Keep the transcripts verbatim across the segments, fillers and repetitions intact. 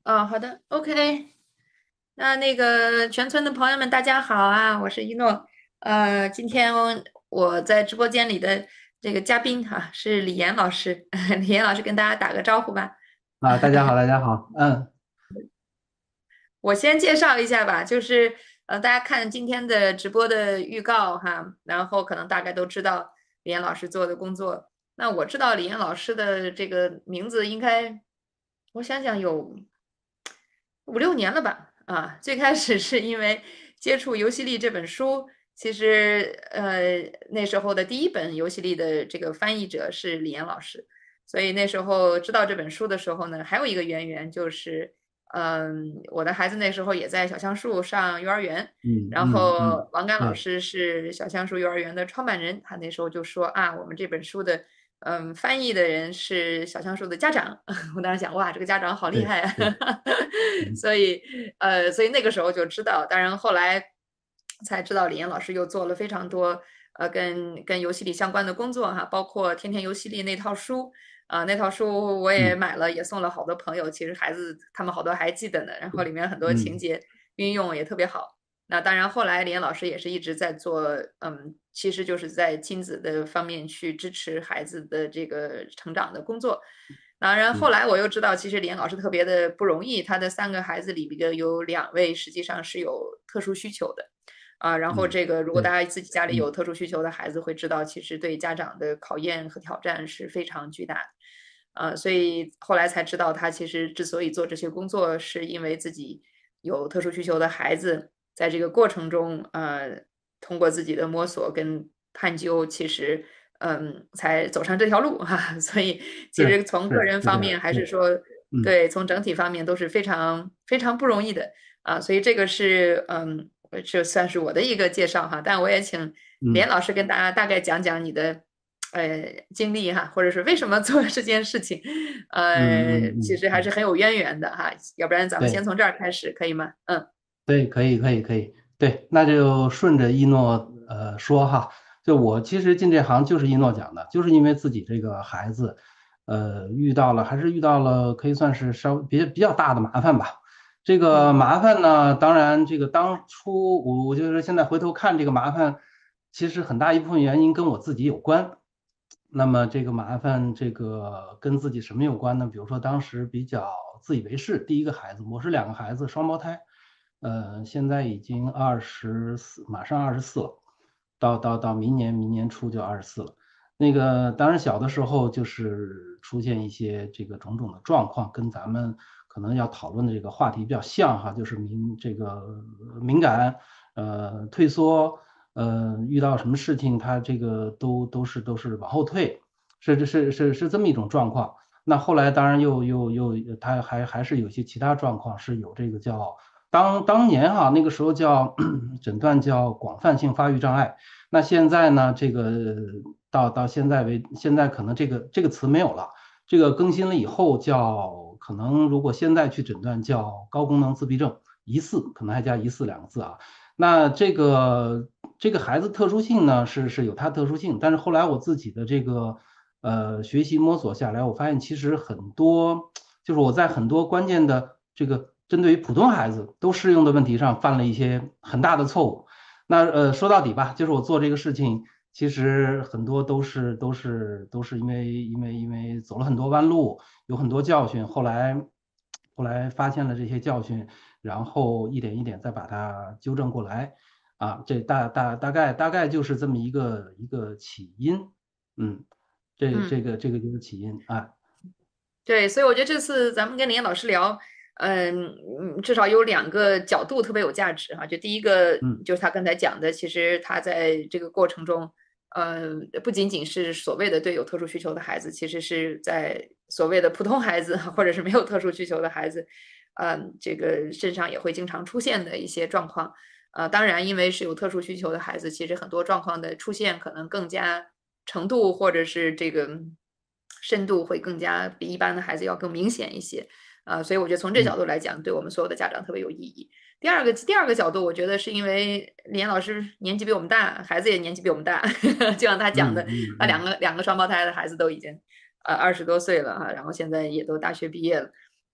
哦，好的，OK。那那个全村的朋友们，大家好啊，我是一诺。呃，今天我在直播间里的这个嘉宾哈、是李岩老师，李岩老师跟大家打个招呼吧。 啊，大家好，大家好，嗯我先介绍一下吧，就是呃，大家看今天的直播的预告哈，然后可能大概都知道李岩老师做的工作。那我知道李岩老师的这个名字应该，我想想有五六年了吧？啊，最开始是因为接触《游戏力》这本书，其实呃那时候的第一本《游戏力》的这个翻译者是李岩老师，所以那时候知道这本书的时候呢，还有一个渊源就是。嗯，我的孩子那时候也在小橡树上幼儿园， 嗯然嗯嗯， 后王刚老对师是小橡树幼儿园的创办人，他那时候就说啊，我们这本书的嗯翻译的人是小橡树的家长。我当时想，哇，这个家长好厉对害啊！ 对，嗯所以呃，所以那个时候就知道，当然后来才知道李岩老师又做了非常多呃跟跟游戏里相关的工作哈，包括《天天游戏力》那套书。啊、那套书我也嗯买了，也送了好多朋友。其实孩子他们好多还记得呢。然后里面很多情嗯节运用也特别好。那当然，后来李岩老师也是一直在做，嗯，其实就是在亲子的方面去支持孩子的这个成长的工作。当然，后嗯来我又知道，其实李岩老师特别的不容易，他的三个孩子里边有两位实际上是有特殊需求的。啊，然后嗯， 这个如果大对， 家自己家里有嗯特殊需求的孩子，会知道其实对家长的考验和挑战是非常巨大的。呃，所以后来才知道，他其实之所以做这些工作，是因为自己有特殊需求的孩子，在这个过程中，呃，通过自己的摸索跟探究，其实，嗯，才走上这条路哈。所以，其实是从个是是这样， 人方面，还是对， 说， 嗯对，从整体方面都是非常非常不容易的啊。所以这个是，嗯，这算是我的一个介绍哈。但我也请连嗯老师跟大家大概讲讲你的。呃，经历哈，或者是为什么做这件事情， 嗯呃，其实还是嗯嗯嗯， 很有渊源的哈。要不然咱们先对从这儿开始，可以吗？嗯对，可以可以可以，对，那就顺着一诺呃说哈，就我其实进这行就是一诺讲的，就是因为自己这个孩子，呃，遇到了还是遇到了可以算是稍微比比较大的麻烦吧。这个嗯麻烦呢，当然这个当初我我就是现在回头看这个麻烦，其实很大一部分原因跟我自己有关。那么这个麻烦，这个跟自己什么有关呢？比如说当时比较自以为是，第一个孩子，我是两个孩子，双胞胎，呃，现在已经二十四，马上二十四了，到到到明年明年初就二十四了。那个当然小的时候就是出现一些这个种种的状况，跟咱们可能要讨论的这个话题比较像哈，就是敏这个敏感，呃，退缩。呃，遇到什么事情，他这个都都是都是往后退，是是是是这么一种状况。那后来当然又又又，他还还是有些其他状况，是有这个叫当当年哈那个时候叫诊断叫广泛性发育障碍。那现在呢，这个到到现在为现在可能这个这个词没有了，这个更新了以后叫可能如果现在去诊断叫高功能自闭症疑似，可能还加疑似两个字啊。那这个这个孩子特殊性呢，是是有他特殊性，但是后来我自己的这个呃学习摸索下来，我发现其实很多就是我在很多关键的这个针对于普通孩子都适用的问题上犯了一些很大的错误。那呃说到底吧，就是我做这个事情，其实很多都是都是都是因为因为因为走了很多弯路，有很多教训，后来后来发现了这些教训。然后一点一点再把它纠正过来啊，这大大大概大概就是这么一个一个起因，嗯，这嗯。 这个这个就是起因啊， 对，所以我觉得这次咱们跟林岩老师聊，嗯嗯，至少有两个角度特别有价值哈。就第一个嗯就是他刚才讲的，其实他在这个过程中，呃，不仅仅是所谓的对有特殊需求的孩子，其实是在所谓的普通孩子或者是没有特殊需求的孩子，嗯，这个身上也会经常出现的一些状况。呃，当然，因为是有特殊需求的孩子，其实很多状况的出现可能更加程度或者是这个深度会更加比一般的孩子要更明显一些。呃，所以我觉得从这角嗯度来讲，对我们所有的家长特别有意义。第二个第二个角度，我觉得是因为李岩老师年纪比我们大，孩子也年纪比我们大，就像他讲嗯的，他两嗯嗯个两个双胞胎的孩子都已经呃二十多岁了哈，然后现在也都大学毕业了。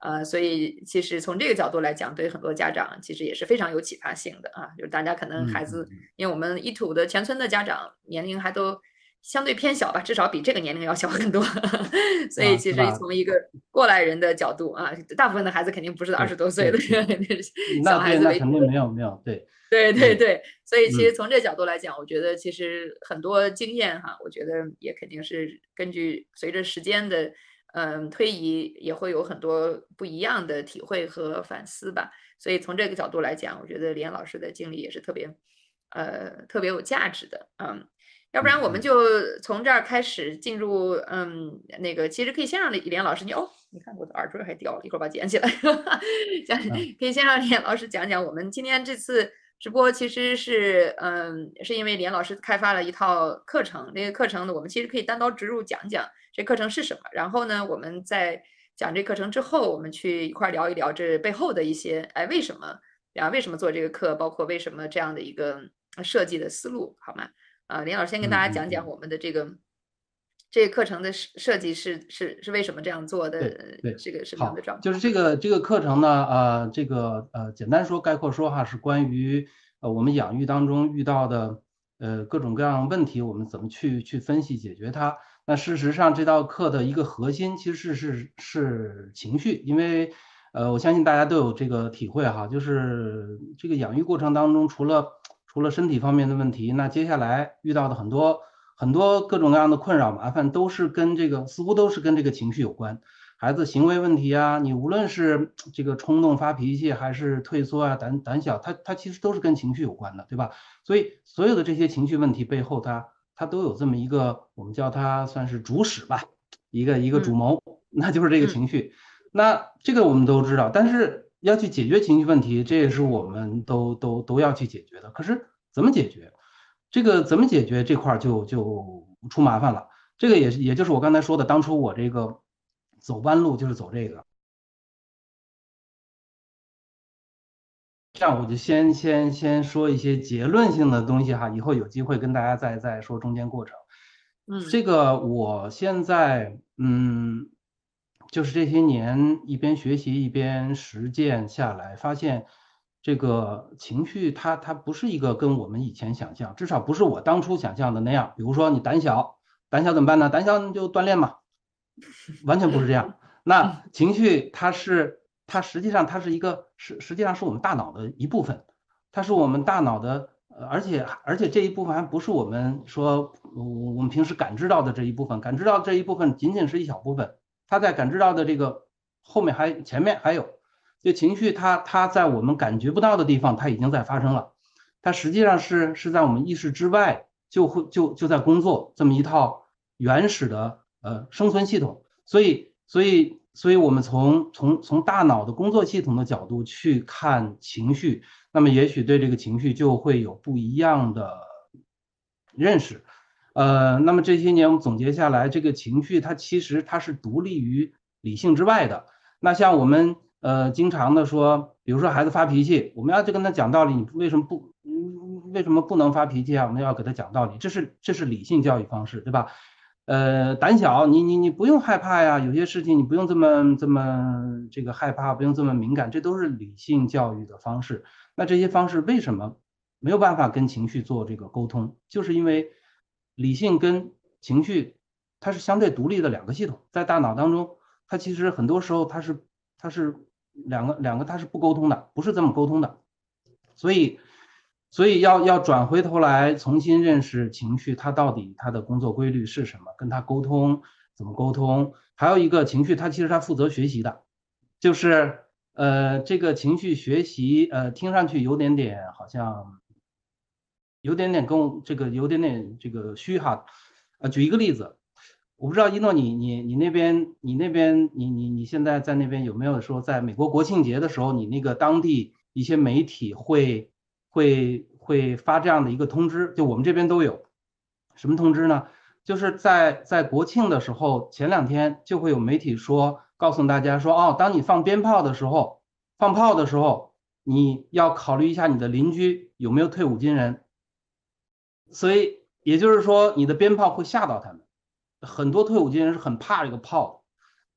呃，所以其实从这个角度来讲，对很多家长其实也是非常有启发性的啊。就是大家可能孩子，因为我们一土的全村的家长年龄还都相对偏小吧，至少比这个年龄要小很多，所以啊， 其是吧？ 实从一个过来人的角度啊，大部分的孩子肯定不是二十对多岁的对对， 小孩那对，那肯定子为主的。 没有没有，对， 对对嗯对，所以其实嗯从这角度来讲，我觉得其实很多经验哈，我觉得也肯定是根据随着时间的嗯推移，也会有很多不一样的体会和反思吧。所以从这个角度来讲，我觉得李岩老师的经历也是特别呃特别有价值的，嗯。要不然我们嗯嗯， 就从这儿开始进入，嗯，那个其实可以先让李李岩老师，你哦，你看我的耳坠还掉了，一会儿把它捡起来。讲嗯可以先让李岩老师讲讲我们今天这次直播其实是，嗯，是因为李岩老师开发了一套课程，这个课程呢，我们其实可以单刀直入讲讲这课程是什么，然后呢，我们在讲这课程之后，我们去一块聊一聊这背后的一些，哎，为什么，啊，为什么做这个课，包括为什么这样的一个设计的思路，好吗？啊，林老师先跟大家讲讲嗯嗯嗯， 我们的这个这个课程的设设计是是是为什么这样做对的， 对， 是个什么样好， 的状况？ 就是这个这个课程呢，呃，这个呃，简单说概括说哈，是关于呃我们养育当中遇到的呃各种各样问题，我们怎么去去分析解决它。那事实上这道课的一个核心其实是是是情绪，因为呃我相信大家都有这个体会哈，就是这个养育过程当中，除了除了身体方面的问题，那接下来遇到的很多很多各种各样的困扰麻烦，都是跟这个似乎都是跟这个情绪有关。孩子行为问题啊，你无论是这个冲动发脾气，还是退缩啊、胆胆小，它它其实都是跟情绪有关的，对吧？所以所有的这些情绪问题背后，它它都有这么一个我们叫它算是主使吧，一个一个主嗯谋，那就是这个嗯情绪。那这个我们都知道，但是要去解决情绪问题，这也是我们都都都要去解决的。可是怎么解决？这个怎么解决这块就就出麻烦了。这个也是也就是我刚才说的，当初我这个走弯路就是走这个。这样我就先先先说一些结论性的东西哈，以后有机会跟大家再再说中间过程。 嗯这个我现在嗯，就是这些年一边学习一边实践下来，发现这个情绪它它不是一个跟我们以前想象，至少不是我当初想象的那样。比如说你胆小，胆小怎么办呢？胆小你就锻炼嘛，完全不是这样。那嗯情绪它是它实际上它是一个实实际上是我们大脑的一部分，它是我们大脑的，呃而且而且这一部分还不是我们说我我们平时感知到的这一部分，感知到这一部分仅仅是一小部分，它在感知到的这个后面还前面还有，就情绪它它在我们感觉不到的地方它已经在发生了，它实际上是是在我们意识之外就会就就在工作这么一套原始的呃生存系统。所以，所以，所以我们从从从大脑的工作系统的角度去看情绪，那么也许对这个情绪就会有不一样的认识。呃，那么这些年我们总结下来，这个情绪它其实它是独立于理性之外的。那像我们呃经常的说，比如说孩子发脾气，我们要去跟他讲道理，你为什么不为什么不能发脾气啊？我们要给他讲道理，这是这是理性教育方式，对吧？呃，胆小，你你你不用害怕呀，有些事情你不用这么这么这个害怕，不用这么敏感，这都是理性教育的方式。那这些方式为什么没有办法跟情绪做这个沟通？就是因为理性跟情绪它是相对独立的两个系统，在大脑当中，它其实很多时候它是它是两个两个它是不沟通的，不是这么沟通的。所以，所以要要转回头来重新认识情绪，它到底它的工作规律是什么，跟它沟通怎么沟通。还有一个情绪，它其实它负责学习的，就是呃这个情绪学习，呃听上去有点点好像有点点跟我这个有点点这个虚哈。呃举一个例子，我不知道一诺你你你那边你那边你你你现在在那边有没有说在美国国庆节的时候，你那个当地一些媒体会会会发这样的一个通知？就我们这边都有，什么通知呢？就是在在国庆的时候，前两天就会有媒体说，告诉大家说，哦，当你放鞭炮的时候，放炮的时候，你要考虑一下你的邻居有没有退伍军人，所以也就是说，你的鞭炮会吓到他们。很多退伍军人是很怕这个炮的，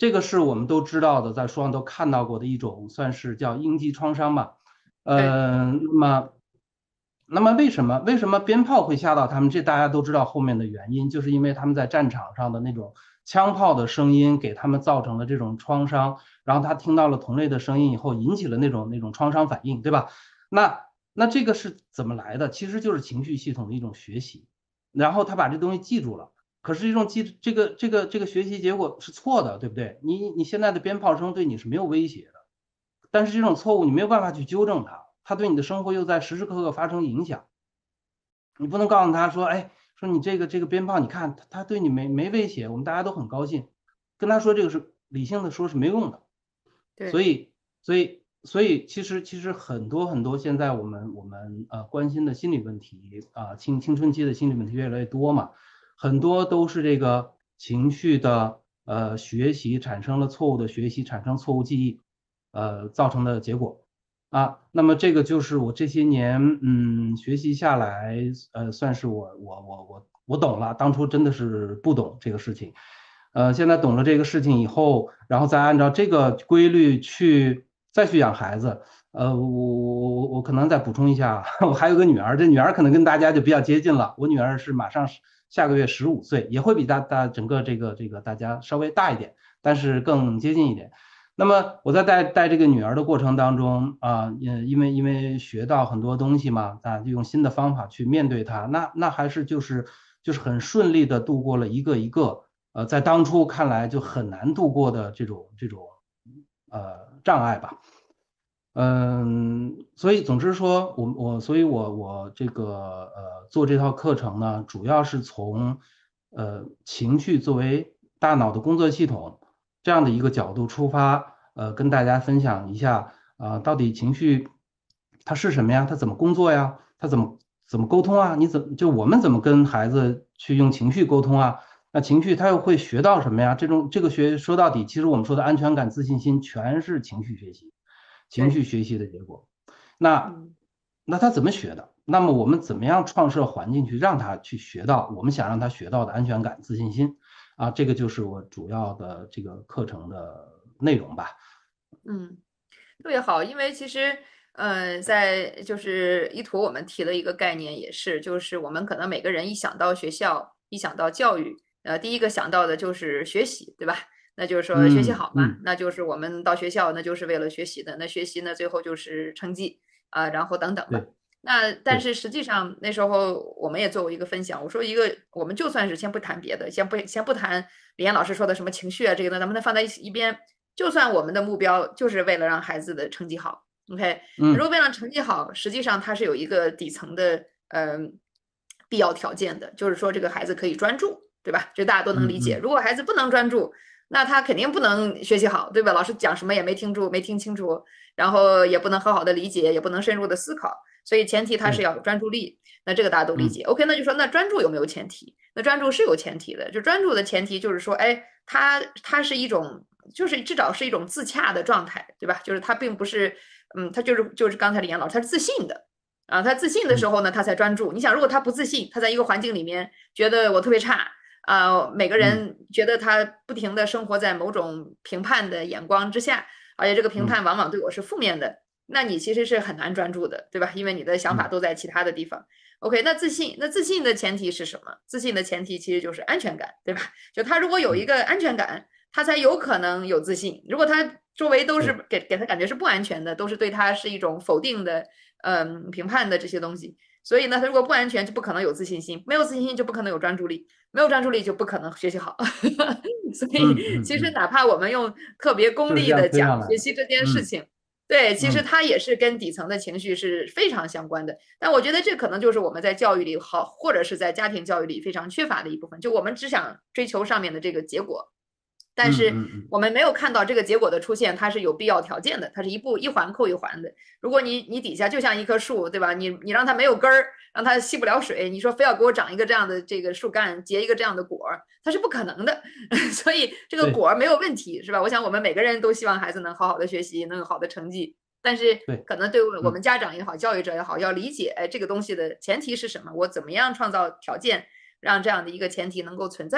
这个是我们都知道的，在书上都看到过的一种，算是叫应激创伤吧。 对呃，那么，那么为什么为什么鞭炮会吓到他们？这大家都知道后面的原因，就是因为他们在战场上的那种枪炮的声音给他们造成了这种创伤，然后他听到了同类的声音以后，引起了那种那种创伤反应，对吧？那那这个是怎么来的？其实就是情绪系统的一种学习，然后他把这东西记住了。可是这种记这个这个这个学习结果是错的，对不对？你你现在的鞭炮声对你是没有威胁的，但是这种错误你没有办法去纠正它，它对你的生活又在时时刻刻发生影响。你不能告诉他说，哎，说你这个这个鞭炮，你看它它对你没没威胁，我们大家都很高兴。跟他说这个是理性的说是没用的。所对， 以所以所以其实其实很多很多现在我们我们呃关心的心理问题啊、青青春期的心理问题越来越多嘛，很多都是这个情绪的呃学习产生了错误的学习，产生错误记忆，呃造成的结果啊。那么这个就是我这些年嗯学习下来，呃算是我我我我我懂了，当初真的是不懂这个事情。呃，现在懂了这个事情以后，然后再按照这个规律去再去养孩子。呃，我我我我可能再补充一下，我还有个女儿，这女儿可能跟大家就比较接近了。我女儿是马上下个月十五岁，也会比大大整个这个这个大家稍微大一点，但是更接近一点。那么我在带带这个女儿的过程当中啊，呃，因为因为学到很多东西嘛，啊，就用新的方法去面对她，那那还是就是就是很顺利的度过了一个一个。呃，在当初看来就很难度过的这种这种呃障碍吧。嗯，所以总之说，我我所以我我这个呃做这套课程呢，主要是从呃情绪作为大脑的工作系统这样的一个角度出发，呃，跟大家分享一下啊、呃到底情绪它是什么呀？它怎么工作呀？它怎么怎么沟通啊？你怎么就我们怎么跟孩子去用情绪沟通啊？那情绪他又会学到什么呀？这种这个学说到底，其实我们说的安全感、自信心，全是情绪学习，情对， 绪学习的结果。那嗯。 那他怎么学的？那么我们怎么样创设环境去让他去学到我们想让他学到的安全感、自信心啊？这个就是我主要的这个课程的内容吧。 嗯，特别好，因为其实，嗯、在就是一图我们提了一个概念，也是，就是我们可能每个人一想到学校，一想到教育，呃，第一个想到的就是学习，对吧？那就是说学习好嘛， 嗯嗯， 那就是我们到学校，那就是为了学习的，那学习呢，最后就是成绩啊、然后等等吧。 对那但对， 是实际上那时候我们也做过一个分享，我说一个，我们就算是先不谈别的，先不先不谈李岩老师说的什么情绪啊这个呢，咱们再放在一一边。就算我们的目标就是为了让孩子的成绩好，OK，如嗯果为了成绩好，实际上它是有一个底层的呃必要条件的，就是说这个孩子可以专注，对吧？这大家都能理解。 嗯嗯， 如果孩子不能专注，那他肯定不能学习好，对吧？老师讲什么也没听住，没听清楚，然后也不能很好的理解，也不能深入的思考。所以前提他是对， 要有专注力，那这个大家都理嗯解。OK，那就说那专注有没有前提？那专注是有前提的，就专注的前提就是说，哎，它它是一种，就是至少是一种自洽的状态，对吧？就是他并不是，嗯，他就是就是刚才李岩老师，他是自信的啊，他自信的时嗯候呢，他才专注。你想，如果他不自信，他在一个环境里面觉得我特别差啊，每个嗯人觉得他不停的生活在某种评判的眼光之下，而且这个评嗯判往往对我是负面的，那你其实是很难专注的，对吧？因为你的想法嗯， 都在其他的地方。OK，那自信，那自信的前提是什么？自信的前提其实就是安全感，对吧？就他如果有一嗯， 个安全感，他才有可能有自信。如果他周围都是对给给他感觉是不安全的，都是对他是一种否定的，嗯，评判的这些东西，所以呢，他如果不安全，就不可能有自信心，没有自信心就不可能有专注力，没有专注力就不可能学习好。所嗯以，其实嗯嗯， 哪怕我们用特别功就是这样利的讲推上来的。 学习这件事嗯情，对，其实嗯它也是跟底层的情绪是非常相关的。但我觉得这可能就是我们在教育里好，或者是在家庭教育里非常缺乏的一部分，就我们只想追求上面的这个结果，但嗯是嗯嗯， 我们没有看到这个结果的出现，它是有必要条件的，它是一步一环扣一环的。如果你你底下就像一棵树，对吧？你你让它没有根儿，让它吸不了水，你说非要给我长一个这样的这个树干，结一个这样的果儿，它是不可能的。所以这个对果儿没有问题，是吧？我想我们每个人都希望孩子能好好的学习，能有好的成绩。但是对， 可能对我嗯们家长也好，教育者也好，要理解，哎，这个东西的前提是什么？我怎么样创造条件，让这样的一个前提能够存在？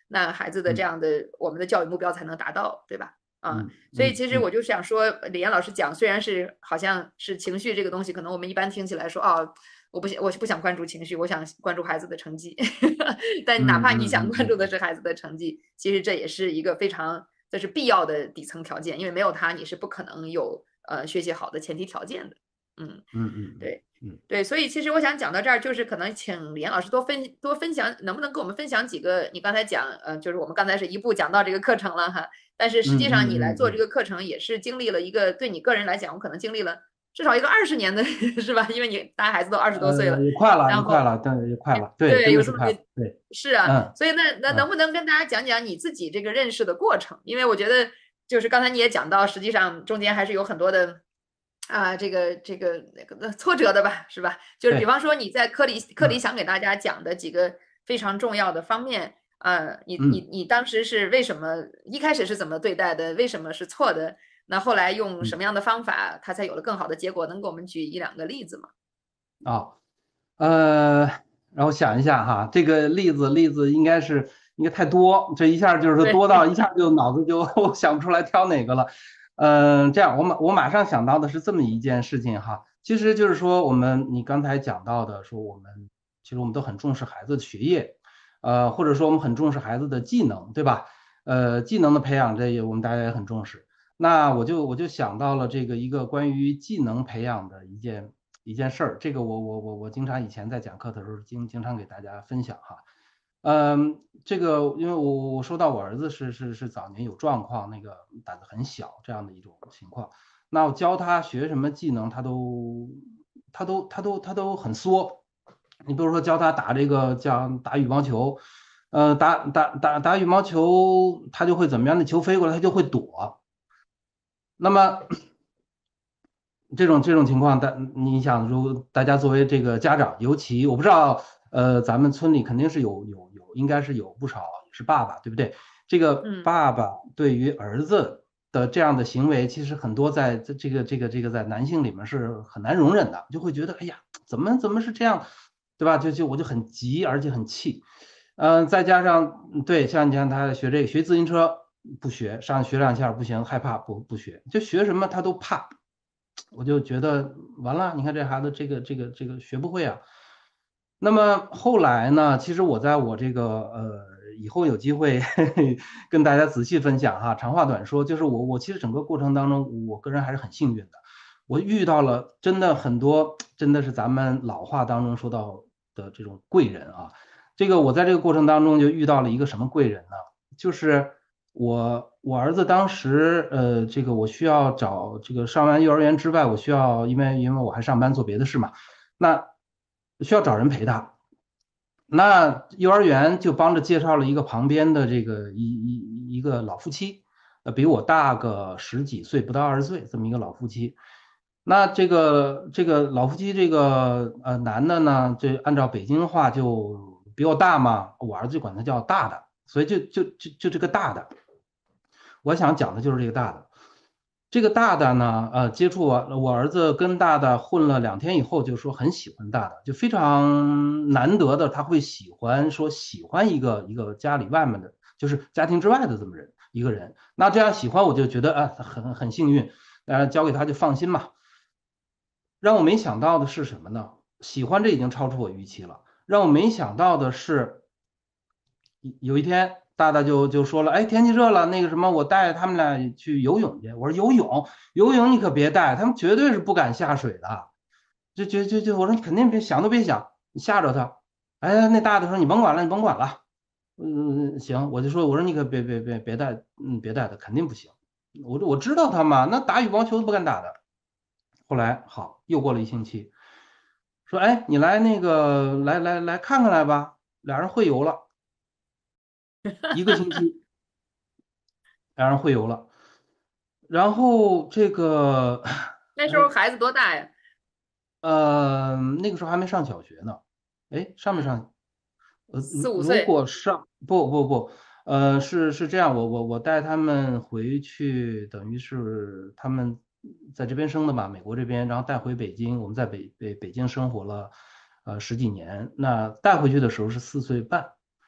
那孩子的这嗯样的我们的教育目标才能达到，对吧？啊， 嗯所以嗯嗯其实我就想说，李岩老师讲，虽然是好像是情绪这个东西，可能我们一般听起来说，哦，我不想，我不想关注情绪，我想关注孩子的成绩。但哪嗯怕你想嗯嗯嗯关注的是孩子的成绩，其实这也是一个非常，这是必要的底层条件，因为没有它，你是不可能有呃学习好的前提条件的。嗯， 嗯嗯嗯对。 嗯对，所以其实我想讲到这儿，就是可能请李岩老师多分多分享，能不能跟我们分享几个？你刚才讲，呃，就是我们刚才是一步讲到这个课程了哈，但是实嗯际上你来嗯嗯做这个课程也是经历了一个，对你个人来讲，我可能经历了至少一个二十年的是吧？因为你大孩子都二十多岁了， 呃，也快了，也然后快了，对，也快了，对， 对， 真的是快了， 有这么个对， 是啊， 嗯所以那那能嗯不能跟大家讲讲你自己这个认识的过程？因为我觉得就是刚才你也讲到，实际上中间还是有很多的啊，这个这个那个挫折的吧，是吧？就是比对， 方说你在课里课里嗯想给大家讲的几个非常重要的方面，呃，你你嗯你当时是为什么一开始是怎么对待的？为什么是错的？那后来用什嗯么样的方法，它才有了更好的结果？能给我们举一两个例子吗？ 啊。呃，让我想一下哈，这个例子例子应该是应该太多，这一下就是对， 多到一下就脑子就想不出来挑哪个了。嗯、这样我马我马上想到的是这么一件事情哈，其实就是说我们你刚才讲到的，说我们其实我们都很重视孩子的学业，呃，或者说我们很重视孩子的技能，对吧？呃，技能的培养这也我们大家也很重视。那我就我就想到了这个一个关于技能培养的一件一件事儿，这个我我我我经常以前在讲课的时候经经常给大家分享哈。嗯，这个因为我我说到我儿子是是是早年有状况，那个胆子很小这样的一种情况，那我教他学什么技能，他都他都他都他都很缩。你比如说教他打这个叫打羽毛球，呃，打打打打羽毛球，他就会怎么样？那球飞过来，他就会躲。那么这种这种情况，大你想，如大家作为这个家长，尤其我不知道，呃，咱们村里肯定是有有有，应该是有不少是爸爸，对不对？这个嗯。 爸爸对于儿子的这样的行为，其实很多在这这个这个这个在男性里面是很难容忍的，就会觉得，哎呀，怎么怎么是这样，对吧？就就我就很急，而且很气。嗯、呃再加上对，像你看他学这个学自行车不学，上学两下不行，害怕不不学，就学什么他都怕。我就觉得完了，你看这孩子这个这个这个学不会啊。那么后来呢，其实我在我这个呃以后有机会嘿嘿跟大家仔细分享哈，长话短说，就是我我其实整个过程当中，我个人还是很幸运的，我遇到了真的很多，真的是咱们老话当中说到的这种贵人啊。这个我在这个过程当中就遇到了一个什么贵人呢？就是我我儿子当时呃，这个我需要找这个上完幼儿园之外，我需要因为因为我还上班做别的事嘛，那需要找人陪他。那幼儿园就帮着介绍了一个旁边的这个一一一个老夫妻，呃，比我大个十几岁，不到二十岁，这么一个老夫妻。那这个这个老夫妻这个呃男的呢，这按照北京话就比我大嘛，我儿子就管他叫大的，所以就就就就这个大的。我想讲的就是这个大的。这个大大呢，呃，接触我我儿子跟大大混了两天以后，就说很喜欢大大，就非常难得的，他会喜欢说喜欢一个一个家里外面的，就是家庭之外的这么人一个人。那这样喜欢，我就觉得啊，很很幸运，呃，交给他就放心嘛。让我没想到的是什么呢？喜欢这已经超出我预期了。让我没想到的是，有一天大大就就说了，哎，天气热了，那个什么，我带他们俩去游泳去。我说游泳，游泳你可别带，他们绝对是不敢下水的。就就就就我说你肯定别想都别想，你吓着他。哎，那大的说你甭管了，你甭管了。嗯，行，我就说我说你可别别别别带，嗯，别带他，肯定不行。我我知道他嘛，那打羽毛球都不敢打的。后来好，又过了一星期，说哎，你来那个来来来看看来吧，俩人会游了，一个星期。俩人会游了。然后这个，哎， 那时候孩子多大呀？ 呃，那个时候还没上小学呢。哎，上没嗯， 上？呃， 四五如岁。 果上，不不不，呃，是是这样，我我我带他们回去，等于是他们在这边生的嘛，美国这边，然后带回北京，我们在北北北京生活了呃十几年。那带回去的时候是四岁半。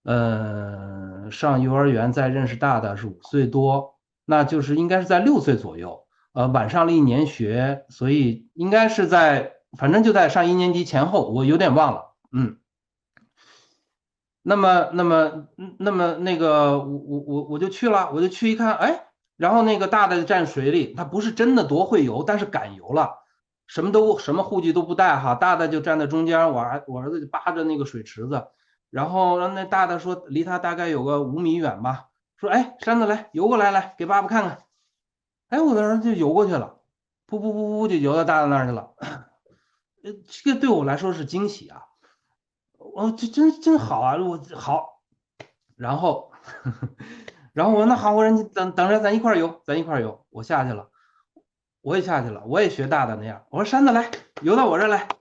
呃，上幼儿园再认识大大是五岁多，那就是应该是在六岁左右，呃，晚上了一年学，所以应该是在，反正就在上一年级前后，我有点忘了，嗯。那么，那么，嗯那么那个，我我我我就去了，我就去一看，哎，然后那个大大就站水里，他不是真的多会游，但是敢游了，什么都什么护具都不带哈，大大就站在中间，我儿我儿子就扒着那个水池子，然后让那大大说离他大概有个五米远吧，说，哎，山子来游过来，来给爸爸看看，哎，我的儿子就游过去了，噗噗噗噗就游到大大那儿去了，呃，这个对我来说是惊喜啊。我这真真好啊，我好，然后，然后我说那好，我说你等等着，咱一块儿游，咱一块儿游。我下去了，我也下去了，我也学大大那样。我说山子来，游到我这儿来，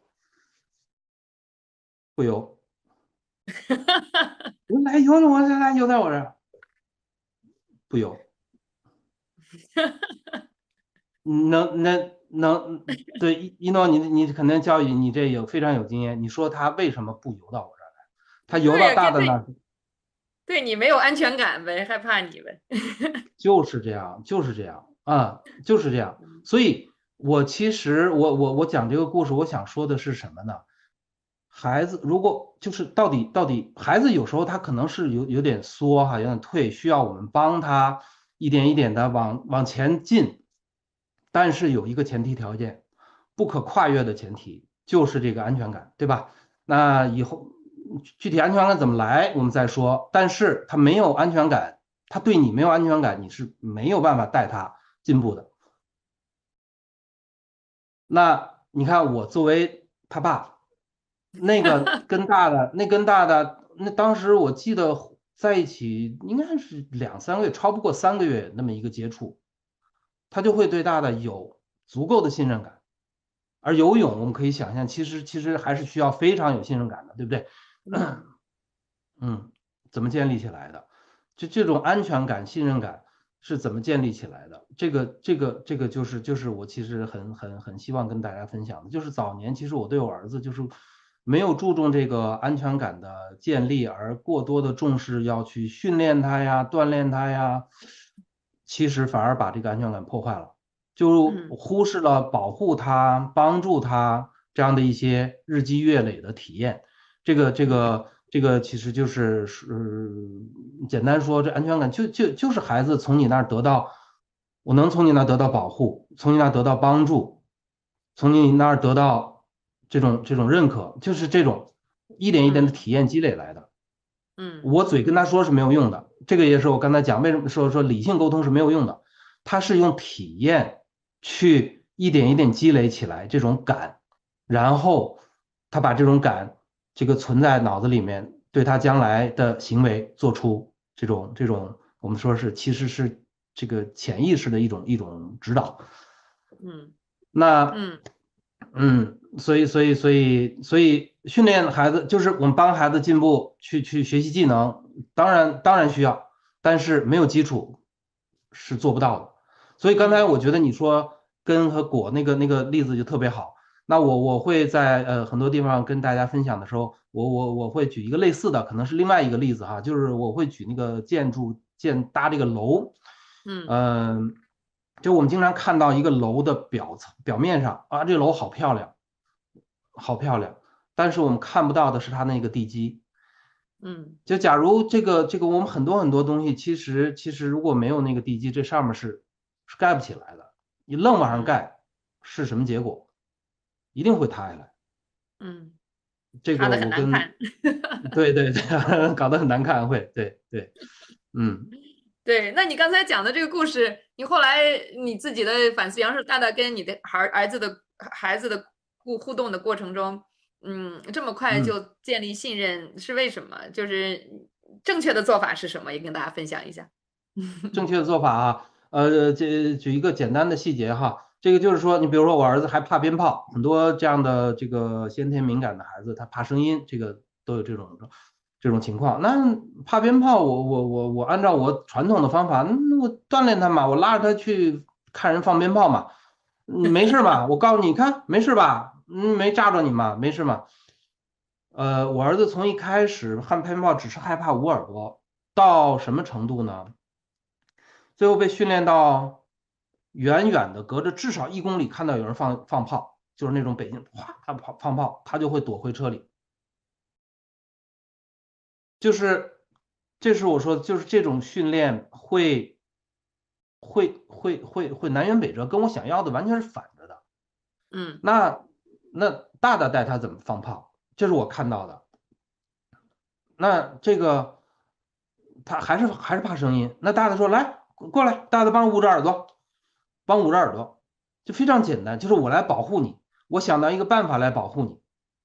不游。我说来游了，我说来游到我这儿，不游。能能能，对一一诺，你你肯定教育你这有非常有经验。你说他为什么不游到我这儿来？他游到对呀， 大大那儿， 跟对对你没有安全感呗，害怕你呗。 就是这样，就是这样啊，就是这样。所以，我其实我我我讲这个故事，我想说的是什么呢？孩子如果就是到底到底，孩子有时候他可能是有有点缩哈，有点退，需要我们帮他一点一点的往往前进。但是有一个前提条件，不可跨越的前提就是这个安全感，对吧？那以后具体安全感怎么来，我们再说。但是他没有安全感，他对你没有安全感，你是没有办法带他进步的。那你看，我作为他爸，那个跟大的，那跟大的，那当时我记得在一起应该是两三个月，超不过三个月那么一个接触，他就会对大的有足够的信任感。而游泳，我们可以想象，其实其实还是需要非常有信任感的，对不对？ 嗯嗯，怎么建立起来的？就这种安全感、信任感是怎么建立起来的？这个、这个、这个就是就是我其实很很很希望跟大家分享的，就是早年其实我对我儿子就是没有注重这个安全感的建立，而过多的重视要去训练他呀、锻炼他呀，其实反而把这个安全感破坏了，就嗯忽视了保护他、帮助他这样的一些日积月累的体验。这个这嗯个这个其实就是是简单说，这安全感就就就是孩子从你那儿得到，我能从你那儿得到保护，从你那儿得到帮助，从你那儿得到这种这种认可，就是这种一点一点的嗯体验积累来的。 嗯我嘴跟他说是没有用的，这个也是我刚才讲为什么说说理性沟通是没有用的，他是用体验去一点一点积累起来这种感，然后他把这种感这个存在脑子里面，对他将来的行为做出这种这种我们说是其实是这个潜意识的一种一种指导。 嗯那嗯嗯，所以所以所以所以训练孩子就是我们帮孩子进步，去去学习技能，当然当然需要，但是没有基础是做不到的。所以刚才嗯我觉得你说根和果那个那个例子就特别好。那我我会在呃很多地方跟大家分享的时候，我我我会举一个类似的，可能是另外一个例子哈，就是我会举那个建筑建搭这个楼， 嗯嗯、就我们经常看到一个楼的表层表面上啊，这个楼好漂亮，好漂亮，但是我们看不到的是它那个地基。 嗯就假如这个这个我们很多很多东西，其实其实如果没有那个地基，这上面是是盖不起来的。你愣往上嗯盖，是什么结果？一定会塌下来。 嗯， 这个塌的很我跟难看。 对对对，搞得很难看，会对对，嗯对，那你刚才讲的这个故事，你后来你自己的反思，比方说大大跟你的孩儿儿子的孩子的互互动的过程中，嗯，这么快嗯。 就建立信任是为什么？就是正确的做法是什么？也跟大家分享一下。 正确的做法啊，呃，这举一个简单的细节哈，这个就是说，你比如说我儿子还怕鞭炮，很多这样的这个先天敏感的孩子，他怕声音，这个都有这种这种情况。那怕鞭炮，我我我我按照我传统的方法，嗯我锻炼他嘛，我拉着他去看人放鞭炮嘛，嗯没事嘛，我告诉你，看没事吧，嗯，没炸着你嘛，没事嘛。 呃，我儿子从一开始汉配帽只是害怕捂耳朵，到什么程度呢？最后被训练到远远的隔着至少一公里看到有人放放炮，就是那种北京哗他跑放炮，他就会躲回车里。就是这是我说的，就是这种训练会会会会会南辕北辙，跟我想要的完全是反着的。 嗯那那大大带他怎么放炮，这是我看到的。那这个他还是还是怕声音。那大大说来过来，大大帮捂着耳朵，帮捂着耳朵，就非常简单，就是我来保护你，我想到一个办法来保护你。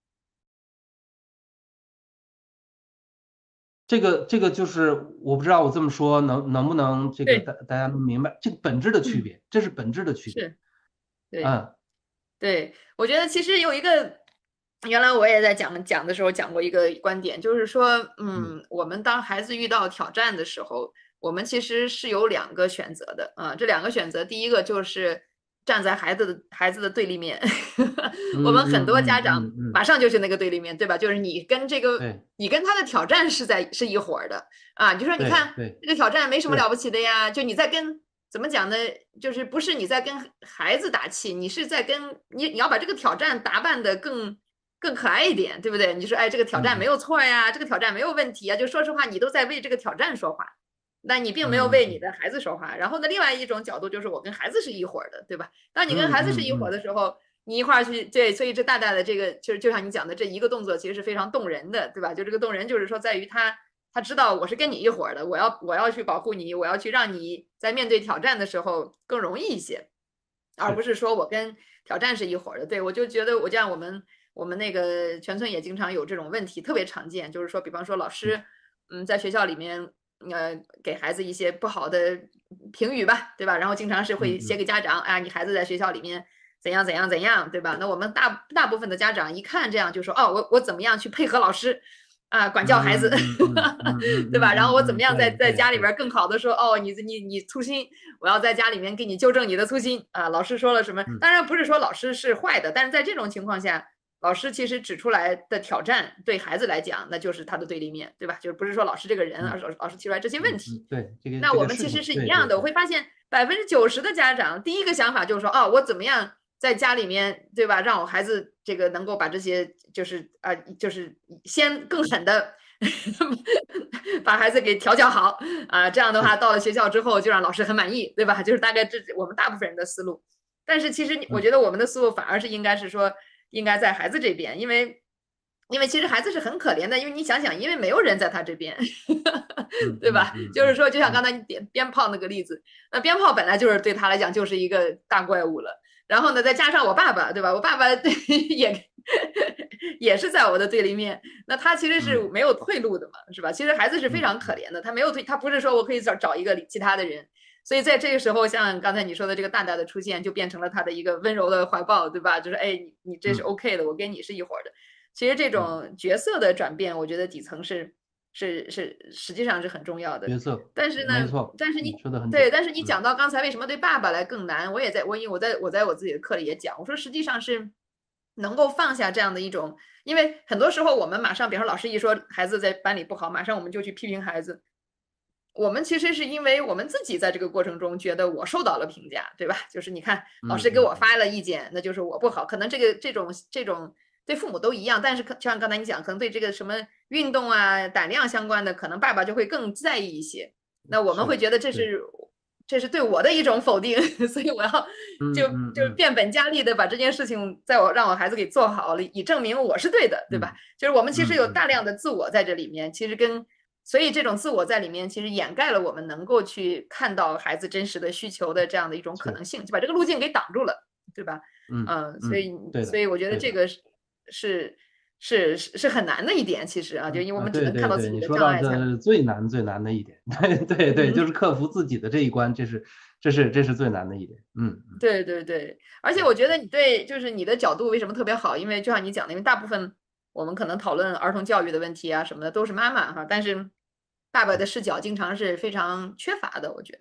这个这个就是我不知道我这么说能能不能这个对， 大大家能明白这个本质的区嗯别，这是本质的区别。 是，对。 嗯对，我觉得其实有一个，原来我也在讲讲的时候讲过一个观点，就是说， 嗯嗯，我们当孩子遇到挑战的时候，我们其实是有两个选择的啊，这两个选择，第一个就是站在孩子的孩子的对立面，我们很嗯嗯多家长嗯嗯嗯， 马上就是那个对立面，对吧？就是你跟这个对你跟他的挑战是在是一伙儿的啊，就说你看对对这个挑战没什么了对， 不起的呀，就你在跟怎么讲呢？就是不是你在跟孩子打气，你是在跟你你要把这个挑战打扮的更更可爱一点，对不对？你说哎，这个挑战没嗯有错呀，这个挑战没有问题呀，就说实话，你都在为这个挑战说话，那你并没有嗯嗯嗯为你的孩子说话。然后呢，另外一种角度就是我跟孩子是一伙的，对吧？当你跟嗯孩子是一伙嗯嗯， 的时候，你一块儿去对，所以这大大的这个就是就像你讲的这一个动作，其实是非常动人的，对吧？就这个动人，就是说在于他他知道我是跟你一伙的，我要我要去保护你，我要去让你在面对挑战的时候更容易一些，而不是是说我跟挑战是一伙的。对我就觉得我这样我们我们那个全村也经常有这种问题，特别常见，就是说，比方说老嗯师嗯在学校里面呃给孩子一些不好的评语吧，对吧？然后经常是会写嗯嗯给家长，啊，你孩子在学校里面怎样怎样怎样，对吧？那我们大大部分的家长一看这样就说，哦，我我怎么样去配合老师啊，管教孩子， 嗯嗯嗯嗯嗯对吧？ 嗯然后我怎么嗯嗯，对样在在对对， 家里边更好的说，哦，你你你粗心，我要在家里面给你纠正你的粗心啊。老师说了什么？ 嗯当然不是说老师是坏的，但是在这种情况下，老师其实指出来的挑战对孩子来讲，那就是他的对立面，对吧？就是不是说老师这个人，而嗯是老师提出来这些问嗯嗯， 题。 对这个那这个事情， 我们其实是一样的，我对对对， 会发现百分之九十的家长第一个想法就是说，哦，我怎么样在家里面，对吧？让我孩子这个能够把这些就是啊、呃，就是先更狠的把孩子给调教好啊、呃，这样的话是到了学校之后就让老师很满意，对吧？就是大概这我们大部分人的思路。但是其实我嗯觉得我们的思路反而是应该是说，应该在孩子这边，因为因为其实孩子是很可怜的，因为你想想，因为没有人在他这边， 嗯对吧？ 嗯嗯就是说，就像刚嗯才你点鞭炮那个例子，那鞭炮本来就是对他来讲就是一个大怪物了。然后呢，再加上我爸爸，对吧？我爸爸也也是在我的对立面，那他其实是嗯没有退路的嘛，是吧？其实孩子是非常可嗯嗯怜的，他没有退，他不是说我可以找找一个其他的人，所以在这个时候，像刚才你说的这个大大的出现，就变成了他的一个温柔的怀抱，对吧？就是哎，你你这是嗯 OK 的，我跟你是一伙的。其实这嗯， 种角色的转变，我觉得底层是是是实际上是很重要的。 角色但是呢， 没错， 但是你你说的很对， 准， 但是你嗯讲到刚才为什么对爸爸来更难，我也在我因为我在我在我自己的课里也讲，我说实际上是能够放下这样的一种，因为很多时候我们马上，比如说老师一说孩子在班里不好，马上我们就去批评孩子。我们其实是因为我们自己在这个过程中觉得我受到了评价，对吧？就是你看老师给我嗯嗯嗯发了意见，那就是我不好。可能这个这种这种对父母都一样，但是像刚才你讲，可能对这个什么运动啊、胆量相关的，可能爸爸就会更在意一些。那我们会是觉得这对， 是这是对我的一种否定，所以我要嗯就嗯嗯就变本加厉的把这件事情在我让我孩子给做好了，以证明我是对的，对吧？ 嗯就是我们其实有嗯嗯大量的自我在这里面，其实跟所以这种自我在里面，其实掩盖了我们能够去看到孩子真实的需求的这样的一种可是， 能性，就把这个路径给挡住了，对吧？ 嗯嗯，所嗯， 以对的所以我觉得对的。 这个是是是是是很难的一点，其实啊，就嗯啊， 因为我们只对对对， 能看到自己你说到的障碍才能， 这最难最难的一点，对对对， 嗯。 就是克服自己的这一关，这是这是这是最难的一点。嗯嗯对对对，而且我觉得你对就是你的角度为什么特别好？因为就像你讲的，因为大部分我们可能讨论儿童教育的问题啊什么的都是妈妈哈，但是爸爸的视角经常是非常缺乏的，我觉得。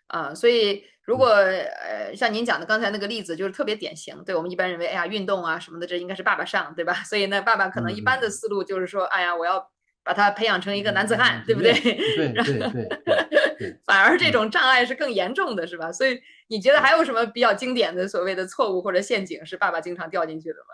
啊，所以如果嗯呃像您讲的刚才那个例子，就是特别典型，对我们一般认为，哎呀，运动啊什么的，这应该是爸爸上，对吧？所以呢，爸爸可能一般的嗯嗯思路就是说，哎呀，我要把他培养成一个男子汉， 嗯， 对不对？ 去练，对对对对对， 反而这嗯种障碍是更严重的，是吧？所以你觉得还对。 有什么比较经典的所谓的错误或者陷阱是爸爸经常掉进去的吗？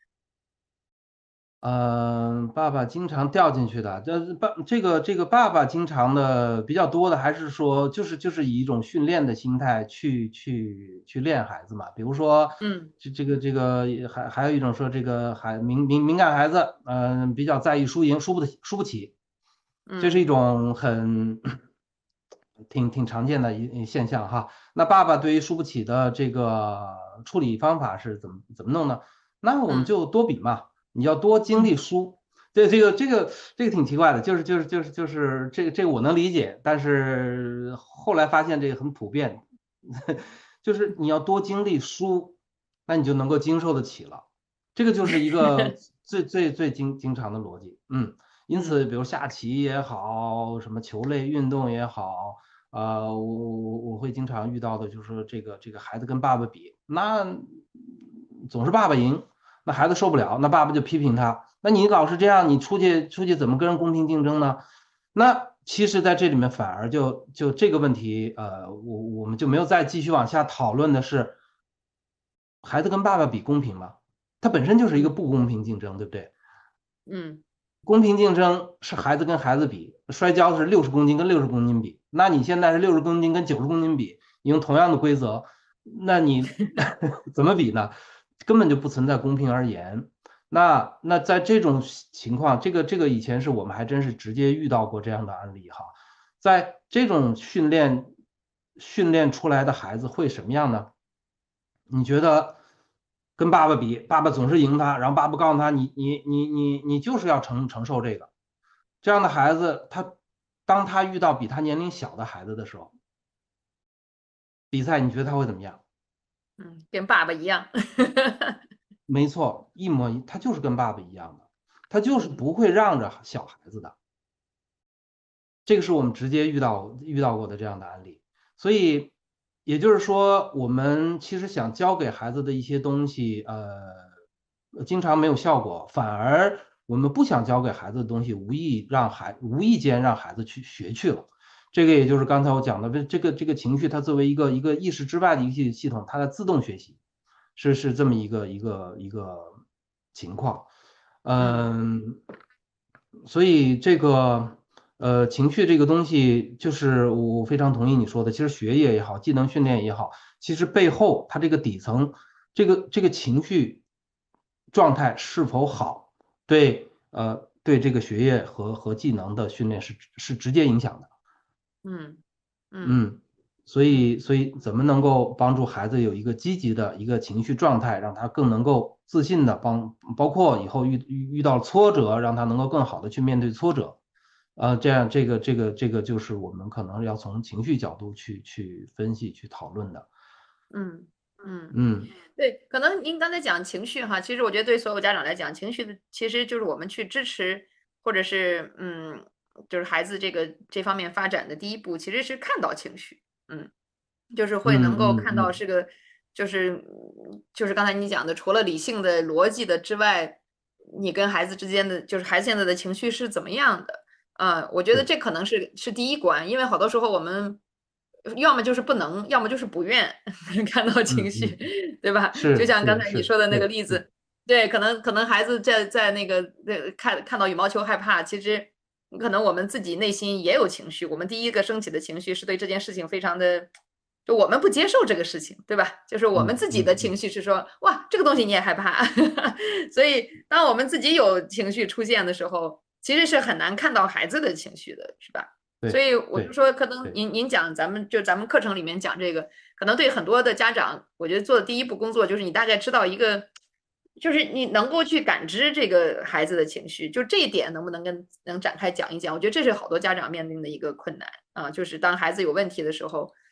嗯，爸爸经常掉进去的，这爸这个这个爸爸经常的比较多的，还是说就是就是以一种训练的心态去去去练孩子嘛。比如说， 嗯这这个这个还还有一种说这个孩敏敏敏感孩子，嗯、比较在意输赢，输不得输不起，这是一嗯种很挺挺常见的一一现象哈。那爸爸对于输不起的这个处理方法是怎么怎么弄呢？那我们嗯就多比嘛。你要多经历嗯输。对，这个这个这个挺奇怪的，就是就是就是就是这个这个我能理解，但是后来发现这个很普遍，就是你要多经历输，那你就能够经受得起了。这个就是一个最最最经经常的逻辑，嗯。因此， 嗯比如下棋也好，什么球类运动也好，呃，我我我会经常遇到的，就是说这个这个孩子跟爸爸比，那总是爸爸赢，那孩子受不了，那爸爸就批评他。那你老是这样，你出去出去怎么跟人公平竞争呢？那其实在这里面反而就就这个问题，呃，我我们就没有再继续往下讨论的是，孩子跟爸爸比公平吗？它本身就是一个嗯不公平竞争，对不对？ 嗯公平竞争是孩子跟孩子比，摔跤是六十公斤跟六十公斤比，那你现在是六十公斤跟九十公斤比，你用同样的规则，那你怎么比呢？根本就不存在公平而言。那那在这种情况，这个这个以前是我们还真是直接遇到过这样的案例哈。在这种训练训练出来的孩子会什么样呢？你觉得跟爸爸比，爸爸总是赢他，然后爸爸告诉他，你你你你你就是要承承受这个。这样的孩子，他当他遇到比他年龄小的孩子的时候，比赛你觉得他会怎么样？ 嗯，跟爸爸一样。 没错，一模一，他就是跟爸爸一样的，他就是嗯不会让着小孩子的。这个是我们直接遇到遇到过的这样的案例。所以也就是说，我们其实想教给孩子的一些东西，呃，经常没有效果，反而我们不想教给孩子的东西，无意让孩无意间让孩子去学去了。这个也就是刚才我讲的，这个这个情绪，它作为一个一个意识之外的一个系系统，它在自动学习，是是这么一个一个一个情况。 嗯嗯，所以这个呃情绪这个东西，就是我非常同意你说的，其实学业也好，技能训练也好，其实背后它这个底层，这个这个情绪状态是否好，对呃对这个学业和和技能的训练是是直接影响的。 嗯嗯嗯，所嗯以所以怎么能够帮助孩子有一个积极的一个情绪状态，让他更能够自信的帮，包括以后遇遇遇到挫折，让他能够更好的去面对挫折。呃，这样这个这个这个就是我们可能要从情绪角度去去分析去讨论的。 嗯嗯。 嗯对，可能您刚才讲情绪哈，其实我觉得对所有家长来讲，情绪的其实就是我们去支持，或者是嗯，就是孩子这个这方面发展的第一步，其实是看到情绪，嗯，就是会嗯能够看到嗯嗯是个，就是嗯就是刚才你讲的，除了理性的逻辑的之外，你跟孩子之间的，就是孩子现在的情绪是怎么样的？啊，我觉得对这可能是是第一关，因为好多时候我们要么就是不能，要么就是不愿看到情绪， 嗯嗯对吧？就是像刚才你是是说的那个对对例子，对，可能可能孩子在在那个那看看到羽毛球害怕，其实可能我们自己内心也有情绪，我们第一个升起的情绪是对这件事情非常的，就我们不接受这个事情，对吧？就是我们嗯自己的情嗯嗯绪是说，哇，这个东西你也害怕，所以当我们自己有情绪出现的时候，其实是很难看到孩子的情绪的，是吧？所对以我就对说，可能对您您讲咱们就咱们课程里面讲这个，可能对很多的家长，我觉得做的第一步工作就是你大概知道一个，就是你能够去感知这个孩子的情绪，就这一点能不能跟能展开讲一讲？我觉得这是好多家长面临的一个困难啊，就是当孩子有问题的时候，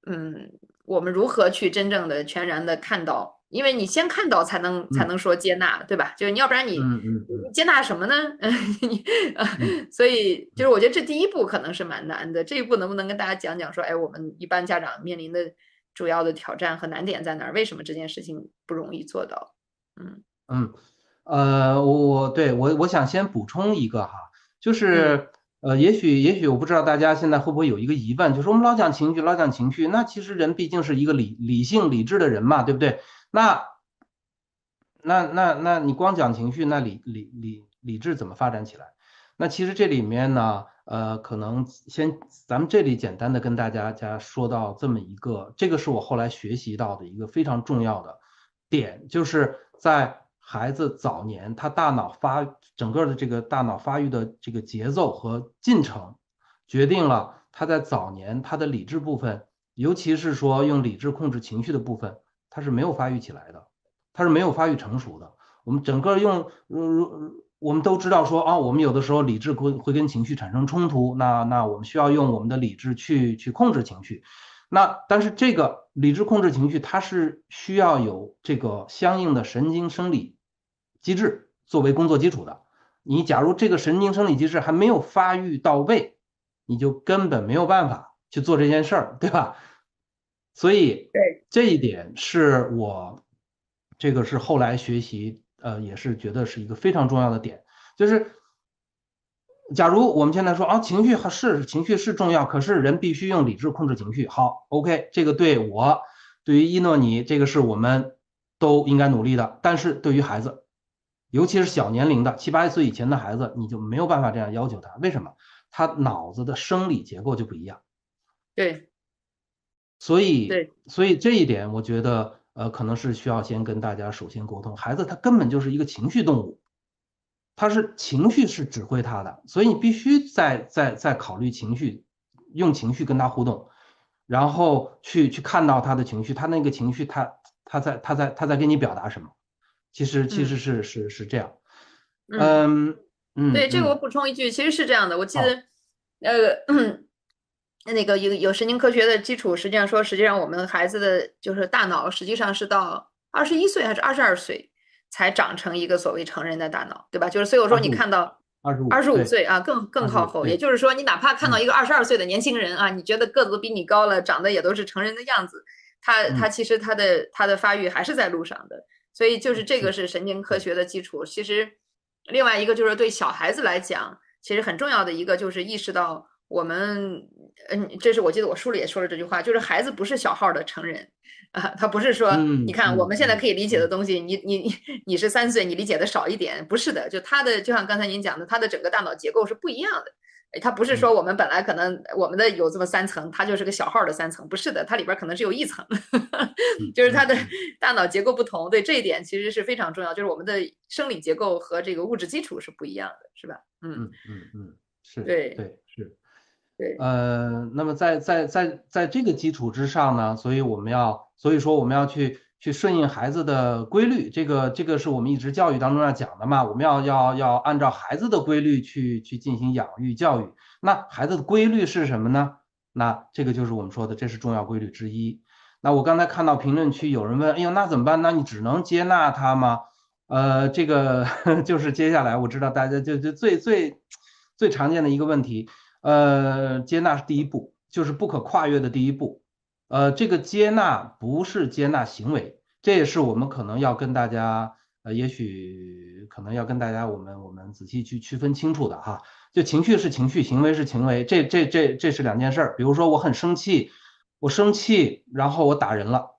嗯，我们如何去真正的全然的看到？因为你先看到才能才嗯能说接纳，对吧？就是你要不然你嗯嗯嗯你接纳什么呢？你呃， 嗯所以就嗯。 是我觉得这第一步可能是蛮难的。这一步能不能跟大家讲讲说，哎，我们一般家长面临的主要的挑战和难点在哪儿？为什么这件事情不容易做到？嗯嗯，呃，我我对我我想先补充一个哈，就嗯是呃，也许也许我不知道大家现在会不会有一个疑问，就是我们老讲情绪，老讲情绪，那其实人毕竟是一个理理性理智的人嘛，对不对？那那那那你光讲情绪，那理理理理智怎么发展起来？那其实这里面呢，呃，可能先咱们这里简单的跟大家家说到这么一个，这个是我后来学习到的一个非常重要的点，就是在孩子早年他大脑发整个的这个大脑发育的这个节奏和进程，决定了他在早年他的理智部分，尤其是说用理智控制情绪的部分，他是没有发育起来的。它是没有发育成熟的。我们整个用，呃，我们都知道说啊，我们有的时候理智会会跟情绪产生冲突，那那我们需要用我们的理智去去控制情绪。那但是这个理智控制情绪，它是需要有这个相应的神经生理机制作为工作基础的。你假如这个神经生理机制还没有发育到位，你就根本没有办法去做这件事儿，对吧？所以对这一点是我这个是后来学习，呃，也是觉得是一个非常重要的点，就是假如我们现在说啊，情绪是情绪是重要，可是人必须用理智控制情绪。好，OK，这个对我，对于一诺你，这个是我们都应该努力的。但是对于孩子，尤其是小年龄的七八岁以前的孩子，你就没有办法这样要求他。为什么？他脑子的生理结构就不一样。 对所以， 对， 所以这一点，我觉得，呃，可能是需要先跟大家首先沟通。孩子他根本就是一个情绪动物，他是情绪是指挥他的，所以你必须在在在考虑情绪，用情绪跟他互动，然后去去看到他的情绪，他那个情绪他他在他在他在跟你表达什么，其实其实嗯是是是这样。 嗯。 嗯嗯对，这个我嗯， 补充一句，其实是这样的。我记好， 得，呃，那个有有神经科学的基础，实际上说，实际上我们孩子的就是大脑，实际上是到二十一岁还是二十二岁才长成一个所谓成人的大脑，对吧？就是所以我说你二十五看到二十五， 二十五对， 岁啊，更更二十五， 靠后。也对， 就是说，你哪怕看到嗯一个二十二岁的年轻人啊，你觉得个子都比你高了，长得也都是成人的样子，他他嗯其实他的他的发育还是在路上的。所以就是这个是， 是神经科对， 学的基础。其实另外一个就是对小孩子来讲。其实很重要的一个就是意识到我们，嗯，这是我记得我书里也说了这句话，就是孩子不是小号的成人啊，他不是说你嗯看我们现在嗯嗯可以理解的嗯。 东西，你你你是三岁，你理解的少一点，不是的，就他的就像刚才您讲的，他的整个大脑结构是不一样的。它不是嗯说我们本来可能我们的有这么三层，它就是个小号的三层，不是的，它里边可能只有一层， 嗯就是它的嗯嗯大脑结构不同。对这一点其实是非常重要，就是我们的生理结构和这个物质基础是不一样的，是吧？嗯， 嗯嗯嗯，是对对是， 对， 呃，那么在在在在这个基础之上呢，所以我们要，所以说我们要去去顺应孩子的规律，这个这个是我们一直教育当中要讲的嘛，我们要要要按照孩子的规律去去进行养育教育。那孩子的规律是什么呢？那这个就是我们说的，这是重要规律之一。那我刚才看到评论区有人问，哎呦，那怎么办？那你只能接纳他吗？呃，这个就是接下来我知道大家就就最最最常见的一个问题，呃，接纳是第一步，就是不可跨越的第一步。呃，这个接纳不是接纳行为，这也是我们可能要跟大家，呃，也许可能要跟大家我们我们仔细去区分清楚的哈。就情绪是情绪，行为是行为，这这这这是两件事儿。比如说我很生气，我生气，然后我打人了。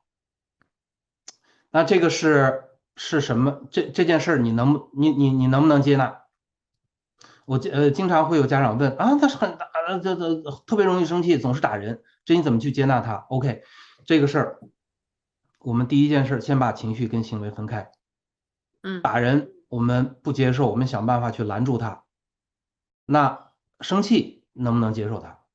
那这个是是什么？这这件事儿你能你你你能不能接纳？我呃经常会有家长问啊，他是很大呃这这特别容易生气，总是打人，这你怎么去接纳他？OK，这个事儿我们第一件事先把情绪跟行为分开。 嗯打人我们不接受，我们想办法去拦住他。那生气能不能接受他？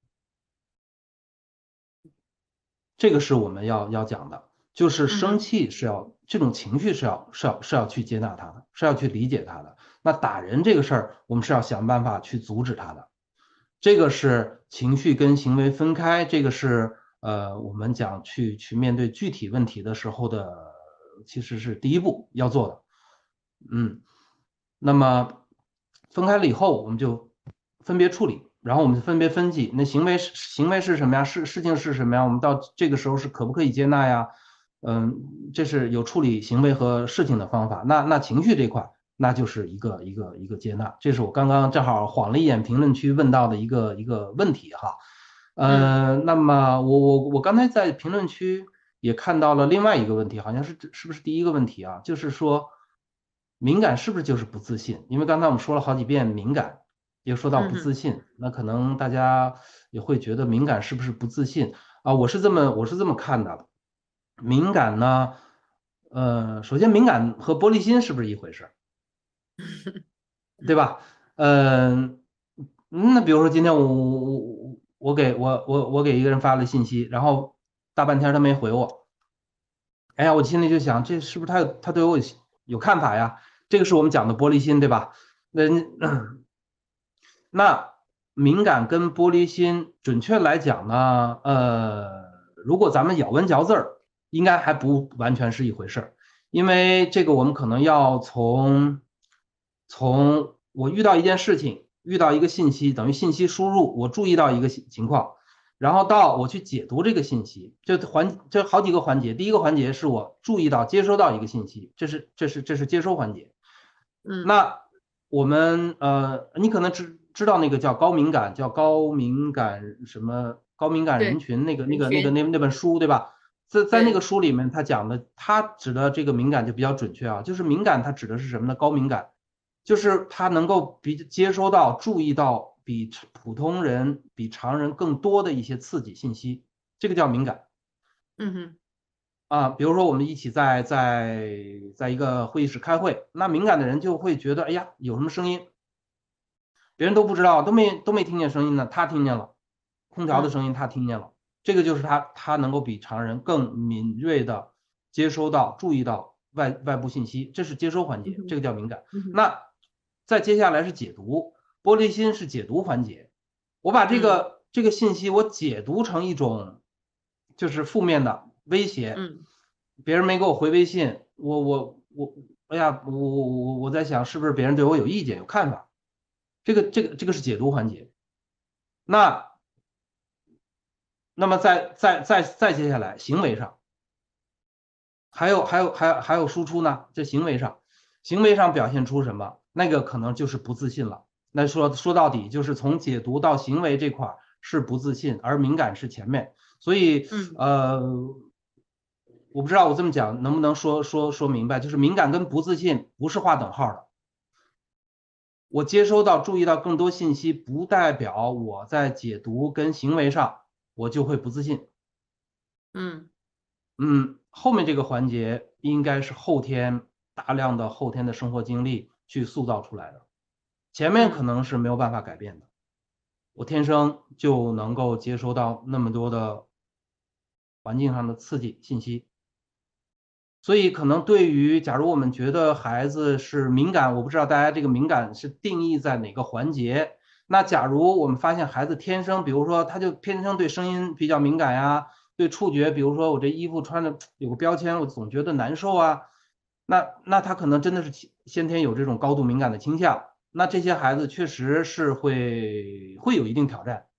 这个是我们要要讲的，就是生嗯哼气是要这种情绪是要是要是要去接纳他的，是要去理解他的。那打人这个事儿，我们是要想办法去阻止他的。这个是情绪跟行为分开，这个是呃，我们讲去去面对具体问题的时候的，其实是第一步要做的。嗯，那么分开了以后，我们就分别处理，然后我们就分别分析，那行为是行为是什么呀？事事情是什么呀？我们到这个时候是可不可以接纳呀？嗯，这是有处理行为和事情的方法。那那情绪这块，那就是一个一个一个接纳。这是我刚刚正好晃了一眼评论区问到的一个一个问题哈。 嗯呃，那么我我我刚才在评论区也看到了另外一个问题，好像是是不是第一个问题啊？就是说敏感是不是就是不自信？因为刚才我们说了好几遍敏感，又说到不自嗯信，那可能大家也会觉得敏感是不是不自信啊？我是这么我是这么看的，敏感呢，呃，首先敏感和玻璃心是不是一回事？对吧？嗯、那比如说今天我我我给我我我给一个人发了信息，然后大半天他没回我，哎呀，我心里就想，这是不是他有他对我有有看法呀？这个是我们讲的玻璃心，对吧？那那敏感跟玻璃心，准确来讲呢，呃，如果咱们咬文嚼字儿，应该还不完全是一回事儿，因为这个我们可能要从从我遇到一件事情，遇到一个信息，等于信息输入，我注意到一个情况，然后到我去解读这个信息，这环这好几个环节。第一个环节是我注意到接收到一个信息，这是这是这是接收环节。 嗯， 那我们呃，你可能知知道那个叫高敏感，叫高敏感什么高敏感人对， 群那个那人群， 个那个那那本书对吧？在在那个对， 书里面，他讲的，他指的这个敏感就比较准确啊，就是敏感，它指的是什么呢？高敏感，就是他能够比接收到、注意到比普通人、比常人更多的一些刺激信息，这个叫敏感。 嗯哼， 啊，比如说我们一起在在在一个会议室开会，那敏感的人就会觉得，哎呀，有什么声音，别人都不知道，都没都没听见声音呢，他听见了，空调的嗯声音他听见了，这个就是他他能够比常人更敏锐的接收到、注意到外外部信息，这是接收环节，这嗯哼， 个叫敏感。 嗯哼， 那再接下来是解读，玻璃心是解读环节，我把这嗯个这个信息我解读成一种就是负面的威胁， 嗯别人没给我回微信，我我我，哎呀，我我我我在想是不是别人对我有意见有看法，这个这个这个是解读环节。那那么再再再再接下来行为上，还有还有还有还有输出呢，这行为上，行为上表现出什么，那个可能就是不自信了。那说说到底就是从解读到行为这块是不自信，而敏感是前面。所以嗯呃，我不知道我这么讲能不能说说说明白，就是敏感跟不自信不是划等号的。我接收到、注意到更多信息，不代表我在解读跟行为上我就会不自信。 嗯嗯，后面这个环节应该是后天大量的后天的生活经历去塑造出来的，前面可嗯能是没有办法改变的。我天生就能够接收到那么多的环境上的刺激信息，所以可能对于假如我们觉得孩子是敏感，我不知道大家这个敏感是定义在哪个环节。那假如我们发现孩子天生，比如说他就天生对声音比较敏感呀，对触觉，比如说我这衣服穿着有个标签，我总觉得难受啊，那那他可能真的是先天有这种高度敏感的倾向。那这些孩子确实是会会有一定挑战。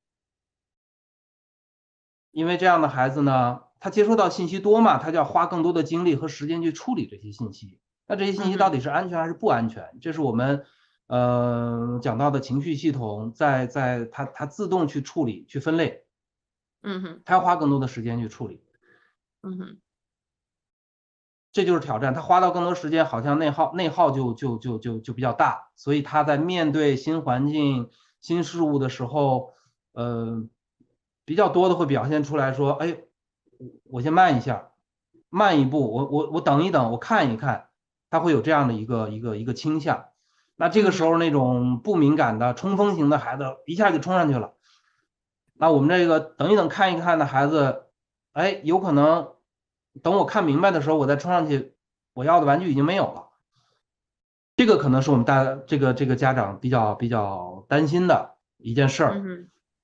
因为这样的孩子呢，他接收到信息多嘛，他就要花更多的精力和时间去处理这些信息。那这些信息到嗯哼， 底是安全还是不安全？这是我们呃讲到的情绪系统在在它它自动去处理去分类， 嗯哼， 它要花更多的时间去处理， 嗯哼， 这就是挑战。他花到更多时间，好像内耗内耗就就就就就比较大，所以他在面对新环境、新事物的时候，呃，比较多的会表现出来说，哎，我先慢一下，慢一步，我我我等一等，我看一看，他会有这样的一个一个一个倾向。那这个嗯哼， 时候那种不敏感的冲锋型的孩子一下就冲上去了，那我们这个等一等看一看的孩子，哎，有可能等我看明白的时候，我再冲上去，我要的玩具已经没有了。这个可能是我们大这个这个家长比较比较担心的一件事儿。 嗯哼，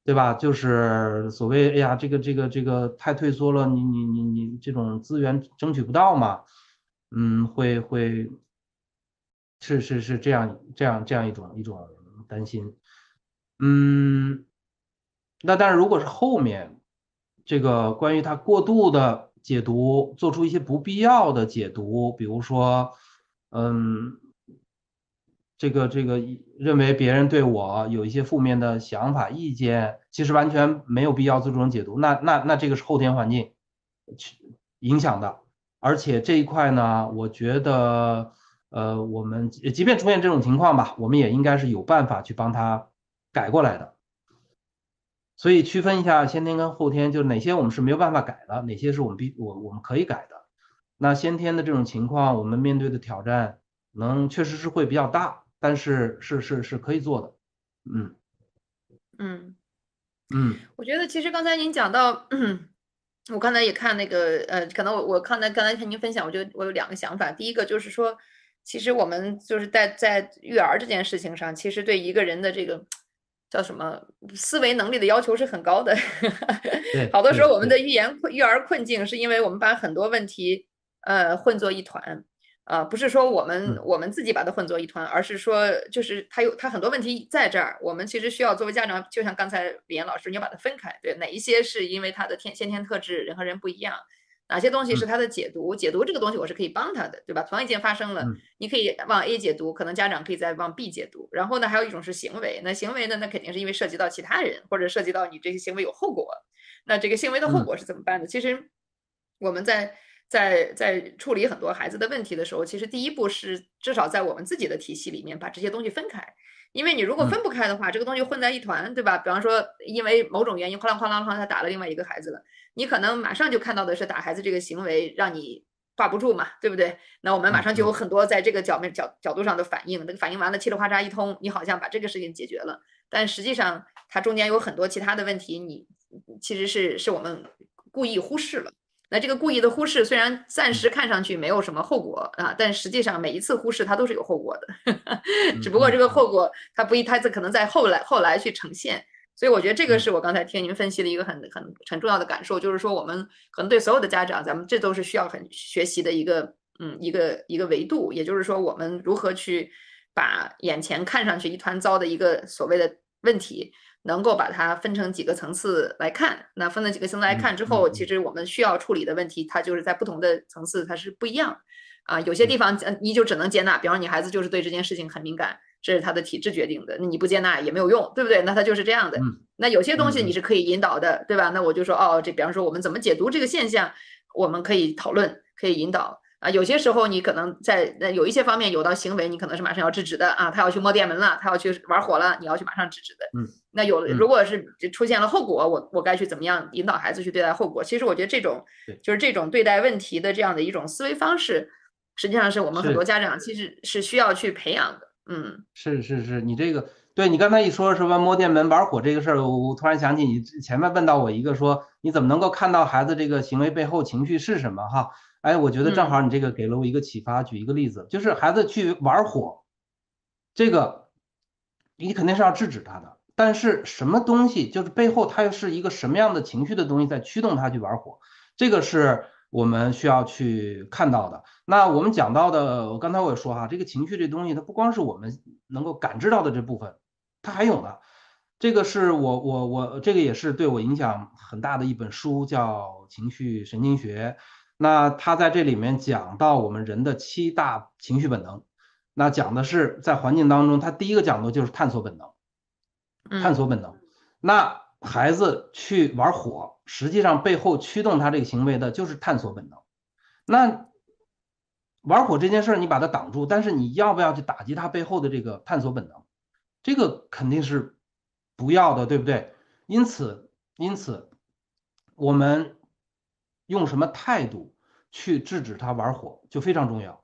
对吧？就是所谓，哎呀，这个这个这个太退缩了，你你你你这种资源争取不到嘛，嗯，会会是是是这样这样这样一种一种担心，嗯，那但是如果是后面这个关于它过度的解读，做出一些不必要的解读，比如说，嗯。这个这个认为别人对我有一些负面的想法意见，其实完全没有必要做这种解读。那那那这个是后天环境去影响的，而且这一块呢，我觉得呃，我们即便出现这种情况吧，我们也应该是有办法去帮他改过来的。所以区分一下先天跟后天，就是哪些我们是没有办法改的，哪些是我们必我我们可以改的。那先天的这种情况，我们面对的挑战能确实是会比较大，但是是是是可以做的。嗯嗯。 嗯我觉得其实刚才您讲到，我刚才也看那个，呃，可能我我看才刚才听您分享，我觉得我有两个想法。第一个就是说，其实我们就是在在育儿这件事情上，其实对一个人的这个叫什么思维能力的要求是很高的。 对好多时候我们的对对， 育言育儿困境，是因为我们把很多问题呃混作一团。啊、呃不是说我们嗯我们自己把它混作一团，而是说就是它有它很多问题在这儿，我们其实需要作为家长，就像刚才李岩老师，你要把它分开，对，哪一些是因为他的天先天特质，人和人不一样，哪些东西是嗯他的解读，解读这个东西我是可以帮他的，对吧？同样一件发生了， 嗯你可以往 A 解读，可能家长可以再往 B 解读，然后呢，还有一种是行为，那行为呢，那肯定是因为涉及到其他人，或者涉及到你这些行为有后果，那这个行为的后嗯果是怎么办的？其实我们在在在处理很多孩子的问题的时候，其实第一步是至少在我们自己的体系里面把这些东西分开，因为你如果分嗯不开的话，这个东西混在一团，对吧？比方说因为某种原因，哗啦哗啦哗啦，他打了另外一个孩子了，你可能马上就看到的是打孩子这个行为让你挂不住嘛，对不对？那我们马上就有嗯嗯很多在这个角面角角度上的反应，那个反应完了噼里啪嚓一通，你好像把这个事情解决了，但实际上它中间有很多其他的问题，你其实是是我们故意忽视了。那这个故意的忽视，虽然暂嗯时看上去没有什么后果啊，但实际上每一次忽视它都是有后果的，只嗯不过这嗯嗯个后果它不一，它可能在后来后来去呈现。所以我觉得这个嗯是我刚才听您分析的一个很很很重要的感受，就是说我们可能对所有的家长，咱们这都是需要很学习的一个嗯一个一个维度，也就是说我们如何去把眼前看上去一团糟的一个所谓的问题，能够把它分成几个层次来看。那分了几个层次来嗯看之后，其嗯实我们需要处理的问题，它就是在不同的层次它是不一样。啊，有些地嗯方你就只能接纳，比方你孩子就是对这件事情很敏感，这是他的体质决定的，那你不接纳也没有用，对不对？那他就是这样的。 嗯那有些东西你嗯是可以引导的，对吧？那我就说哦，这比方说我们怎么解读这个现象，我们可以讨论，可以引导。啊，有些时候你可能在那有一些方面有到行为，你可能是马上要制止的啊，他要去摸电门了，他要去玩火了，你要去马上制止的。 嗯那有如嗯， 果是出现了后果，我我该去怎么样引导孩子去对待后果？其实我觉得这种对， 就是这种对待问题的这样的一种思维方式，实际上是我们很多是。 家长其实是需要去培养的。嗯是是是，你这个对你刚才一说什么摸电门玩火这个事儿，我我突然想起你前面问到我一个说你怎么能够看到孩子这个行为背后情绪是什么哈？哎，我觉得正嗯好你这个给了我一个启发。举一个例子，就是孩子去玩火，这个你肯定是要制止他的，但是什么东西就是背后他又是一个什么样的情绪的东西在驱动他去玩火，这个是我们需要去看到的。那我们讲到的，我刚才我也说哈，这个情绪这东西，它不光是我们能够感知到的这部分，它还有呢。这个是我我我这个也是对我影响很大的一本书，叫《情绪神经学》。那他在这里面讲到我们人的七大情绪本能，那讲的是在环境当中，他第一个讲的就是探索本能，探嗯索本能。那孩子去玩火，实际上背后驱动他这个行为的就是探索本能。那玩火这件事儿，你把它挡住，但是你要不要去打击他背后的这个探索本能？这个肯定是不要的，对不对？因此，因此，我们用什么态度去制止他玩火就非常重要。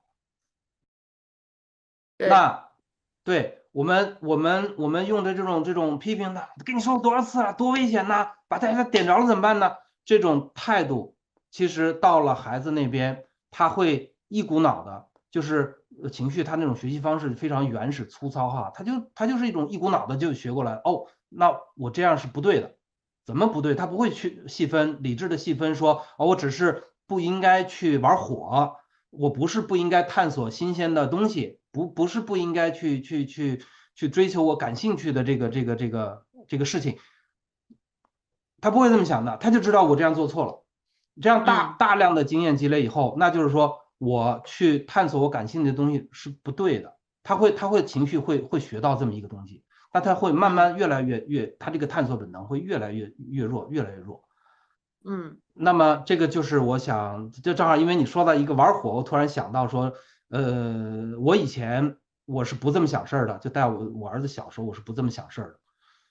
对那对我们，我们我们用的这种这种批评的，跟你说了多少次了，多危险呐！把大家点着了怎么办呢？这种态度，其实到了孩子那边，他会一股脑的，就是呃情绪，他那种学习方式非常原始粗糙哈，他就他就是一种一股脑的就学过来。哦，那我这样是不对的，怎么不对？他不会去细分，理智的细分说，哦，我只是不应该去玩火，我不是不应该探索新鲜的东西，不不是不应该去去去去追求我感兴趣的这个这个这个这个事情，他不会这么想的，他就知道我这样做错了。这样大嗯大量的经验积累以后，那就是说我去探索我感兴趣的东西是不对的。他会他会情绪会会学到这么一个东西，那他会慢嗯慢越来越越，他这个探索本能会越来越越弱，越来越弱。 嗯那么这个就是我想，就正好因为你说到一个玩火，我突然想到说，呃，我以前我是不这么想事儿的，就带我我儿子小时候我是不这么想事儿的。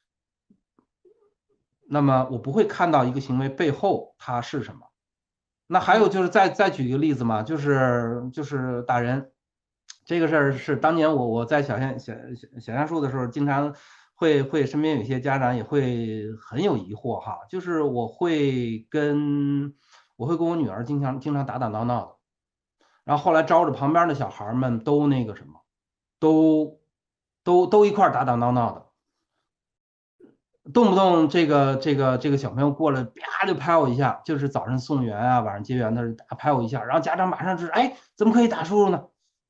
那么我不会看到一个行为背后它是什么。那还有就嗯是再再举一个例子嘛，就是就是打人这个事儿是当年我我在小象小小小橡树的时候，经常会会身边有一些家长也会很有疑惑哈，就是我会跟我会跟我女儿经常经常打打闹闹的，然后后来招着旁边的小孩们都那个什么，都都都一块打打闹闹的。动不动这个这个这个小朋友过来，啪就拍我一下，就是早上送园啊，晚上接园的时候拍我一下，然后家长马上就是，哎，怎么可以打叔叔呢？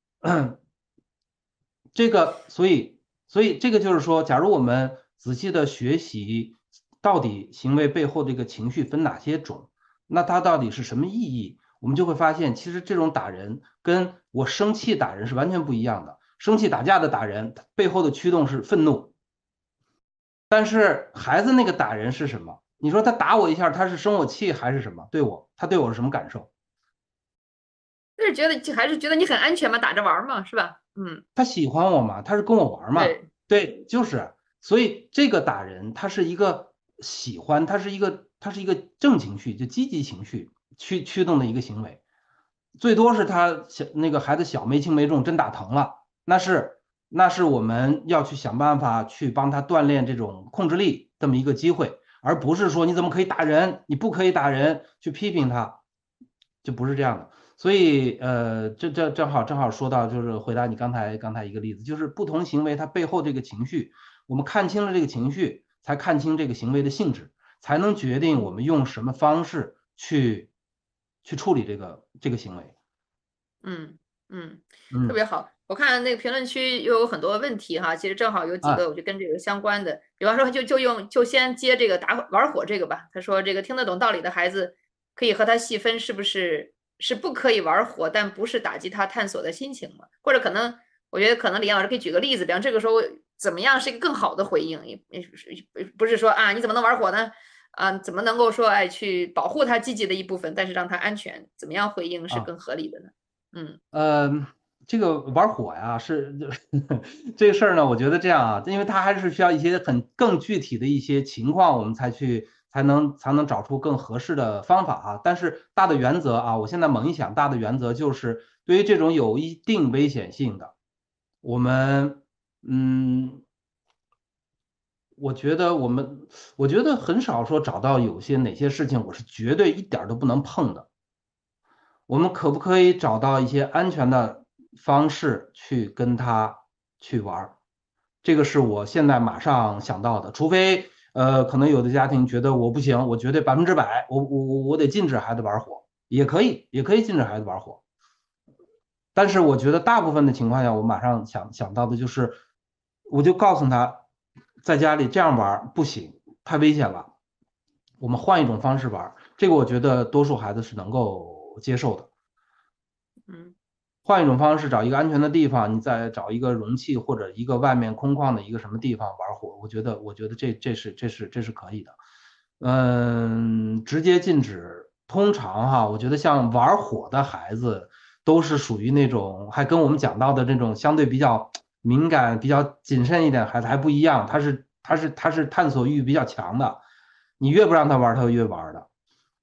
这个，所以所以这个就是说，假如我们仔细的学习，到底行为背后这个情绪分哪些种，那它到底是什么意义，我们就会发现，其实这种打人跟我生气打人是完全不一样的。生气打架的打人背后的驱动是愤怒，但是孩子那个打人是什么？你说他打我一下，他是生我气还是什么？对我，他对我是什么感受？ 就是觉得就还是觉得你很安全嘛，打着玩儿嘛，是吧？嗯， 他喜欢我吗？他是跟我玩吗？ 对， 对，就是。所以这个打人，他是一个喜欢，他是一个，他是一个正情绪，就积极情绪驱驱动的一个行为。最多是他小那个孩子小没轻没重，真打疼了，那是那是我们要去想办法去帮他锻炼这种控制力这么一个机会，而不是说你怎么可以打人，你不可以打人，去批评他，就不是这样的。所以呃，这这正好正好说到，就是回答你刚才刚才一个例子，就是不同行为它背后这个情绪，我们看清了这个情绪，才看清这个行为的性质，才能决定我嗯们用什么方式去去处理这个这个行为。 嗯嗯，特嗯别好。我看那个评论区又有很多问题哈，其实正好有几个啊我就跟这个相关的，比方说就就用就先接这个打火玩火这个吧。他说这个听得懂道理的孩子，可以和他细分是不是是不可以玩火，但不是打击他探索的心情嘛？或者可能我觉得可能李阳老师可以举个例子，比方这个时候怎么样是一个更好的回应？也也不是说啊你怎么能玩火呢？啊，怎么能够说哎去保护他积极的一部分，但是让他安全？怎么样回应是啊更合理的呢？嗯呃，这个玩火呀，是这个事儿呢，我觉得这样啊，因为它还是需要一些很更具体的一些情况，我们才去才能才能找出更合适的方法啊。但是大的原则啊，我现在猛一想，大的原则就是对于这种有一定危险性的，我们嗯。我觉得我们，我觉得很少说找到有些哪些事情我是绝对一点儿都不能碰的。我们可不可以找到一些安全的方式去跟他去玩儿？这个是我现在马上想到的。除非呃，可能有的家庭觉得我不行，我绝对百分之百，我我我我得禁止孩子玩火，也可以，也可以禁止孩子玩火。但是我觉得大部分的情况下，我马上想想到的就是，我就告诉他，在家里这样玩不行，太危险了，我们换一种方式玩。这个我觉得多数孩子是能够接受的。 嗯换一种方式，找一个安全的地方，你再找一个容器或者一个外面空旷的一个什么地方玩火，我觉得，我觉得这这是这是这是可以的。嗯，直接禁止，通常哈，我觉得像玩火的孩子都是属于那种，还跟我们讲到的这种相对比较敏感、比较谨慎一点孩子还不一样，他是他是他是探索欲比较强的，你越不让他玩，他会越玩的。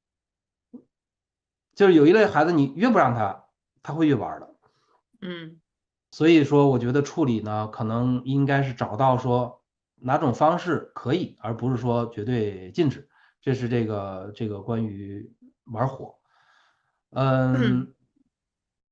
就是有一类孩子，你越不让他，他会越玩的。 嗯所以说，我觉得处理呢，可能应该是找到说哪种方式可以，而不是说绝对禁止。这是这个这个关于玩火。 嗯。 嗯，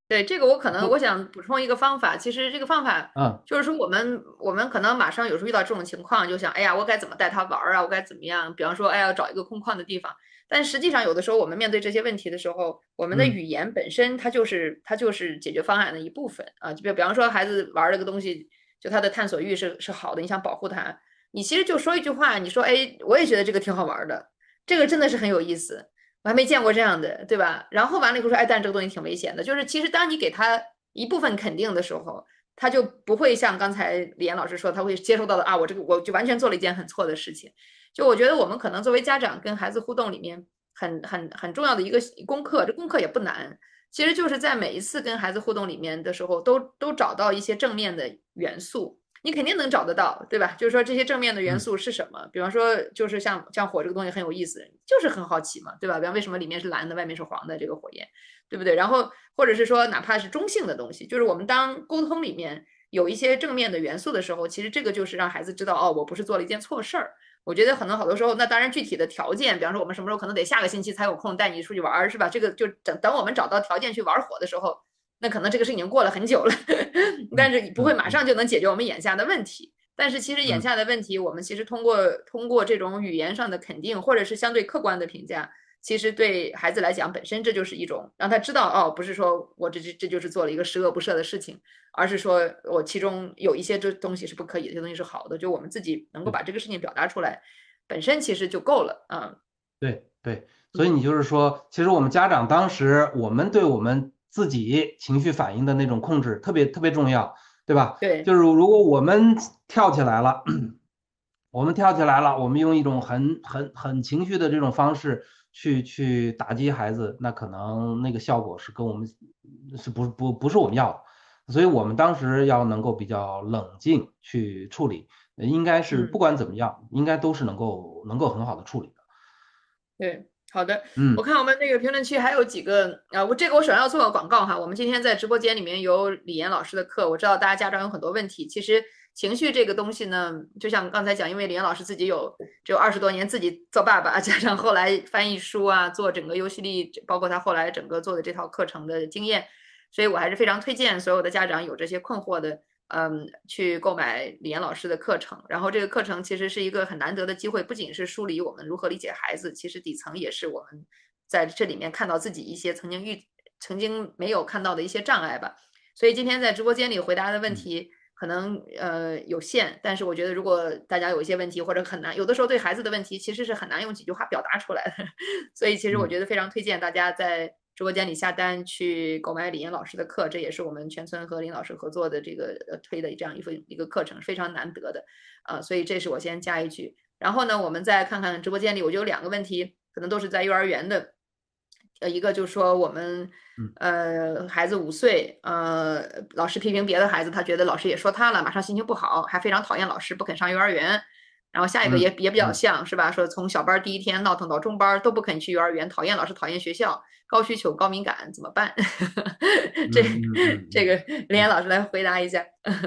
对，这个我可能我不， 想补充一个方法，其实这个方法嗯就是说我们我们可能马上有时候遇到这种情况，就想，哎呀，我该怎么带他玩儿啊？我该怎么样？比方说，哎呀，找一个空旷的地方。但实际上，有的时候我们面对这些问题的时候，我们的嗯语言本身它就是它就是解决方案的一部分啊。就比比方说，孩子玩儿这个东西，就他的探索欲是是好的，你想保护他，你其实就说一句话，你说，哎，我也觉得这个挺好玩儿的，这个真的是很有意思。我还没见过这样的，对吧？然后完了以后说，哎，但这个东西挺危险的。就是其实当你给他一部分肯定的时候，他就不会像刚才李岩老师说，他会接收到的啊，我这个我就完全做了一件很错的事情。就我觉得我们可能作为家长跟孩子互动里面很很很重要的一个功课，这功课也不难，其实就是在每一次跟孩子互动里面的时候，都都找到一些正面的元素。你肯定能找得到，对吧？就是说这些正面的元嗯素是什么？比方说，就是像像火这个东西很有意思，就是很好奇嘛，对吧？比方为什么里面是蓝的，外面是黄的这个火焰，对不对？然后或者是说，哪怕是中性的东西，就是我们当沟通里面有一些正面的元素的时候，其实这个就是让孩子知道，哦，我不是做了一件错事儿。我觉得可能好多时候，那当然具体的条件，比方说我们什么时候可能得下个星期才有空带你出去玩，是吧？这个就等等我们找到条件去玩火的时候，那可能这个事已经过了很久了，但嗯是不会马嗯嗯上就能解决我们眼下的问题。但是其实眼嗯下的问题，我们其实通过通过这种语言上的肯定，或者是相对客观的评价，其实对孩子来讲，本身这就是一种让他知道，哦，不是说我这这这就是做了一个十恶不赦的事情，而是说我其中有一些这东西是不可以的，这些东西是好的，就我们自己能够对把这个事情表达出来，本身其实就够了啊。 对对，所以嗯， 你就是说，其实我们家长当时我们对我们自己情绪反应的那种控制特别特别重要，对吧？ 对， 就是如果我们跳起来了。我们跳起来了，我们用一种很很很情绪的这种方式去去打击孩子，那可能那个效果是跟我们是不不不是我们要的，所以我们当时要能够比较冷静去处理，呃应该是不嗯。 管怎么样，应该都是能够能够很好的处理的。 对，好的，我嗯看我们那个评论区还有几个啊，我这个我首先要做个广告哈，我们今天在直播间里面有李岩老师的课，我知道大家家长有很多问题，其实情绪这个东西呢，就像刚才讲，因为李岩老师自己有只有二十多年自己做爸爸，加上后来翻译书啊，做整个游戏力，包括他后来整个做的这套课程的经验，所以我还是非常推荐所有的家长有这些困惑的。嗯，去购买李岩老师的课程，然后这个课程其实是一个很难得的机会，不仅是梳理我们如何理解孩子，其实底层也是我们在这里面看到自己一些曾经遇、曾经没有看到的一些障碍吧。所以今天在直播间里回答的问嗯题可能呃有限，但是我觉得如果大家有一些问题或者很难，有的时候对孩子的问题其实是很难用几句话表达出来的，所以其实我嗯觉得非常推荐大家在直播间里下单去购买李岩老师的课，这也是我们全村和林老师合作的这个呃推的这样一份一个课程，非常难得的，啊、呃，所以这是我先加一句。然后呢，我们再看看直播间里，我就有两个问题，可能都是在幼儿园的，呃，一个就是说我们嗯呃孩子五岁，呃，老师批评别的孩子，他觉得老师也说他了，马上心情不好，还非常讨厌老师，不肯上幼儿园。然后下一个也嗯也比较嗯像是吧？说从小班第一天闹腾到中班都不肯去幼儿园，讨厌老师，讨厌学校，高需求高敏感怎么办？这嗯嗯嗯嗯这个林岩嗯。 老师来回答一下。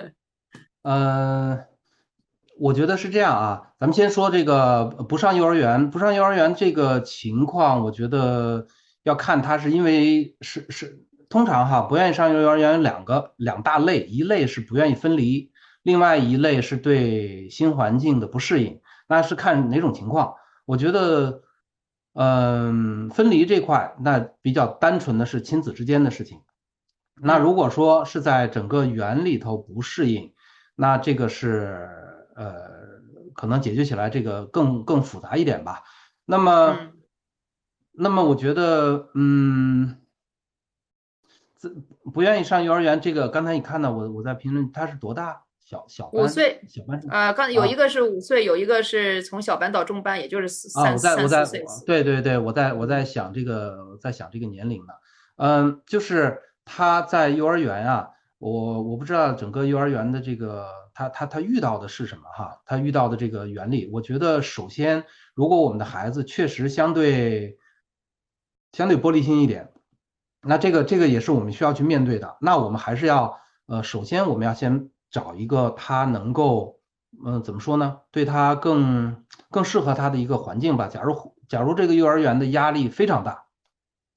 呃，我觉得是这样啊，咱们先说这个呃不上幼儿园，不上幼儿园这个情况，我觉得要看他是因为是是通常哈不愿意上幼儿园有两个两大类，一类是不愿意分离，另外一类是对新环境的不适应，那是看哪种情况。我觉得，嗯、分离这块那比较单纯的是亲子之间的事情。那如嗯果说是在整个园里头不适应，那这个是呃，可能解决起来这个更更复杂一点吧。那么， 嗯， 那么我觉得，嗯，自不愿意上幼儿园，这个刚才你看到我我在评论他是多大？小小班， 五岁， 小班是啊，刚有一啊个是五岁，有一个是从小班到中班，也就是四啊， 三我在我在三四岁。 对对对，我在我在嗯想这个，我在想这个年龄呢。嗯，就是他在幼儿园啊，我我不知道整个幼儿园的这个他他他遇到的是什么哈，他遇到的这个原理，我觉得首先，如果我们的孩子确实相对相对玻璃心一点，那这个这个也是我们需要去面对的。那我们还是要呃，首先我们要先找一个他能够嗯、呃怎么说呢，对他更更适合他的一个环境吧。假如假如这个幼儿园的压力非常大。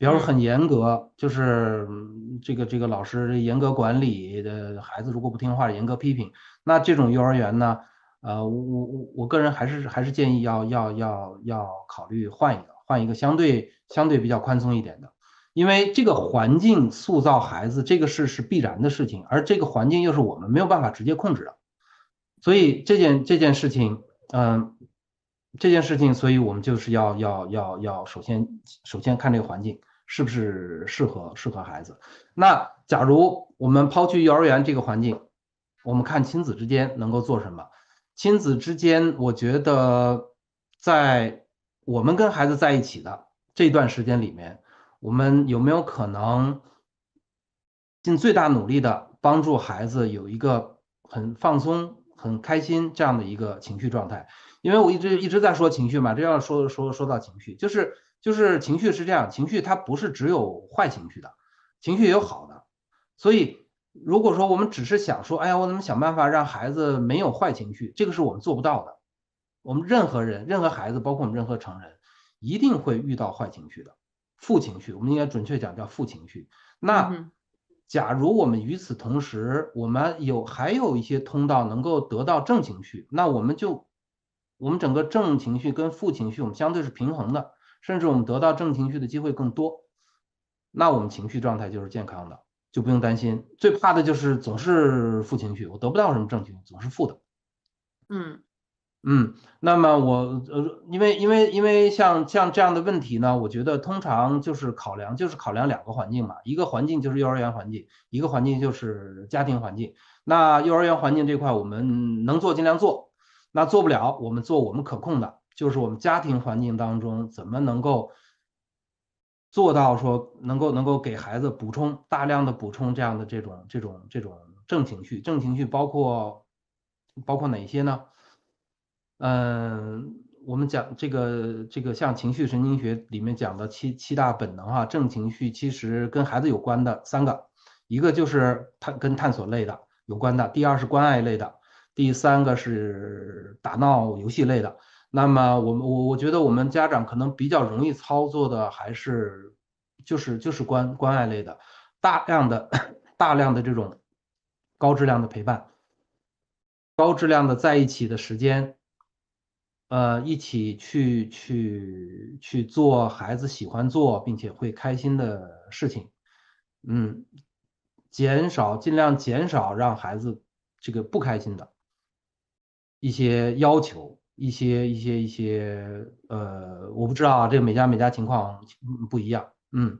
比方说很严格，就是这个这个老师严格管理的孩子，如果不听话，严格批评。那这种幼儿园呢，呃，我我我个人还是还是建议要要要要考虑换一个，换一个相对相对比较宽松一点的。因为这个环境塑造孩子，这个是是必然的事情，而这个环境又是我们没有办法直接控制的，所以这件这件事情，嗯、呃，这件事情，所以我们就是要要要要首先首先看这个环境是不是适合适合孩子。那假如我们抛去幼儿园这个环境，我们看亲子之间能够做什么？亲子之间，我觉得在我们跟孩子在一起的这段时间里面。我们有没有可能尽最大努力的帮助孩子有一个很放松、很开心这样的一个情绪状态？因为我一直一直在说情绪嘛，这要说说说到情绪，就是就是情绪是这样，情绪它不是只有坏情绪的，情绪也有好的。所以如果说我们只是想说，哎呀，我怎么想办法让孩子没有坏情绪，这个是我们做不到的。我们任何人、任何孩子，包括我们任何成人，一定会遇到坏情绪的。负情绪，我们应该准确讲叫负情绪。那假如我们与此同时，我们有还有一些通道能够得到正情绪，那我们就我们整个正情绪跟负情绪，我们相对是平衡的，甚至我们得到正情绪的机会更多，那我们情绪状态就是健康的，就不用担心。最怕的就是总是负情绪，我得不到什么正情绪，总是负的。 嗯嗯，那么我呃，因为因为因为像像这样的问题呢，我觉得通常就是考量就是考量两个环境嘛，一个环境就是幼儿园环境，一个环境就是家庭环境。那幼儿园环境这块我们能做尽量做，那做不了我们做我们可控的，就是我们家庭环境当中怎么能够做到说能够能够给孩子补充大量的补充这样的这种这种这种正情绪，正情绪包括包括哪些呢？嗯，我们讲这个这个像情绪神经学里面讲的七七大本能哈，正情绪其实跟孩子有关的三个，一个就是探跟探索类的有关的，第二是关爱类的，第三个是打闹游戏类的。那么我们我我觉得我们家长可能比较容易操作的还是就是就是关关爱类的，大量的大量的这种高质量的陪伴，高质量的在一起的时间。呃，一起去去去做孩子喜欢做并且会开心的事情，嗯，减少尽量减少让孩子这个不开心的一些要求，一些一些一些呃，我不知道啊，这个每家每家情况不一样，嗯。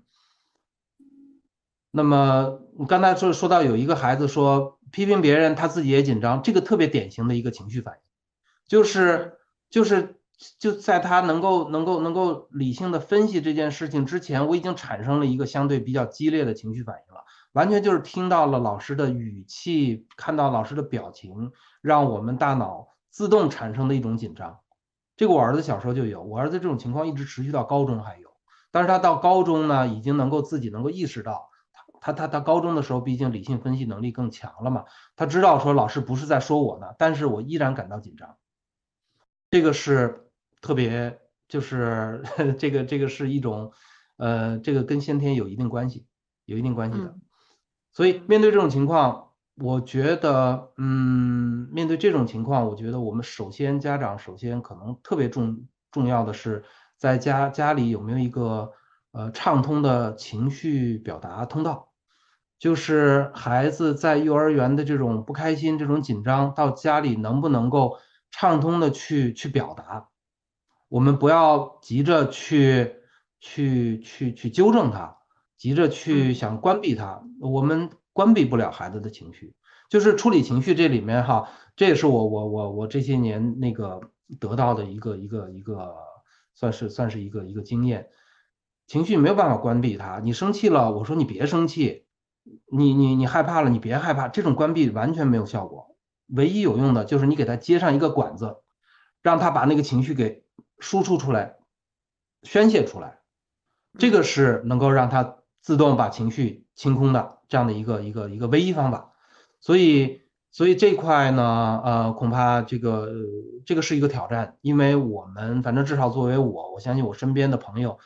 那么你刚才说说到有一个孩子说批评别人，他自己也紧张，这个特别典型的一个情绪反应。就是就是就在他能够能够能够理性的分析这件事情之前，我已经产生了一个相对比较激烈的情绪反应了，完全就是听到了老师的语气，看到老师的表情，让我们大脑自动产生的一种紧张。这个我儿子小时候就有，我儿子这种情况一直持续到高中还有，但是他到高中呢，已经能够自己能够意识到。他他他高中的时候，毕竟理性分析能力更强了嘛，他知道说老师不是在说我呢，但是我依然感到紧张。这个是特别，就是这个这个是一种，呃，这个跟先天有一定关系，有一定关系的。所以面对这种情况，我觉得，嗯，面对这种情况，我觉得我们首先家长首先可能特别重重要的是，在家家里有没有一个呃畅通的情绪表达通道，就是孩子在幼儿园的这种不开心、这种紧张，到家里能不能够畅通的去去表达。我们不要急着去去去去纠正他，急着去想关闭他，我们关闭不了孩子的情绪。就是处理情绪这里面哈，这也是我我我我这些年那个得到的一个一个一个，算是算是一个一个经验。情绪没有办法关闭它，你生气了，我说你别生气，你你你害怕了，你别害怕，这种关闭完全没有效果。唯一有用的就是你给他接上一个管子，让他把那个情绪给输出出来，宣泄出来，这个是能够让他自动把情绪清空的这样的一个一个一个唯一方法。所以，所以这块呢，呃，恐怕这个呃这个是一个挑战，因为我们反正至少作为我，我相信我身边的朋友，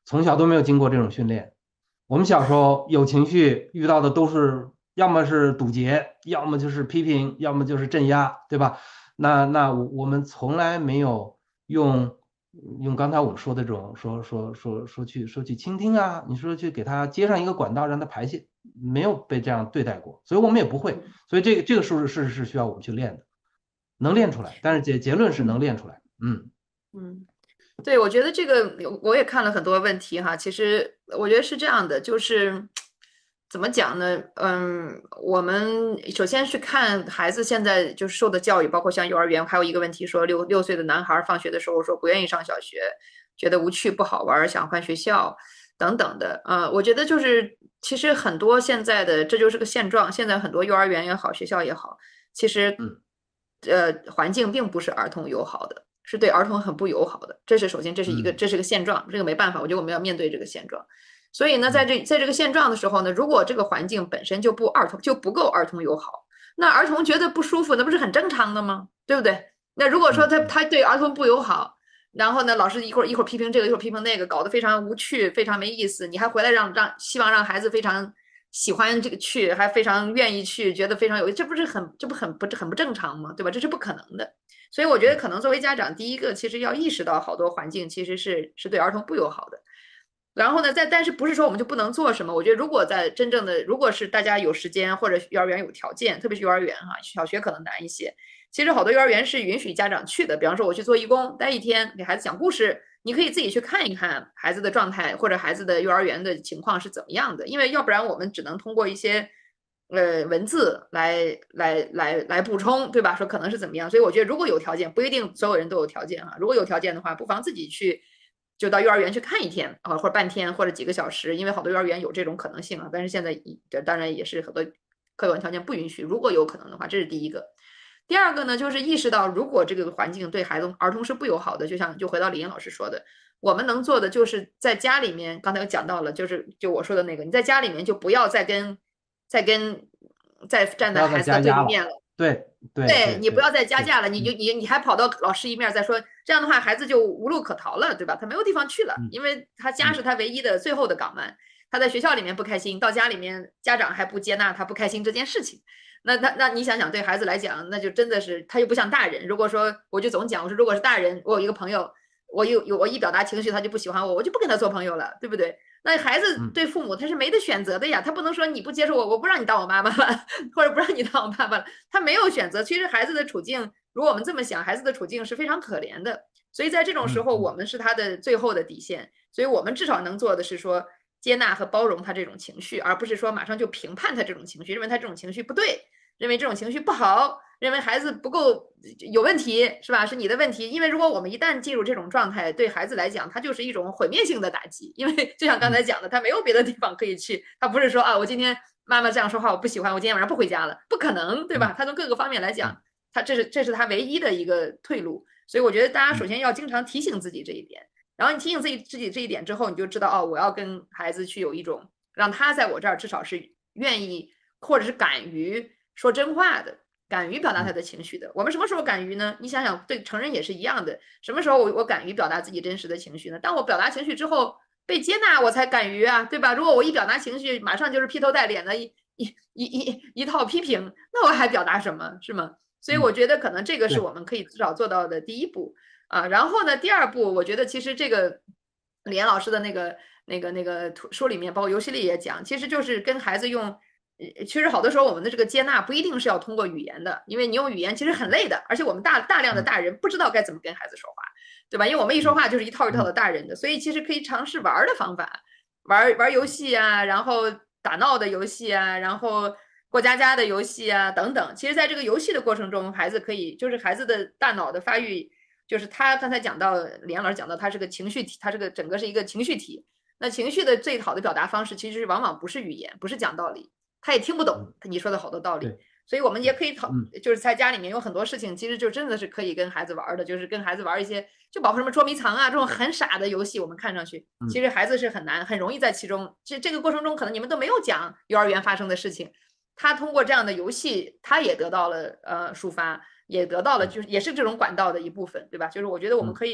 从小都没有经过这种训练。我们小时候有情绪遇到的都是要么是堵截，要么就是批评，要么就是镇压，对吧？那那我我们从来没有用用刚才我们说的这种说说说说去说去倾听啊，你说去给他接上一个管道让他排泄，没有被这样对待过，所以我们也不会。所以这个这个是是是需要我们去练的，能练出来。但是结结论是能练出来。嗯嗯。对，我觉得这个我也看了很多问题哈。其实我觉得是这样的，就是怎么讲呢？嗯，我们首先是看孩子现在就是受的教育，包括像幼儿园，还有一个问题说六六岁的男孩放学的时候说不愿意上小学，觉得无趣不好玩，想换学校等等的。呃，我觉得就是其实很多现在的这就是个现状，现在很多幼儿园也好，学校也好，其实嗯呃环境并不是儿童友好的。是对儿童很不友好的，这是首先，这是一个， 嗯这是个现状，这个没办法，我觉得我们要面对这个现状。所以呢，在嗯这在这个现状的时候呢，如果这个环境本身就不儿童就不够儿童友好，那儿童觉得不舒服，那不是很正常的吗？对不对？那如果说他嗯他对儿童不友好，然后呢，老师一会儿一会儿批评这个，一会儿批评那个，搞得非常无趣，非常没意思，你还回来让让希望让孩子非常喜欢这个去，还非常愿意去，觉得非常有，这不是很这不很不很不正常吗？对吧？这是不可能的。所以我觉得可能作为家长，第一个其实要意识到好多环境其实是是对儿童不友好的。然后呢，在但是不是说我们就不能做什么？我觉得如果在真正的，如果是大家有时间或者幼儿园有条件，特别是幼儿园哈，小学可能难一些。其实好多幼儿园是允许家长去的，比方说我去做义工，待一天，给孩子讲故事，你可以自己去看一看孩子的状态或者孩子的幼儿园的情况是怎么样的，因为要不然我们只能通过一些呃文字来来来来补充，对吧？说可能是怎么样，所以我觉得如果有条件，不一定所有人都有条件哈，如果有条件的话，不妨自己去。就到幼儿园去看一天啊，或者半天，或者几个小时，因为好多幼儿园有这种可能性啊。但是现在当然也是很多客观条件不允许。如果有可能的话，这是第一个。第二个呢，就是意识到如果这个环境对孩子儿童是不友好的，就像就回到李岩老师说的，我们能做的就是在家里面，刚才讲到了，就是就我说的那个，你在家里面就不要再跟再跟再站不要再在孩子的加压了。 对立面了。 对对对对对你不要再加对。 价了，你就嗯你你还跑到老师一面再说，这样的话孩子就无路可逃了，对吧？他没有地方去了， 嗯因为他家是嗯他唯一的最后的港湾。他在学校里面不开心，到家里面家长还不接纳他不开心这件事情，那那那你想想，对孩子来讲，那就真的是他又不像大人。如果说我就总讲，我说如果是大人，我有一个朋友，我有有我一表达情绪，他就不喜欢我，我就不跟他做朋友了，对不对？那孩子嗯对父母他是没得选择的呀，他不能说你不接受我，我不让你当我妈妈了，或者不让你当我爸爸了，他没有选择。其实孩子的处境，如果我们这么想，孩子的处境是非常可怜的。所以在这种时候，我嗯嗯们是他的最后的底线。所以我们至少能做的是说，接纳和包容他这种情绪，而不是说马上就评判他这种情绪，认为他这种情绪不对，认为这种情绪不好，认为孩子不够有问题，是吧？是你的问题。因为如果我们一旦进入这种状态，对孩子来讲，他就是一种毁灭性的打击。因为就像刚才嗯讲的，他没有别的地方可以去，他不是说啊，我今天妈妈这样说话我不喜欢，我今天晚上不回家了，不可能，对吧？ 嗯他从各个方面来嗯讲，他这是这是他唯一的一个退路。所以我觉得大家首嗯先要经常提醒自己这一点，然后你提醒自己自己这一点之后，你就知道哦，我要跟孩子去有一种让他在我这儿至少是愿意或者是敢于说真话的，敢于表达他的情绪的。我们什么时候敢于呢？你想想，对成人也是一样的。什么时候我我敢于表达自己真实的情绪呢？当我表达情绪之后被接纳，我才敢于啊，对吧？如果我一表达情绪，马上就是劈头盖脸的一一一一一套批评，那我还表达什么？是吗？所以我嗯。 觉得可能这个是对。 我们可以至少做到的第一步啊。然后呢，第二步，我觉得其实这个李岩老师的那个那个那个图书里面，包括游戏里也讲，其实就是跟孩子用。其实好多时候我们的这个接纳不一定是要通过语言的，因为你用语言其实很累的，而且我们大大量的嗯大人不知道该怎么跟孩子说话，对吧？因为我们一说嗯话就是一套一套的嗯大人的，所以其实可以尝试玩的方法，玩玩游戏啊，然后打闹的游戏啊，然后过家家的游戏啊等等。其实，在这个游戏的过程中，孩子可以就是孩子的大脑的发育，就是他刚才讲到李阳老师讲到，他是个情绪体，他这个整个是一个情绪体。那情绪的最好的表达方式，其实往往不是语言，不是讲道理，他也听不懂嗯。 你说的好多道理。 对。 所以我们也可以讨， 嗯就是在家里面有很多事情，其实就真的是可以跟孩子玩的，就是跟孩子玩一些，就包括什么捉迷藏啊这种很傻的游戏，我们看上去其嗯实孩子是很难，很容易在其中。这这个过程中，可能你们都没有讲幼儿园发生的事情，他通过这样的游戏，他也得到了呃抒发，也得到了就是也是这种管道的一部分，对吧？就是我觉得我们嗯可以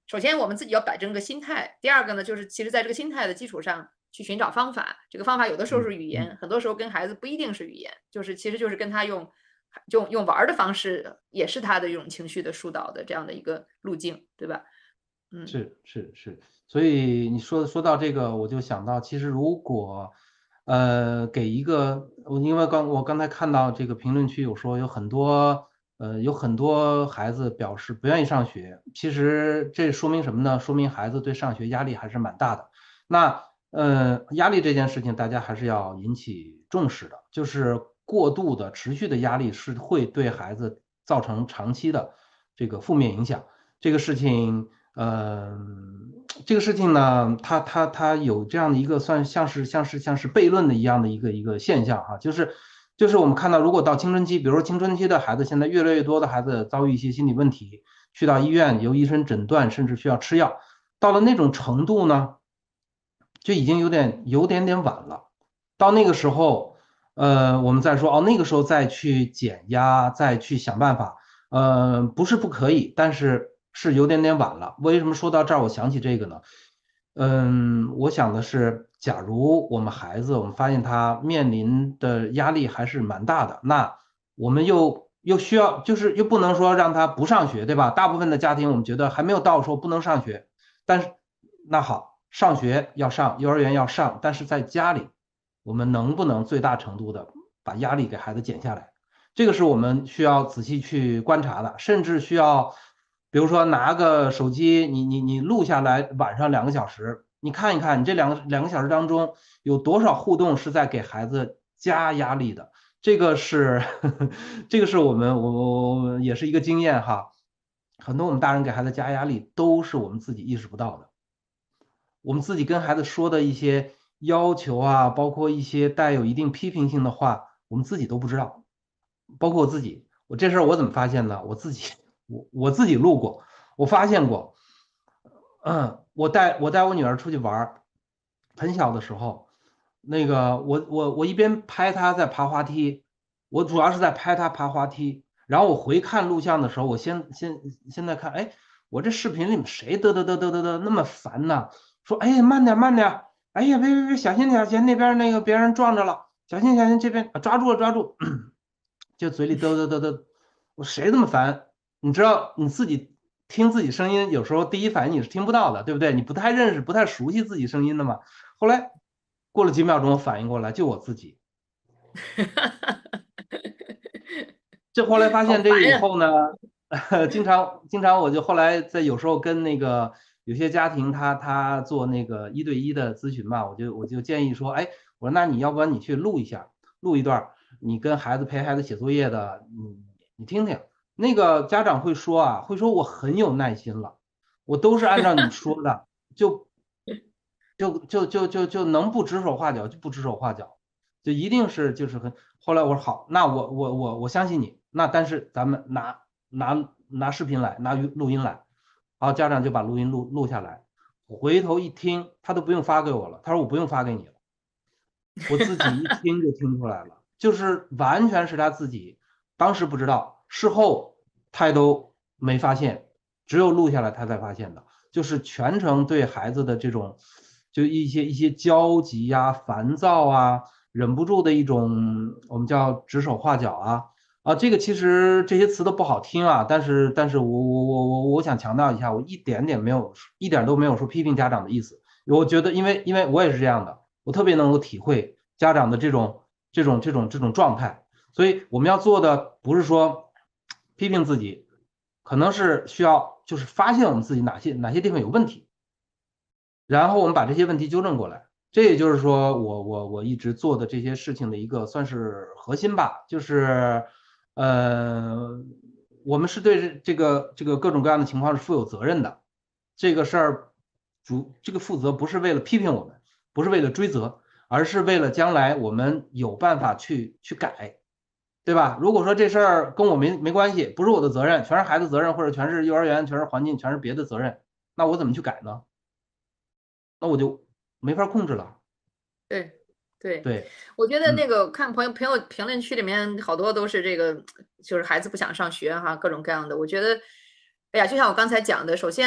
首先我们自己要摆正个心态，第二个呢，就是其实在这个心态的基础上去寻找方法。这个方法有的时候是语言，很多时候跟孩子不一定是语言，就是其实就是跟他用用用玩的方式，也是他的一种情绪的疏导的这样的一个路径，对吧？嗯， 是是是，所以你说说到这个，我就想到，其实如果呃给一个，我因为刚我刚才看到这个评论区有说有很多呃有很多孩子表示不愿意上学，其实这说明什么呢？说明孩子对上学压力还是蛮大的。那呃压力这件事情，大家还是要引起重视的，就是过度的持续的压力是会对孩子造成长期的这个负面影响。这个事情。呃，这个事情呢，它它它有这样的一个算像是像是像是悖论的一样的一个一个现象哈，就是就是我们看到，如果到青春期，比如说青春期的孩子，现在越来越多的孩子遭遇一些心理问题，去到医院由医生诊断，甚至需要吃药，到了那种程度呢，就已经有点有点点晚了。到那个时候，呃，我们再说哦，那个时候再去减压，再去想办法。呃，不是不可以，但是是有点点晚了。为什么说到这儿，我想起这个呢？嗯，我想的是，假如我们孩子，我们发现他面临的压力还是蛮大的，那我们又又需要，就是又不能说让他不上学，对吧？大部分的家庭我们觉得还没有到说不能上学，但是那好，上学要上，幼儿园要上，但是在家里，我们能不能最大程度的把压力给孩子减下来？这个是我们需要仔细去观察的，甚至需要，比如说拿个手机，你你你录下来，晚上两个小时，你看一看，你这两个两个小时当中有多少互动是在给孩子加压力的。这个是这个是我们我我我也是一个经验哈，很多我们大人给孩子加压力都是我们自己意识不到的，我们自己跟孩子说的一些要求啊，包括一些带有一定批评性的话，我们自己都不知道。包括我自己，我这事儿我怎么发现呢？我自己，我我自己录过，我发现过，嗯，我带我带我女儿出去玩儿，很小的时候，那个我我我一边拍她在爬滑梯，我主要是在拍她爬滑梯，然后我回看录像的时候，我先先现在看，哎，我这视频里面谁嘚嘚嘚嘚嘚嘚那么烦呢？说，哎呀，慢点慢点，哎呀，别别别，小心点，小心那边那个别人撞着了，小心小心这边抓住了抓住。就嘴里嘚嘚嘚嘚，我谁这么烦？你知道你自己听自己声音，有时候第一反应你是听不到的，对不对？你不太认识、不太熟悉自己声音的嘛。后来过了几秒钟，我反应过来，就我自己。这后来发好现这个以烦呀！ 后呢，经常经常我就后来在有时候跟那个有些家庭他他做那个一对一的咨询嘛，我就我就建议说，哎，我说那你要不然你去录一下，录一段你跟孩子陪孩子写作业的，你你听听，那个家长会说啊，会说我很有耐心了，我都是按照你说的，就就就就就就能不指手画脚就不指手画脚，就一定是就是很。后来我说好，那我我我我相信你，那但是咱们拿拿拿视频来，拿录音来，好，家长就把录音录录下来，回头一听，他都不用发给我了，他说我不用发给你了，我自己一听就听出来了，就是完全是他自己当时不知道，事后他也都没发现，只有录下来他才发现的，就是全程对孩子的这种就一些一些焦急呀、烦躁啊，忍不住的一种我们叫指手画脚啊。啊，这个其实这些词都不好听啊，但是但是我我我我我想强调一下，我一点点没有一点都没有说批评家长的意思。我觉得，因为因为我也是这样的，我特别能够体会家长的这种这种这种这种状态，所以我们要做的不是说批评自己，可能是需要就是发现我们自己哪些哪些地方有问题，然后我们把这些问题纠正过来。这也就是说我我我一直做的这些事情的一个算是核心吧，就是呃，我们是对这个这个各种各样的情况是负有责任的。这个事儿主这个负责不是为了批评我们，不是为了追责，而是为了将来我们有办法去去改，对吧？如果说这事儿跟我没没关系，不是我的责任，全是孩子责任，或者全是幼儿园，全是环境，全是别的责任，那我怎么去改呢？那我就没法控制了。 对对， 对， 我觉得那嗯个看朋友朋友评论区里面好多都是这个，就是孩子不想上学哈，各种各样的。我觉得，哎呀，就像我刚才讲的，首先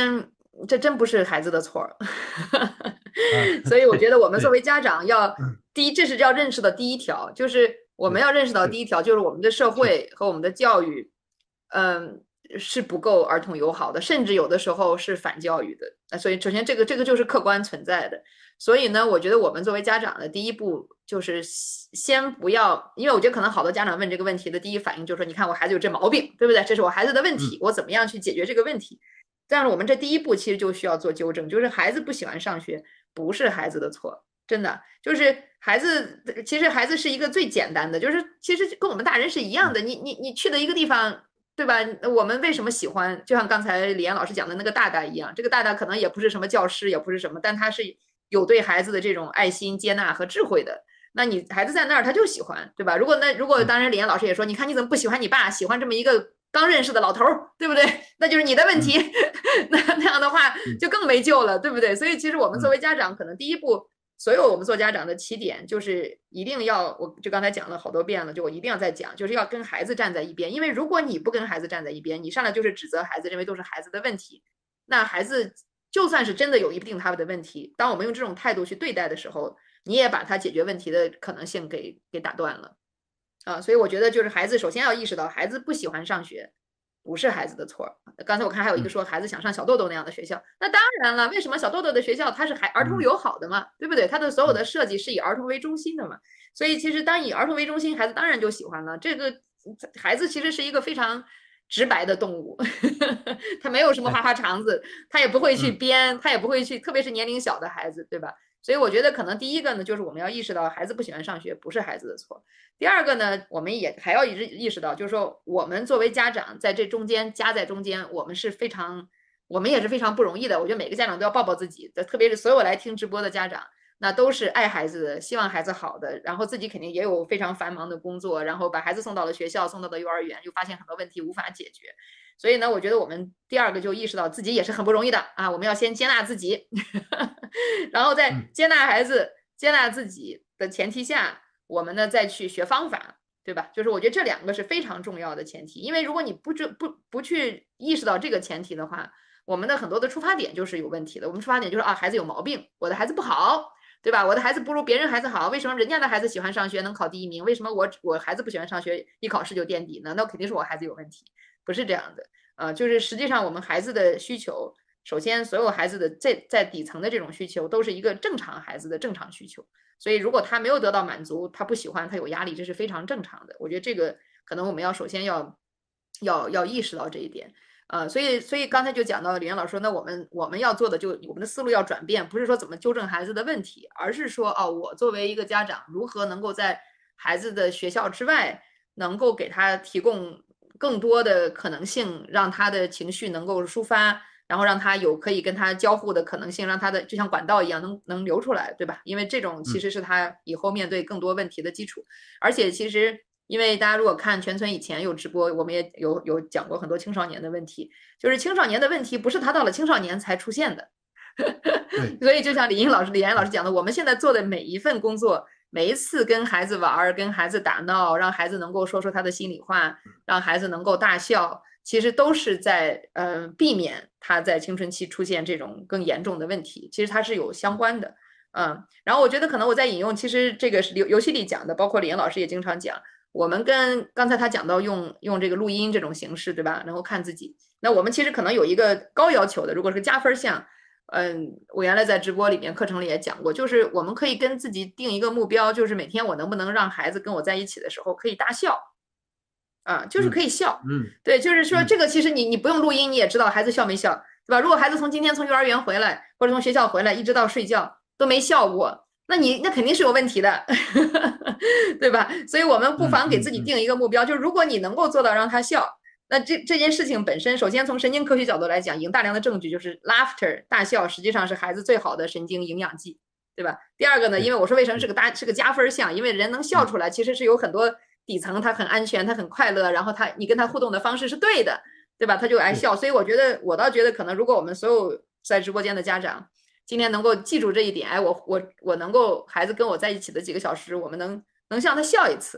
这真不是孩子的错儿。 啊， 所以我觉对得我们作对， 为家长要嗯， 第一，这是要认识的第一条，就是我们是要认识到第是一条，就是我们的社是， 会和我们的教育，嗯，是不够儿童友好的，甚至有的时候是反教育的。那所以，首先这个这个就是客观存在的。所以呢，我觉得我们作为家长的第一步就是先不要，因为我觉得可能好多家长问这个问题的第一反应就是说，你看我孩子有这毛病，对不对？这是我孩子的问题， 嗯， 我怎么样去解决这个问题？但是我们这第一步其实就需要做纠正，就是孩子不喜欢上学，不是孩子的错，真的就是孩子，其实孩子是一个最简单的，就是其实跟我们大人是一样的，你你你去的一个地方。对吧？我们为什么喜欢？就像刚才李岩老师讲的那个大大一样，这个大大可能也不是什么教师，也不是什么，但他是有对孩子的这种爱心、接纳和智慧的。那你孩子在那儿，他就喜欢，对吧？如果那如果嗯当然，李岩老师也说，你看你怎么不喜欢你爸，喜欢这么一个刚认识的老头儿，对不对？那就是你的问题。 嗯那那样的话嗯就更没救了，对不对？所以其实我们作嗯为家长，可能第一步，所有我们做家长的起点就是一定要，我就刚才讲了好多遍了，就我一定要再讲，就是要跟孩子站在一边。因为如果你不跟孩子站在一边，你上来就是指责孩子，认为都是孩子的问题，那孩子就算是真的有一定他们的问题，当我们用这种态度去对待的时候，你也把他解决问题的可能性给给打断了。啊，所以我觉得就是孩子首先要意识到，孩子不喜欢上学，不是孩子的错。刚才我看还有一个嗯说孩子想上小豆豆那样的学校，那当然了，为什么小豆豆的学校它是孩儿童嗯友好的嘛，对不对？它的所有的嗯设计是以儿童为中心的嘛，所以其实当以儿童为中心，孩子当然就喜欢了。这个孩子其实是一个非常直白的动物，他没有什么花对， 花肠子，他也不会去嗯编，他也不会去，特别是年龄小的孩子，对吧？所以我觉得可能第一个呢，就是我们要意识到孩子不喜欢上学不是孩子的错。第二个呢，我们也还要意意识到，就是说我们作为家长在这中间夹在中间，我们是非常，我们也是非常不容易的。我觉得每个家长都要抱抱自己，特别是所有来听直播的家长，那都是爱孩子的，希望孩子好的，然后自己肯定也有非常繁忙的工作，然后把孩子送到了学校，送到了幼儿园，又发现很多问题无法解决。所以呢，我觉得我们第二个就意识到自己也是很不容易的啊，我们要先接纳自己，然后在嗯接纳孩子、接纳自己的前提下，我们呢再去学方法，对吧？就是我觉得这两个是非常重要的前提，因为如果你不知不不去意识到这个前提的话，我们的很多的出发点就是有问题的。我们出发点就是啊，孩子有毛病，我的孩子不好，对吧？我的孩子不如别人孩子好，为什么人家的孩子喜欢上学能考第一名？为什么我我孩子不喜欢上学，一考试就垫底呢？那肯定是我孩子有问题，不是这样的。呃，就是实际上我们孩子的需求，首先所有孩子的在在底层的这种需求都是一个正常孩子的正常需求，所以如果他没有得到满足，他不喜欢，他有压力，这是非常正常的。我觉得这个可能我们要首先要要要意识到这一点。呃，所以所以刚才就讲到李岩老师说，那我们我们要做的就我们的思路要转变，不是说怎么纠正孩子的问题，而是说哦，我作为一个家长，如何能够在孩子的学校之外，能够给他提供更多的可能性，让他的情绪能够抒发，然后让他有可以跟他交互的可能性，让他的就像管道一样能能流出来，对吧？因为这种其嗯实是他以后面对更多问题的基础，而且其实。因为大家如果看全村以前有直播，我们也有有讲过很多青少年的问题，就是青少年的问题不是他到了青少年才出现的， 对， 所以就像李英老师、李岩老师讲的，我们现在做的每一份工作，每一次跟孩子玩、跟孩子打闹，让孩子能够说出他的心里话，让孩子能够大笑，其实都是在呃避免他在青春期出现这种更严重的问题，其实它是有相关的。嗯，然后我觉得可能我在引用，其实这个是游游戏里讲的，包括李岩老师也经常讲。我们跟刚才他讲到用用这个录音这种形式，对吧？然后看自己。那我们其实可能有一个高要求的，如果是加分项，嗯，我原来在直播里面课程里也讲过，就是我们可以跟自己定一个目标，就是每天我能不能让孩子跟我在一起的时候可以大笑啊，就是可嗯以笑。 嗯对，就是说这嗯个其实你你不用录音，你也知道孩子笑没笑，对吧？如果孩子从今天从幼儿园回来或者从学校回来，一直到睡觉都没笑过，那你那肯定是有问题的，对吧？所以我们不嗯妨给自己嗯嗯定一个目标，就是如果你能够做到让他笑，那这这件事情本身，首先从神经科学角度来讲，有大量的证据，就是 laughter 大笑实际上是孩子最好的神经营养剂，对吧？第二个呢，因对为我说为什么是对， 个大是个加分项，因为人能笑嗯出来，其实是有很多底层他很安全，他很快乐，然后他你跟他互动的方式是对的，对吧？他就爱对， 笑，所以我觉得我倒觉得可能如果我们所有在直播间的家长今天能够记住这一点，哎，我我我能够孩子跟我在一起的几个小时，我们能能向他笑一次。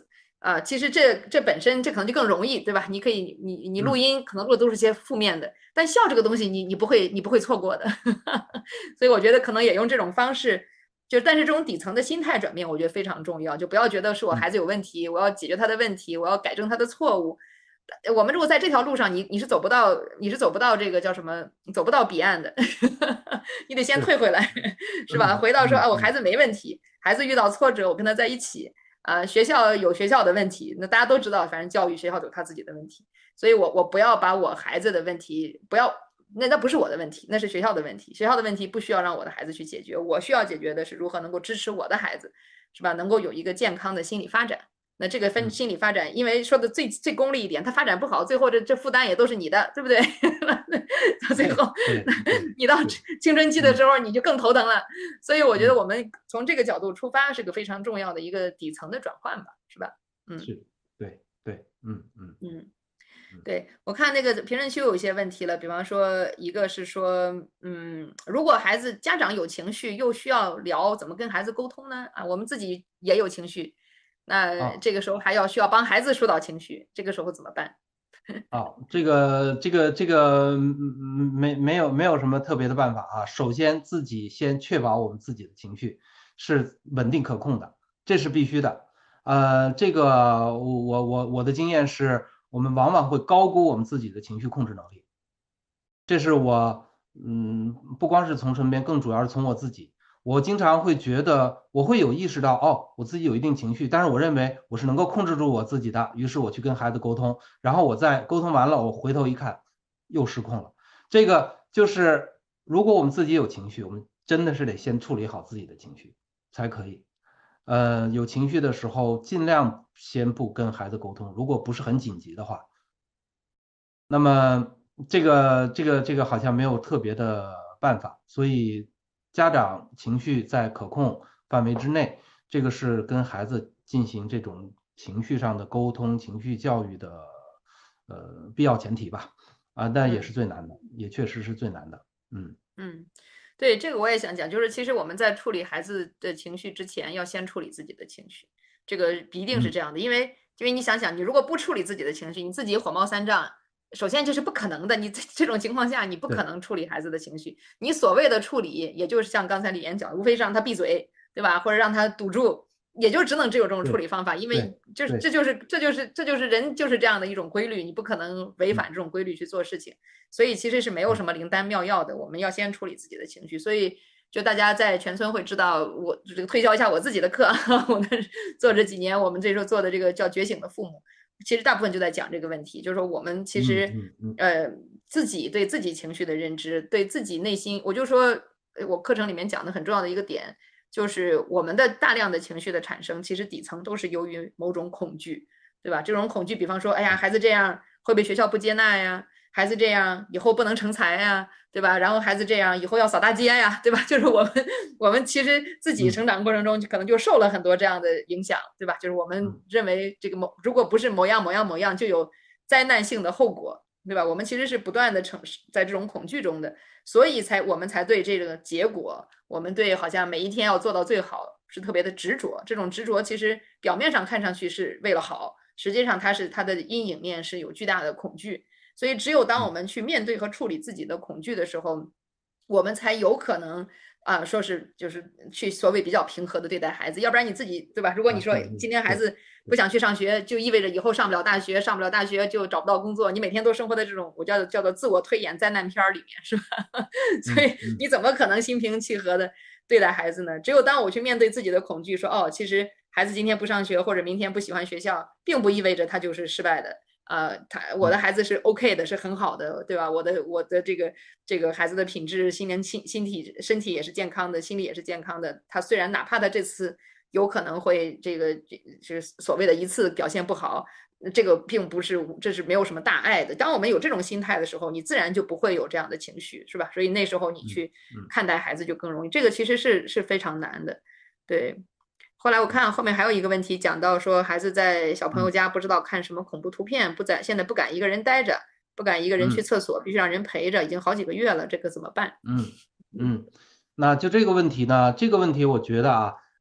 啊，其实这这本身这可能就更容易，对吧？你可以你你录嗯， 音可能录的都是些负面的，但笑这个东西你你不会你不会错过的，所以我觉得可能也用这种方式，就但是这种底层的心态转变，我觉得非常重要，就不要觉得是我孩嗯， 子有问题，我要解决他的问题，我要改正他的错误。我们如果在这条路上，你你是走不到，你是走不到这个叫什么，走不到彼岸的，你得先是， 退回来，是吧？ 嗯回到说啊，我孩嗯嗯子没问题，孩子遇到挫折，我跟他在一起。呃，学校有学校的问题，那大家都知道，反正教育学校有他自己的问题，所以我我不要把我孩子的问题，不要，那那不是我的问题，那是学校的问题，学校的问题不需要让我的孩子去解决，我需要解决的是如何能够支持我的孩子，是吧？能够有一个健康的心理发展。那这个分嗯， 心理发展，因为说的最最功利一点，他发展不好，最后这这负担也都是你的，对不对？到最后， 对对你到对， 青春期的嗯时候，你就更头疼了。所以我觉得嗯， 我们从这个角度出发，是个非常重要的一个底层的转换吧，是吧？嗯是，对对，嗯嗯嗯， 嗯， 对，我看那个评论区有一些问题了，比方说，一个是说，嗯，如果孩子家长有情绪，又需要聊怎么跟孩子沟通呢？啊，我们自己也有情绪，那啊。 这个时候还要需要帮孩子疏导情绪，这个时候怎么办？ 啊，这个这个这个嗯嗯没没有没有什么特别的办法啊。首先自己先确保我们自己的情绪是稳定可控的，这是必须的。呃，这个我我我我的经验是，我们往往会高估我们自己的情绪控制能力。这是我，嗯，不光是从身边，更主要是从我自己。我经常会觉得，我会有意识到，哦，我自己有一定情绪，但是我认为我是能够控制住我自己的，于是我去跟孩子沟通，然后我在沟通完了，我回头一看，又失控了。这个就是，如果我们自己有情绪，我们真的是得先处理好自己的情绪才可以。呃，有情绪的时候，尽量先不跟孩子沟通，如果不是很紧急的话。那么这个这个这个好像没有特别的办法，所以家长情绪在可控范围之内，这个是跟孩子进行这种情绪上的沟通、情绪教育的呃必要前提吧。啊，但也嗯。 是最难的，也确实是最难的。嗯嗯，对，这个我也想讲，就是其实我们在处理孩子的情绪之前，要先处理自己的情绪，这个一定是嗯， 这样的，因为因为你想想，你如果不处理自己的情绪，你自己火冒三丈，首先这是不可能的，你在这种情况下，你不可对能处理孩子的情绪，你所谓的处理，也就是像刚才李岩讲，无非是让他闭嘴，对吧？或者让他堵住，也就只能只有这种处对理方法，因为对就是这对， 就是这就是这就是人就是这样的一种规律，你不可能违嗯反这种规律去做事情。所以其实是没有嗯什么灵丹妙药的，我们要先处理自己的情绪。所以就大家在全村会知道，我这个推销一下我自己的课，我们做这几年我们这时候做的这个叫觉醒的父母，其实大部分就在讲这个问题，就是说我们其嗯实嗯嗯呃自己对自己情绪的认知，对自己内心，我就说我课程里面讲的很重要的一个点，就是我们的大量的情绪的产生，其实底层都是由于某种恐惧，对吧？这种恐惧，比方说，哎呀，孩子这样会被学校不接纳呀，孩子这样以后不能成才呀，对吧？然后孩子这样以后要扫大街呀，对吧？就是我们我们其实自己嗯成长过程中可能就受了很多这样的影响，对吧？就是我们嗯认为这个某如果不是某样某样某样，就有灾难性的后果，对吧？我们其实是不断的承在这种恐惧中的，所以才我们才对这个结果，我们对好像每一天要做到最好是特别的执着。这种执着其实表面上看上去是为了好，实际上它是它的阴影面是有巨大的恐惧。所以，只有当我嗯们去面对和处理自己的恐惧的时候，我们才有可能啊、呃说是就是去所谓比较平和的对待孩子。要不然你自己对吧？如果你啊， 说对对对今天孩子不对， 想去上学，就意味着以后上不了大学，上不了大学就找不到工作。你每天都生活在这种我叫叫做自我推演灾难片里面，是吧？所以嗯嗯你怎么可能心平气和的对待孩子呢？只有当我去面对自己的恐惧，说哦，其实孩子今天不上学或者明天不喜欢学校，并不意味着他就是失败的。呃，他我的嗯孩子是 OK 的，是很好的，对吧？我的我的这个这个孩子的品质，心灵、心心体、身体也是健康的，心理也是健康的。他虽然哪怕他这次有可能会这个就是所谓的一次表现不好，这个并不是这是没有什么大碍的。当我们有这种心态的时候，你自然就不会有这样的情绪，是吧？所以那时候你嗯去嗯看待孩子就更容易。这个其实是是非常难的，对。后来我看后面还有一个问题，讲到说孩子在小朋友嗯家不知道看什么恐怖图片，不在现在不敢一个人待着，不敢一个人去嗯厕所，必须让人陪着，已经好几个月了，这可怎么办？ 嗯嗯。那就这个问题呢，这个问题我觉得啊。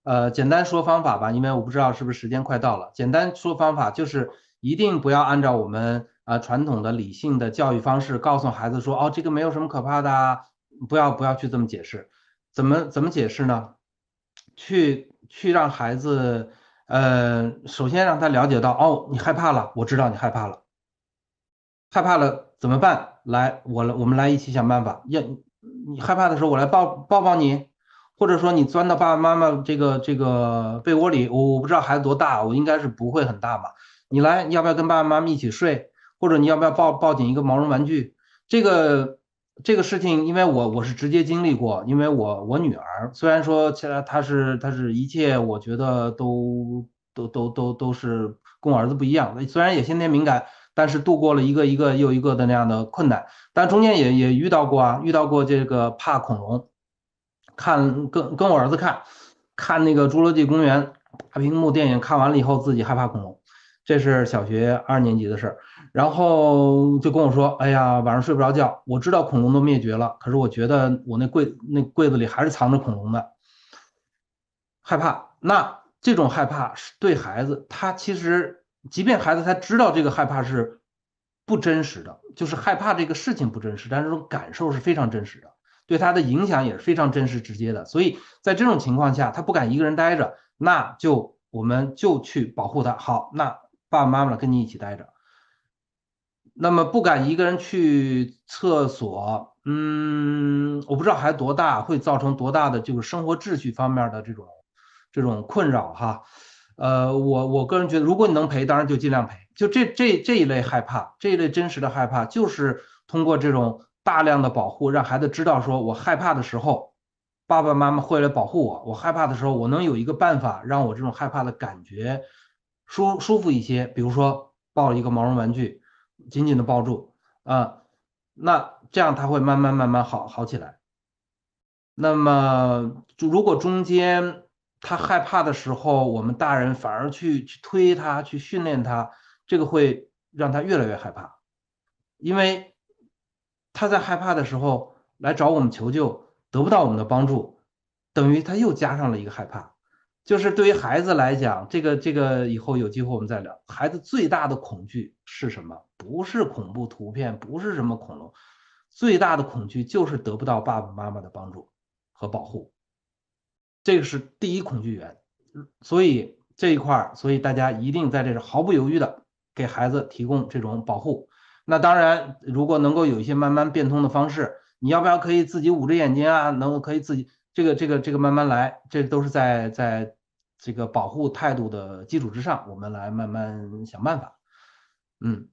呃，简单说方法吧，因为我不知道是不是时间快到了。简单说方法就是一定不要按照我们呃传统的理性的教育方式告诉孩子说，哦，这个没有什么可怕的啊，不要不要去这么解释。怎么怎么解释呢？去去让孩子，呃，首先让他了解到，哦，你害怕了，我知道你害怕了。害怕了怎么办？来，我来，我们来一起想办法。要你害怕的时候，我来抱抱抱你，或者说你钻到爸爸妈妈这个这个被窝里，我我不知道孩子多大，我应该是不会很大吧？你来，要不要跟爸爸妈妈一起睡？或者你要不要抱抱紧一个毛绒玩具？这个这个事情，因为我我是直接经历过，因为我我女儿虽然说其实她是她是一切，我觉得都都都都都是跟我儿子不一样，虽然也先天敏感。但是度过了一个一个又一个的那样的困难，但中间也也遇到过啊，遇到过这个怕恐龙，看跟跟我儿子看看那个《侏罗纪公园》大屏幕电影，看完了以后自己害怕恐龙，这是小学二年级的事儿，然后就跟我说，哎呀，晚上睡不着觉，我知道恐龙都灭绝了，可是我觉得我那柜那柜子里还是藏着恐龙的，害怕。那这种害怕是对孩子，他其实即便孩子他知道这个害怕是不真实的，就是害怕这个事情不真实，但是这种感受是非常真实的，对他的影响也是非常真实直接的。所以在这种情况下，他不敢一个人待着，那就我们就去保护他。好，那爸爸妈妈跟你一起待着。那么不敢一个人去厕所，嗯，我不知道孩子多大，会造成多大的就是生活秩序方面的这种这种困扰哈。呃，我我个人觉得，如果你能陪，当然就尽量陪。就这这这一类害怕，这一类真实的害怕，就是通过这种大量的保护，让孩子知道说，我害怕的时候，爸爸妈妈会来保护我。我害怕的时候，我能有一个办法让我这种害怕的感觉舒舒服一些，比如说抱一个毛绒玩具。紧紧的抱住啊，那这样他会慢慢慢慢好好起来。那么就如果中间他害怕的时候，我们大人反而去去推他，去训练他，这个会让他越来越害怕，因为他在害怕的时候来找我们求救，得不到我们的帮助，等于他又加上了一个害怕。就是对于孩子来讲，这个这个以后有机会我们再聊。孩子最大的恐惧是什么？不是恐怖图片，不是什么恐龙，最大的恐惧就是得不到爸爸妈妈的帮助和保护，这个是第一恐惧源。所以这一块所以大家一定在这毫不犹豫的给孩子提供这种保护。那当然，如果能够有一些慢慢变通的方式，你要不要可以自己捂着眼睛啊？能够可以自己这个这个这个慢慢来，这都是在在这个保护态度的基础之上，我们来慢慢想办法。嗯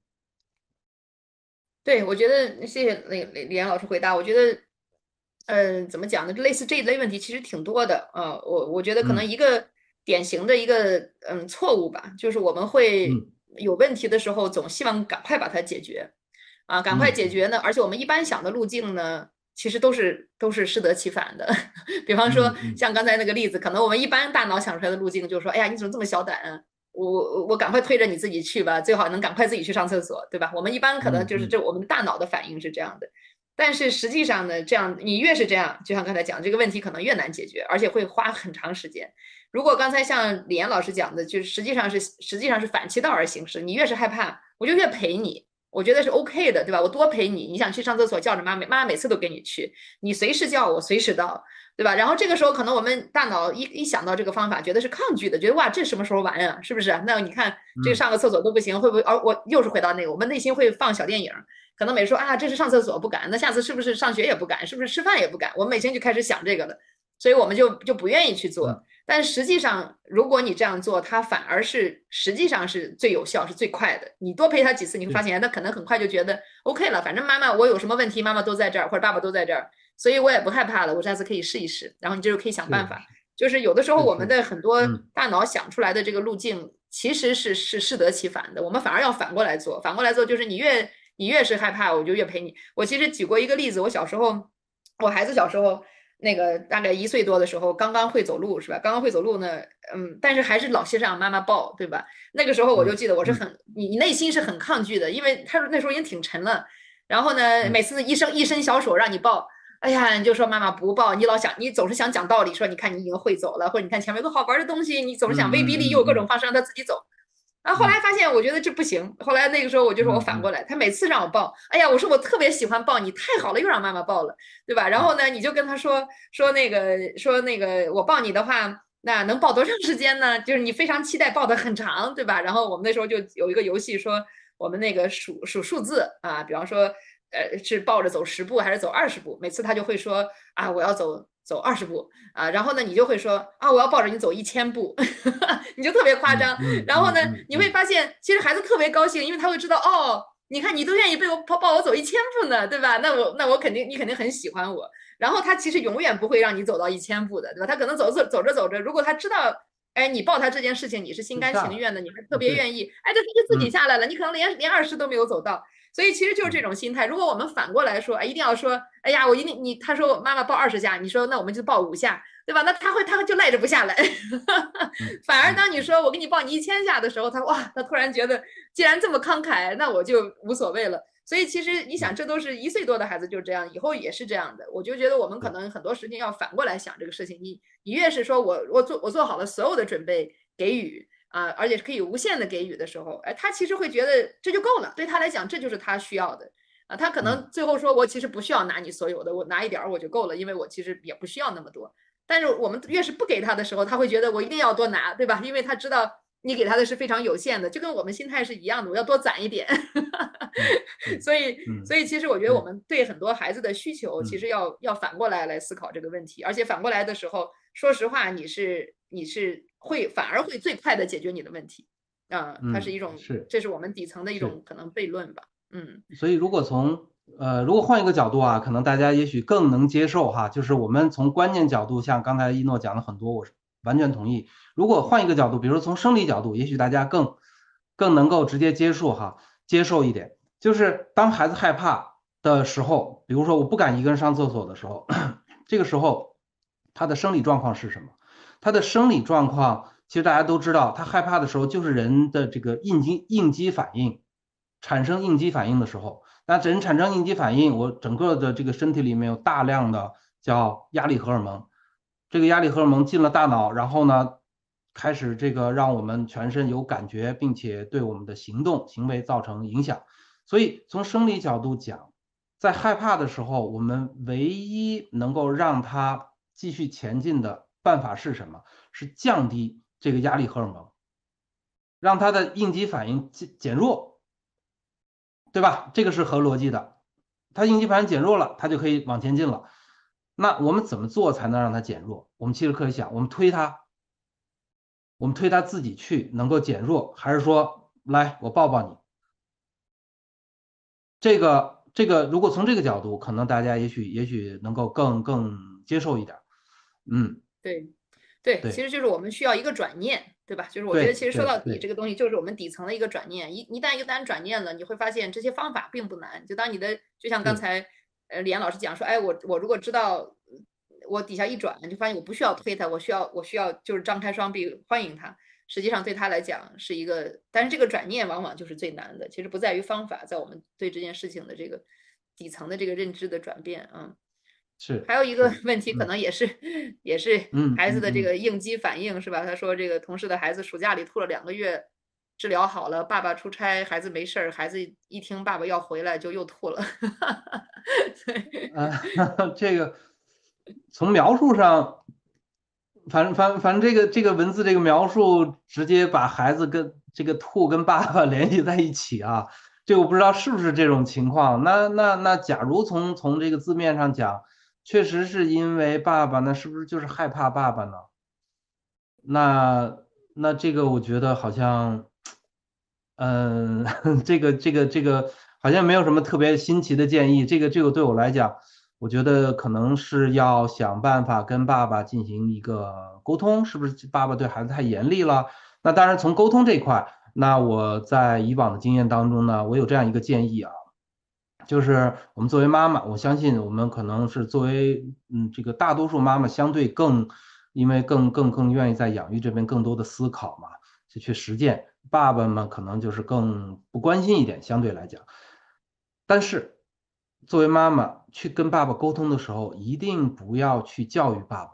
对，我觉得谢谢李李李岩老师回答。我觉得，嗯、怎么讲呢？类似这一类问题其实挺多的啊、呃我我觉得可能嗯一个典型的一个嗯错误吧，就是我们会嗯有问题的时候，总希望赶快把它解决啊，赶快嗯嗯解决呢。而且我们一般想的路径呢，其实都是都是适得其反的。比方说嗯嗯， 像刚才那个例子，可能我们一般大脑想出来的路径就是说，哎呀，你怎么这么小胆啊？我我赶快推着你自己去吧，最好能赶快自己去上厕所，对吧？我们一般可能嗯嗯就是这我们大脑的反应是这样的，但是实际上呢，这样你越是这样，就像刚才讲，这个问题可能越难解决，而且会花很长时间。如果刚才像李岩老师讲的，就是实际上是实际上是反其道而行之，你越是害怕，我就越陪你。我觉得是 OK 的，对吧？我多陪你，你想去上厕所，叫着妈妈，妈妈每次都跟你去，你随时叫我，随时到，对吧？然后这个时候，可能我们大脑一一想到这个方法，觉得是抗拒的，觉得哇，这什么时候完啊？是不是？那你看，这嗯上个厕所都不行，会不会？而我又是回到那个，我们内心会放小电影，可能每说啊，这是上厕所不敢，那下次是不是上学也不敢？是不是吃饭也不敢？我们每天就开始想这个了，所以我们就就不愿意去嗯， 做。但实际上，如果你这样做，它反而是实际上是最有效、是最快的。你多陪他几次，你会发对， 现，他可能很快就觉得 OK 了。反正妈妈，我有什么问题，妈妈都在这儿，或者爸爸都在这儿，所以我也不害怕了。我下次可以试一试，然后你就可以想办法。 是是就是有的时候我们是是， 的很多嗯大脑想出来的这个路径，其实是是适得其反的。我们反而要反过来做，反过来做就是你越你越是害怕，我就越陪你。我其实举过一个例子，我小时候，我孩子小时候。那个大概一岁多的时候，刚刚会走路是吧？刚刚会走路呢，嗯，但是还是老是让妈妈抱，对吧？那个时候我就嗯记得我是嗯很，你你内心是很抗拒的，因为他那时候已经挺沉了，然后呢， 嗯每次一伸一伸小手让你抱， 哎呀，你就说妈妈不抱，你老想你总是想讲道理，说你看你已经会走了，或者你看前面有个好玩的东西，你总是想威逼利诱各种嗯嗯方式让他自己走。然后后来嗯发现，我觉得这不行。后来那个时候我就说我嗯嗯反过来，他每次让我抱，哎呀，我说我特别喜欢抱你，太好了，又让妈妈抱了，对吧？然嗯后呢，你就跟他说说那个说那个我抱你的话，那能抱多长时间呢？就是你非常期待抱得很长，对吧？然后我们那时候就有一个游戏说，我们那个数数数字啊，比方说呃是抱着走十步还是走二十步，每次他就会说啊我要走走二十步啊，然后呢你就会说啊我要抱着你走一千步，你就特别夸张。 嗯嗯然后呢，你会嗯嗯发现，其实孩子特别高兴，因为他会知道，哦，你看你都愿意被我抱抱我走一千步呢，对吧？那我那我肯定你肯定很喜欢我。然后他其实永远不会让你走到一千步的，对吧？他可能走走走着走着，如果他知道，哎，你抱他这件事情你是心甘就下来， 情愿的，你还特嗯对， 别愿意，哎，这他就自己嗯下来了，你可能连连二十都没有走到。所以其实就是这嗯种心态。如果我们反过来说，哎，一定要说，哎呀，我一定你，他说我妈妈抱二十下，你说那我们就抱五下，对吧？那他会他就赖着不下来。 嗯反而嗯当你说我给你抱你一千下的时候，他哇，他突然觉得既然这么慷慨，那我就无所谓了。所以其实你想， 嗯这都是一岁多的孩子就这样，以后也是这样的。我就觉得我们可对， 能很多事情要反过来想这个事情。你你越是说我我做我做好了所有的准备给予啊，而且是可以无限的给予的时候，哎，他其实会觉得这就够了，对他来讲这就是他需要的啊。他可嗯能最后说我其实不需要拿你所有的，我拿一点我就够了，因为我其实也不需要那么多。但是我们越是不给他的时候，他会觉得我一定要多拿，对吧？因为他知道你给他的是非常有限的，就跟我们心态是一样的，我要多攒一点。 嗯对， 所以， 嗯所以其实我觉得我对， 们对很多孩子的需求，其嗯实要要反过来来思考这个问题，而且反过来的时候，说实话，你是你是会反而会最快的解决你的问题啊，它是嗯一种， 是这是我们底层的一是。 种可能悖论吧。嗯所以如果从呃，如果换一个角度啊，可能大家也许更能接受哈，就是我们从观念角度，像刚才一诺讲了很多，我是完全同意。如果换一个角度，比如说从生理角度，也许大家更更能够直接接受哈，接受一点，就是当孩子害怕的时候，比如说我不敢一个人上厕所的时候，这个时候他的生理状况是什么？他的生理状况，其实大家都知道，他害怕的时候就是人的这个应激应激反应产生应激反应的时候。那人产生应激反应，我整个的这个身体里面有大量的叫压力荷尔蒙，这个压力荷尔蒙进了大脑，然后呢，开始这个让我们全身有感觉，并且对我们的行动行为造成影响。所以从生理角度讲，在害怕的时候，我们唯一能够让他继续前进的办法是什么？是降低这个压力荷尔蒙，让他的应激反应减减弱。对吧？这个是合逻辑的。它应激反应减弱了，它就可以往前进了。那我们怎么做才能让它减弱？我们其实可以想，我们推它，我们推它自己去能够减弱，还是说来我抱抱你？这个这个，如果从这个角度，可能大家也许也许能够更更接受一点。嗯， 对，对，其对实就是我们需要一个转念，对吧？就是我觉得对其实说到底，这对对， 个东西就是我们底层的一个转念。一一旦一旦转念了，你会发现这些方法并不难。就当你的，就像刚是才呃李岩老师讲说，哎，我我如果知道我底下一转，就发现我不需要推他，我需要我需要就是张开双臂欢迎他。实际上对他来讲是一个，但是这个转念往往就是最难的。其实不在于方法，在我们对这件事情的这个底层的这个认知的转变啊。 是还有一个是， 问题，可嗯能也是也是嗯孩子的这嗯嗯个应激反应，是吧？他说这个同事的孩子暑假里吐了两个月，治疗好了，爸爸出差，孩子没事儿，孩子一听爸爸要回来就又吐了。对， 啊，这个从描述上。反正反正反正这个这个文字这个描述直接把孩子跟这个兔跟爸爸联系在一起啊，这我不知道是不是这种情况。那那那，假如从从这个字面上讲，确实是因为爸爸，那是不是就是害怕爸爸呢？那那这个我觉得好像，嗯，这个这个这个好像没有什么特别新奇的建议。这个这个对我来讲。我觉得可能是要想办法跟爸爸进行一个沟通，是不是爸爸对孩子太严厉了？那当然，从沟通这一块，那我在以往的经验当中呢，我有这样一个建议啊，就是我们作为妈妈，我相信我们可能是作为嗯这个大多数妈妈相对更，因为更更更愿意在养育这边更多的思考嘛，就去实践。爸爸们可能就是更不关心一点，相对来讲。但是作为妈妈去跟爸爸沟通的时候，一定不要去教育爸爸，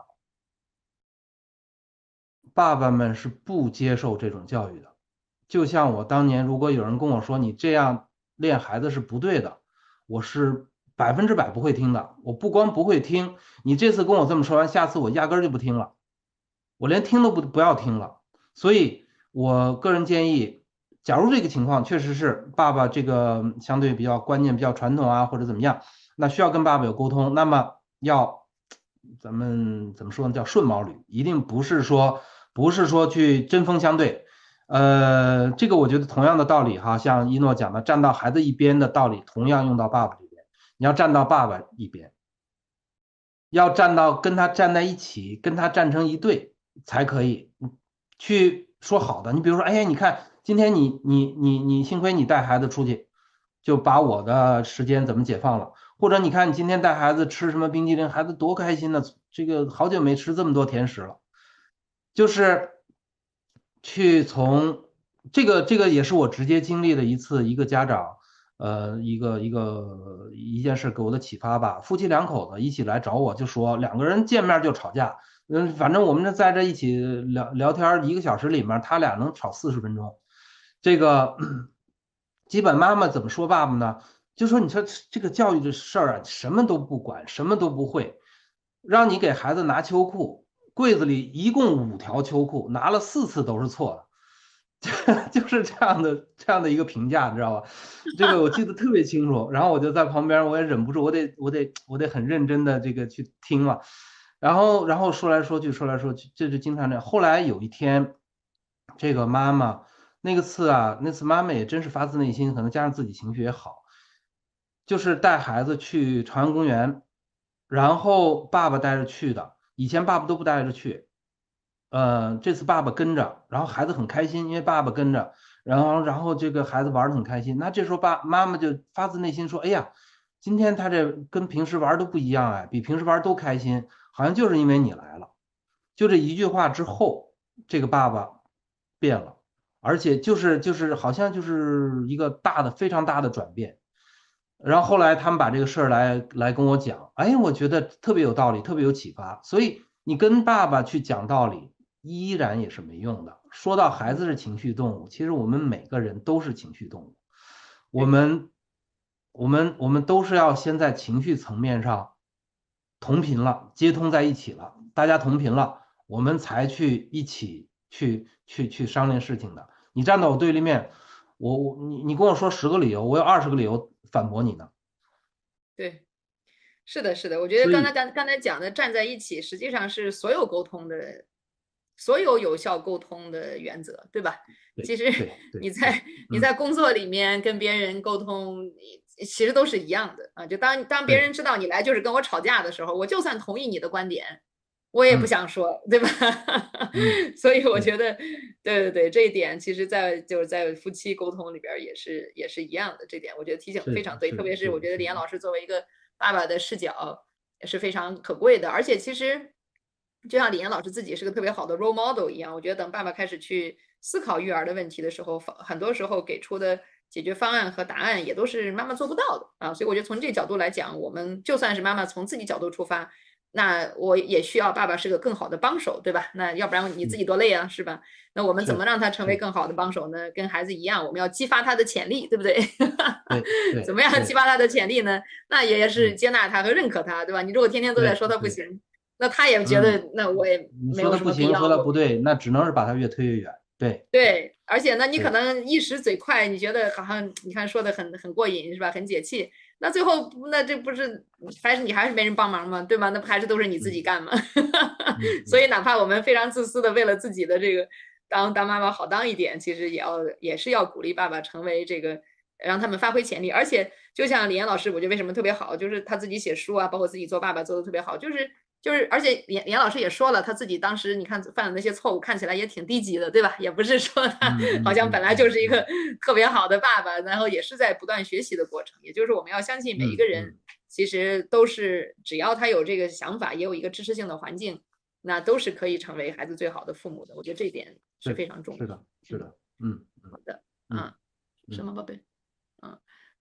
爸爸们是不接受这种教育的。就像我当年，如果有人跟我说你这样练孩子是不对的，我是百分之百不会听的。我不光不会听，你这次跟我这么说完，下次我压根儿就不听了，我连听都不不要听了。所以我个人建议，假如这个情况确实是爸爸这个相对比较观念比较传统啊，或者怎么样，那需要跟爸爸有沟通，那么要咱们怎么说呢？叫顺毛驴，一定不是说不是说去针锋相对。呃，这个我觉得同样的道理哈，像一诺讲的，站到孩子一边的道理，同样用到爸爸这边。你要站到爸爸一边，要站到跟他站在一起，跟他站成一队才可以去说好的。你比如说，哎呀，你看今天你你你你，幸亏你带孩子出去，就把我的时间怎么解放了。或者你看你今天带孩子吃什么冰激凌，孩子多开心呢？这个好久没吃这么多甜食了。就是去从这个这个也是我直接经历的一次一个家长呃一个一个一件事给我的启发吧。夫妻两口子一起来找我，就说两个人见面就吵架，嗯，反正我们这在这一起聊聊天一个小时里面，他俩能吵四十分钟。这个基本妈妈怎么说爸爸呢？就说你说这个教育的事儿啊，什么都不管，什么都不会，让你给孩子拿秋裤，柜子里一共五条秋裤，拿了四次都是错的，就是这样的这样的一个评价，你知道吧？这个我记得特别清楚。然后我就在旁边，我也忍不住，我得我得我得很认真的这个去听嘛。然后然后说来说去说来说去，这就经常这样。后来有一天，这个妈妈那个次啊，那次妈妈也真是发自内心，可能加上自己情绪也好，就是带孩子去朝阳公园，然后爸爸带着去的。以前爸爸都不带着去，呃，这次爸爸跟着，然后孩子很开心，因为爸爸跟着，然后然后这个孩子玩的很开心。那这时候爸妈妈就发自内心说：“哎呀，今天他这跟平时玩都不一样哎，比平时玩都开心，好像就是因为你来了。”就这一句话之后，这个爸爸变了，而且就是就是好像就是一个大的非常大的转变。然后后来他们把这个事儿来来跟我讲，哎，我觉得特别有道理，特别有启发。所以你跟爸爸去讲道理，依然也是没用的。说到孩子是情绪动物，其实我们每个人都是情绪动物。我对。 们我们我们都是要先在情绪层面上同频了，接通在一起了，大家同频了，我们才去一起去去去商量事情的。你站到我对立面，我我你你跟我说十个理由，我有二十个理由反驳你呢。 对，是的，是的，我觉得所以刚才刚刚才讲的站在一起，实际上是所有沟通的，所有有效沟通的原则，对吧？其对实对对对， 你在你嗯， 在工作里面跟别人沟通，其实都是一样的啊。就当当别对， 人知道你来就是跟我吵架的时候，我就算同意你的观点，我也不嗯想说，对吧？ 嗯， 所以我对， 觉得，对对对，这一点其实在就是在夫妻沟通里边儿也是也是一样的。这点我觉得提醒的非常对， 是的是特别是我的是的是的， 觉得李岩老师作为一个爸爸的视角也是非常可贵的。而且其实就像李岩老师自己是个特别好的 role model 一样，我觉得等爸爸开始去思考育儿的问题的时候，很多时候给出的解决方案和答案也都是妈妈做不到的啊。所以我觉得从这个角度来讲，我们就算是妈妈从自己角度出发，那我也需要爸爸是个更好的帮手，对吧？那要不然你自嗯， 己多累啊，是吧？那我们怎么是让他成为是， 更好的帮手呢？跟孩子一样，我们要激发他的潜力，对不对？ 对怎么样激对对， 发他的潜力呢？那也是嗯接纳他和认可他，对吧？你如果天天都在对说他不对， 行，那他也觉嗯， 得那我也你没有什么必说的不行，说要，我的不对，那只能是把它越推越远。对对对，而且呢，你可对， 能一时嘴快，你觉得好像你看说的很很过瘾是吧？很解气，那最后那这不是还是你还是没人帮忙吗？对吗？那不还是都是你自己嗯干吗？ 嗯所以嗯， 哪怕我们非常自私的为了自己的这个当当妈妈好当一点，其实也要也是要鼓励爸爸成为这个让他们发挥潜力。而且就像李岩老师，我觉得为什么特别好，就是他自己写书啊，包括自己做爸爸做的特别好，就是就是，而且李李岩老师也说了，他自己当时你看犯的那些错误，看起来也挺低级的，对吧？也不是说嗯他好嗯像本来就嗯嗯是一个特别好的爸爸，然后也是在不断学习的过程。也就是我们要相信每一个人， 嗯嗯， 其实都是只要他有这个想法，也有一个支持性的环境，那都是可以成为孩子最好的父母的。我觉得这一点是对， 非常重要。 是的是的，嗯嗯好的， 嗯啊，是嗯。 吗，宝贝？嗯。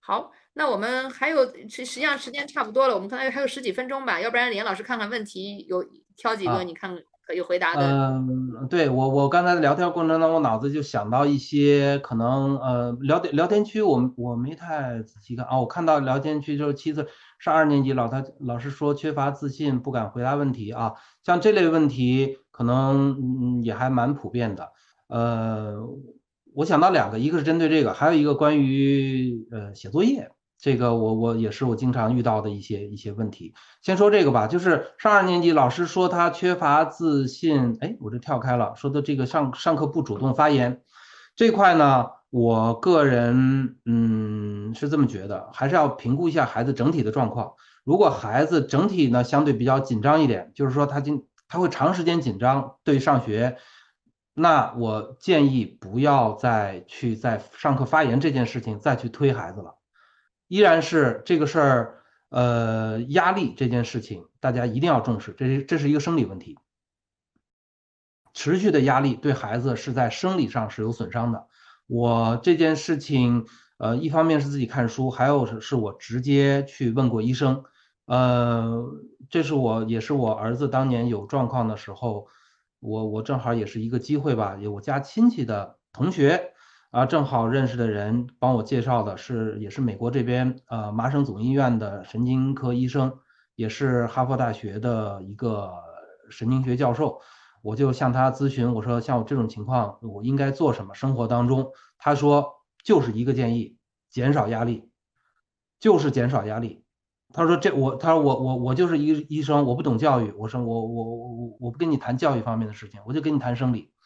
好，那我们还有，实实际上时间差不多了，我们可能还有十几分钟吧，要不然李岩老师看看问题，有挑几个啊。 你看可以回答的。 嗯，对，我我刚才聊天过程当中，我脑子就想到一些可能呃聊天聊天区我我没太仔细看啊，我看到聊天区就是七岁上二年级老他老师说缺乏自信，不敢回答问题啊，像这类问题可能嗯也还蛮普遍的。呃，我想到两个，一个是针对这个，还有一个关于呃写作业，这个我我也是我经常遇到的一些一些问题。先说这个吧，就是上二年级老师说他缺乏自信，哎，我这跳开了，说的这个上上课不主动发言这块呢，我个人嗯是这么觉得，还是要评估一下孩子整体的状况。如果孩子整体呢相对比较紧张一点，就是说他今他会长时间紧张对上学，那我建议不要再去在上课发言这件事情再去推孩子了，依然是这个事儿。呃，压力这件事情大家一定要重视，这是这是一个生理问题，持续的压力对孩子是在生理上是有损伤的。我这件事情，呃，一方面是自己看书，还有是是我直接去问过医生，呃，这是我也是我儿子当年有状况的时候，我我正好也是一个机会吧，有我家亲戚的同学。啊，正好认识的人帮我介绍的是，也是美国这边呃麻省总医院的神经科医生，也是哈佛大学的一个神经学教授。我就向他咨询，我说像我这种情况，我应该做什么？生活当中，他说就是一个建议，减少压力，就是减少压力。他说这我，他说我我我就是一个医生，我不懂教育。我说我我我我不跟你谈教育方面的事情，我就跟你谈生理。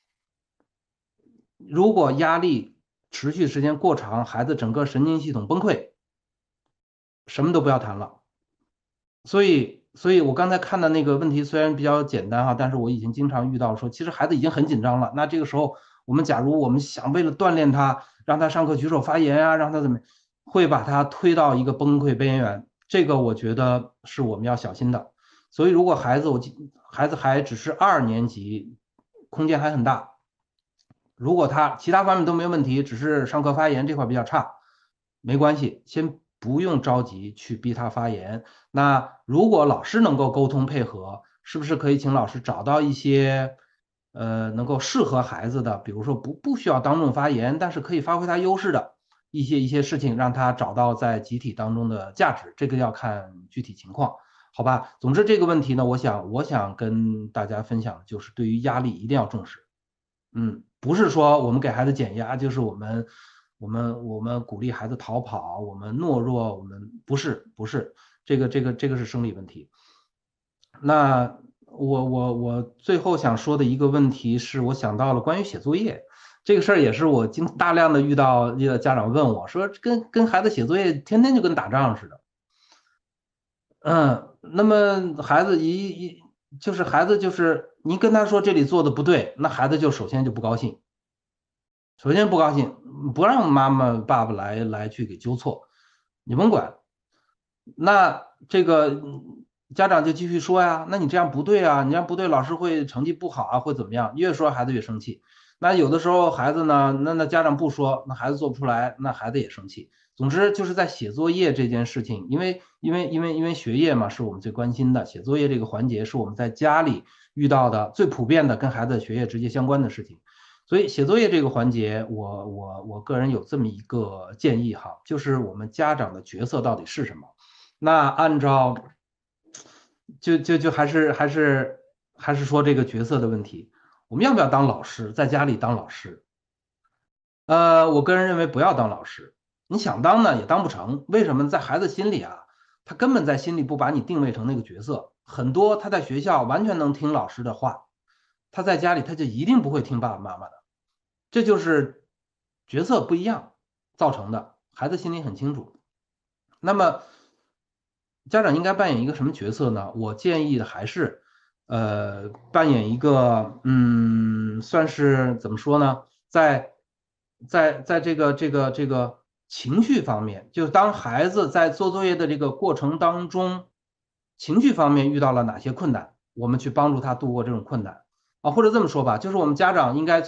如果压力持续时间过长，孩子整个神经系统崩溃，什么都不要谈了。所以，所以我刚才看的那个问题虽然比较简单哈，但是我已经经常遇到说，其实孩子已经很紧张了。那这个时候，我们假如我们想为了锻炼他，让他上课举手发言啊，让他怎么，会把他推到一个崩溃边缘。这个我觉得是我们要小心的。所以，如果孩子我孩子还只是二年级，空间还很大，如果他其他方面都没有问题，只是上课发言这块比较差，没关系，先不用着急去逼他发言。那如果老师能够沟通配合，是不是可以请老师找到一些呃能够适合孩子的，比如说不不需要当众发言，但是可以发挥他优势的一些一些事情，让他找到在集体当中的价值，这个要看具体情况。好吧，总之这个问题呢，我想我想跟大家分享的就是对于压力一定要重视。嗯，不是说我们给孩子减压，就是我们我们我们鼓励孩子逃跑，我们懦弱，我们不是不是这个这个这个是生理问题。那我我我最后想说的一个问题是我想到了关于写作业这个事儿，也是我经大量的遇到遇到家长问我说，跟跟孩子写作业天天就跟打仗似的。嗯，那么孩子一一就是孩子就是你跟他说这里做的不对，那孩子就首先就不高兴。首先不高兴，不让妈妈爸爸来来去给纠错，你甭管。那这个家长就继续说呀，那你这样不对啊，你这样不对，老师会成绩不好啊，会怎么样？越说孩子越生气。那有的时候孩子呢，那那家长不说，那孩子做不出来，那孩子也生气。总之就是在写作业这件事情，因为因为因为因为学业嘛是我们最关心的，写作业这个环节是我们在家里遇到的最普遍的跟孩子学业直接相关的事情。所以写作业这个环节，我我我个人有这么一个建议哈，就是我们家长的角色到底是什么？那按照就就就还是还是还是说这个角色的问题，我们要不要当老师，在家里当老师？呃，我个人认为不要当老师，你想当呢也当不成，为什么？在孩子心里啊，他根本在心里不把你定位成那个角色，很多他在学校完全能听老师的话，他在家里他就一定不会听爸爸妈妈的。这就是角色不一样造成的，孩子心里很清楚。那么家长应该扮演一个什么角色呢？我建议的还是，呃，扮演一个，嗯，算是怎么说呢，在在在这个这个这个情绪方面，就是当孩子在做作业的这个过程当中，情绪方面遇到了哪些困难，我们去帮助他度过这种困难。啊，或者这么说吧，就是我们家长应该从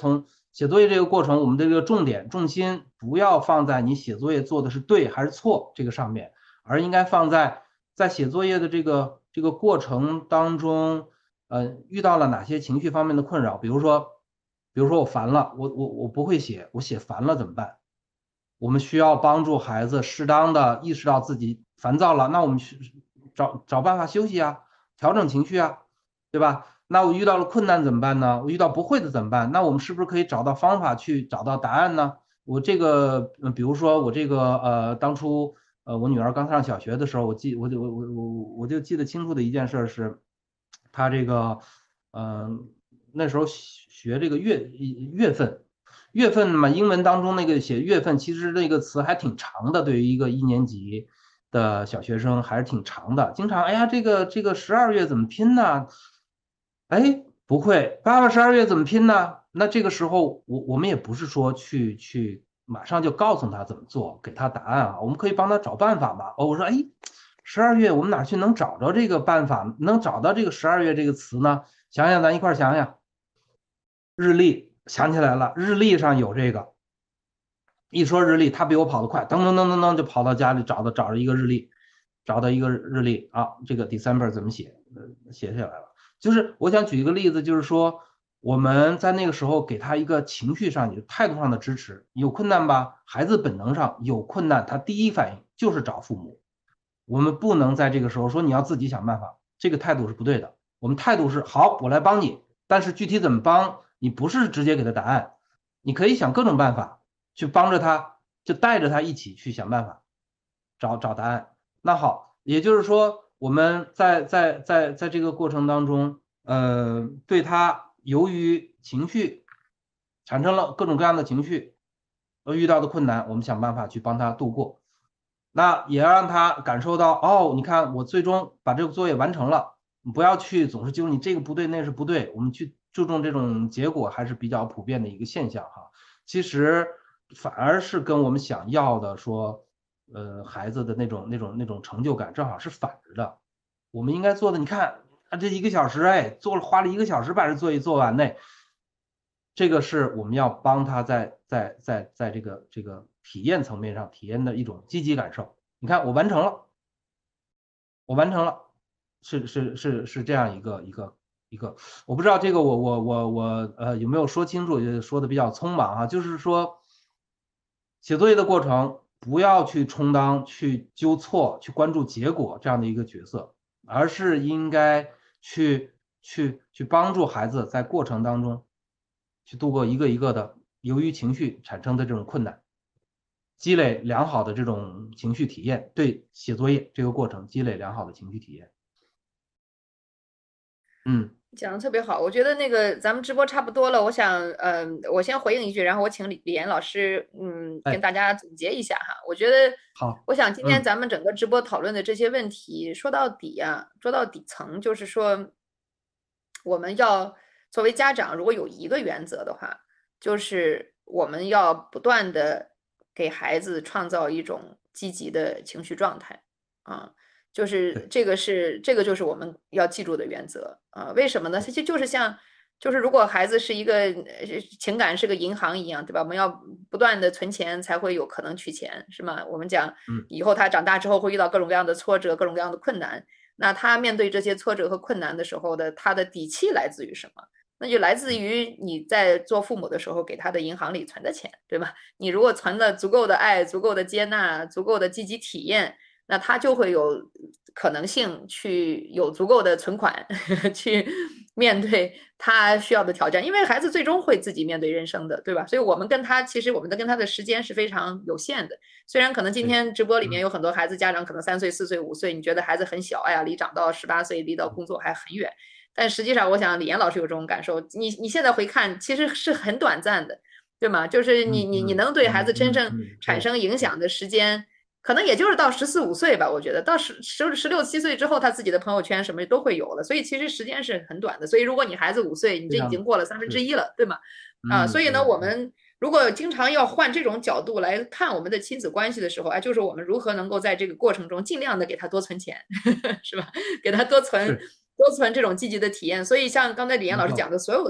写作业这个过程，我们的这个重点重心不要放在你写作业做的是对还是错这个上面，而应该放在在写作业的这个这个过程当中，呃，遇到了哪些情绪方面的困扰，比如说，比如说我烦了，我我我不会写，我写烦了怎么办？我们需要帮助孩子适当的意识到自己烦躁了，那我们去找找办法休息啊，调整情绪啊，对吧？那我遇到了困难怎么办呢？我遇到不会的怎么办？那我们是不是可以找到方法去找到答案呢？我这个，呃比如说我这个，呃，当初，呃，我女儿刚上小学的时候，我记，我就我我我我就记得清楚的一件事是，她这个，嗯、那时候学这个月月份，月份嘛，英文当中那个写月份，其实那个词还挺长的，对于一个一年级的小学生还是挺长的。经常，哎呀，这个这个十二月怎么拼呢？哎，不会，爸爸十二月怎么拼呢？那这个时候，我我们也不是说去去马上就告诉他怎么做，给他答案啊，我们可以帮他找办法嘛。哦，我说，哎，十二月我们哪去能找着这个办法，能找到这个十二月这个词呢？想想，咱一块想想，日历想起来了，日历上有这个。一说日历，他比我跑得快，噔噔噔噔噔就跑到家里找到找着一个日历，找到一个日历啊，这个 December 怎么写，呃，写下来了。就是我想举一个例子，就是说我们在那个时候给他一个情绪上、有态度上的支持。有困难吧？孩子本能上有困难，他第一反应就是找父母。我们不能在这个时候说你要自己想办法，这个态度是不对的。我们态度是好，我来帮你，但是具体怎么帮，你不是直接给他答案，你可以想各种办法去帮着他，就带着他一起去想办法，找找答案。那好，也就是说我们在在在在这个过程当中，呃，对他由于情绪产生了各种各样的情绪，而遇到的困难，我们想办法去帮他度过。那也要让他感受到，哦，你看我最终把这个作业完成了。你不要去总是纠你这个不对，那是不对，我们去注重这种结果还是比较普遍的一个现象哈。其实反而是跟我们想要的说，呃，孩子的那种那种那种成就感正好是反着的。我们应该做的，你看啊，这一个小时，哎，做了花了一个小时把这作业做完呢。这个是我们要帮他在在在在这个这个体验层面上体验的一种积极感受。你看，我完成了，我完成了，是是是是这样一个一个一个，我不知道这个我我我我呃有没有说清楚，就说的比较匆忙啊。就是说，写作业的过程不要去充当去纠错、去关注结果这样的一个角色，而是应该去去去帮助孩子在过程当中去度过一个一个的由于情绪产生的这种困难，积累良好的这种情绪体验，对写作业这个过程积累良好的情绪体验。嗯， 讲的特别好，我觉得那个咱们直播差不多了，我想，嗯、我先回应一句，然后我请李李岩老师，嗯，跟哎， 大家总结一下哈。我觉得， 好， 我想今天嗯， 咱们整个直播讨论的这些问题，说到底呀、说到底层，就是说，我们要作为家长，如果有一个原则的话，就是我们要不断的给孩子创造一种积极的情绪状态啊。就是对， 这个是这个就是我们要记住的原则啊。为什么呢？它就就是像就是如果孩子是一个呃情感是个银行一样，对吧？我们要不断的存钱才会有可能取钱，是吗？我们讲嗯， 以后他长大之后会遇到各种各样的挫折，各种各样的困难。那他面对这些挫折和困难的时候的他的底气来自于什么？那就来自嗯， 于你在做父母的时候给他的银行里存的钱，对吧？你如果存了足够的爱、足够的接纳、足够的积极体验，那他就会有可能性去有足够的存款去面对他需要的挑战，因为孩子最终会自己面对人生的，对吧？所以我们跟他其实我们的跟他的时间是非常有限的。虽然可能今对， 天直播里面嗯， 有很多孩子家长可能三岁、四岁、五岁，你觉得孩子很小，哎呀，离长到十八岁，离到工作还很远。但实际上，我想李岩老师有这种感受，你你现在回看，其实是很短暂的，对吗？就是你你你嗯，嗯， 能对孩子嗯， 真正嗯，嗯， 产对，对， 生影响的时间，可能也就是到十四五岁吧。我觉得到十十十六七岁之后，他自己的朋友圈什么都会有了，所以其实时间是很短的。所以如果你孩子五岁，你这已经非常过了三分之是， 一了，对吗？啊，所嗯， 以呢， 嗯，嗯， 我们如果经常要换这种角度来看我们的亲子关系的时候，哎，就是我们如何能够在这个过程中尽量的给他多存钱，是吧？给他多存是， 多存这种积极的体验。所以像刚才李岩没错， 老师讲的，所有的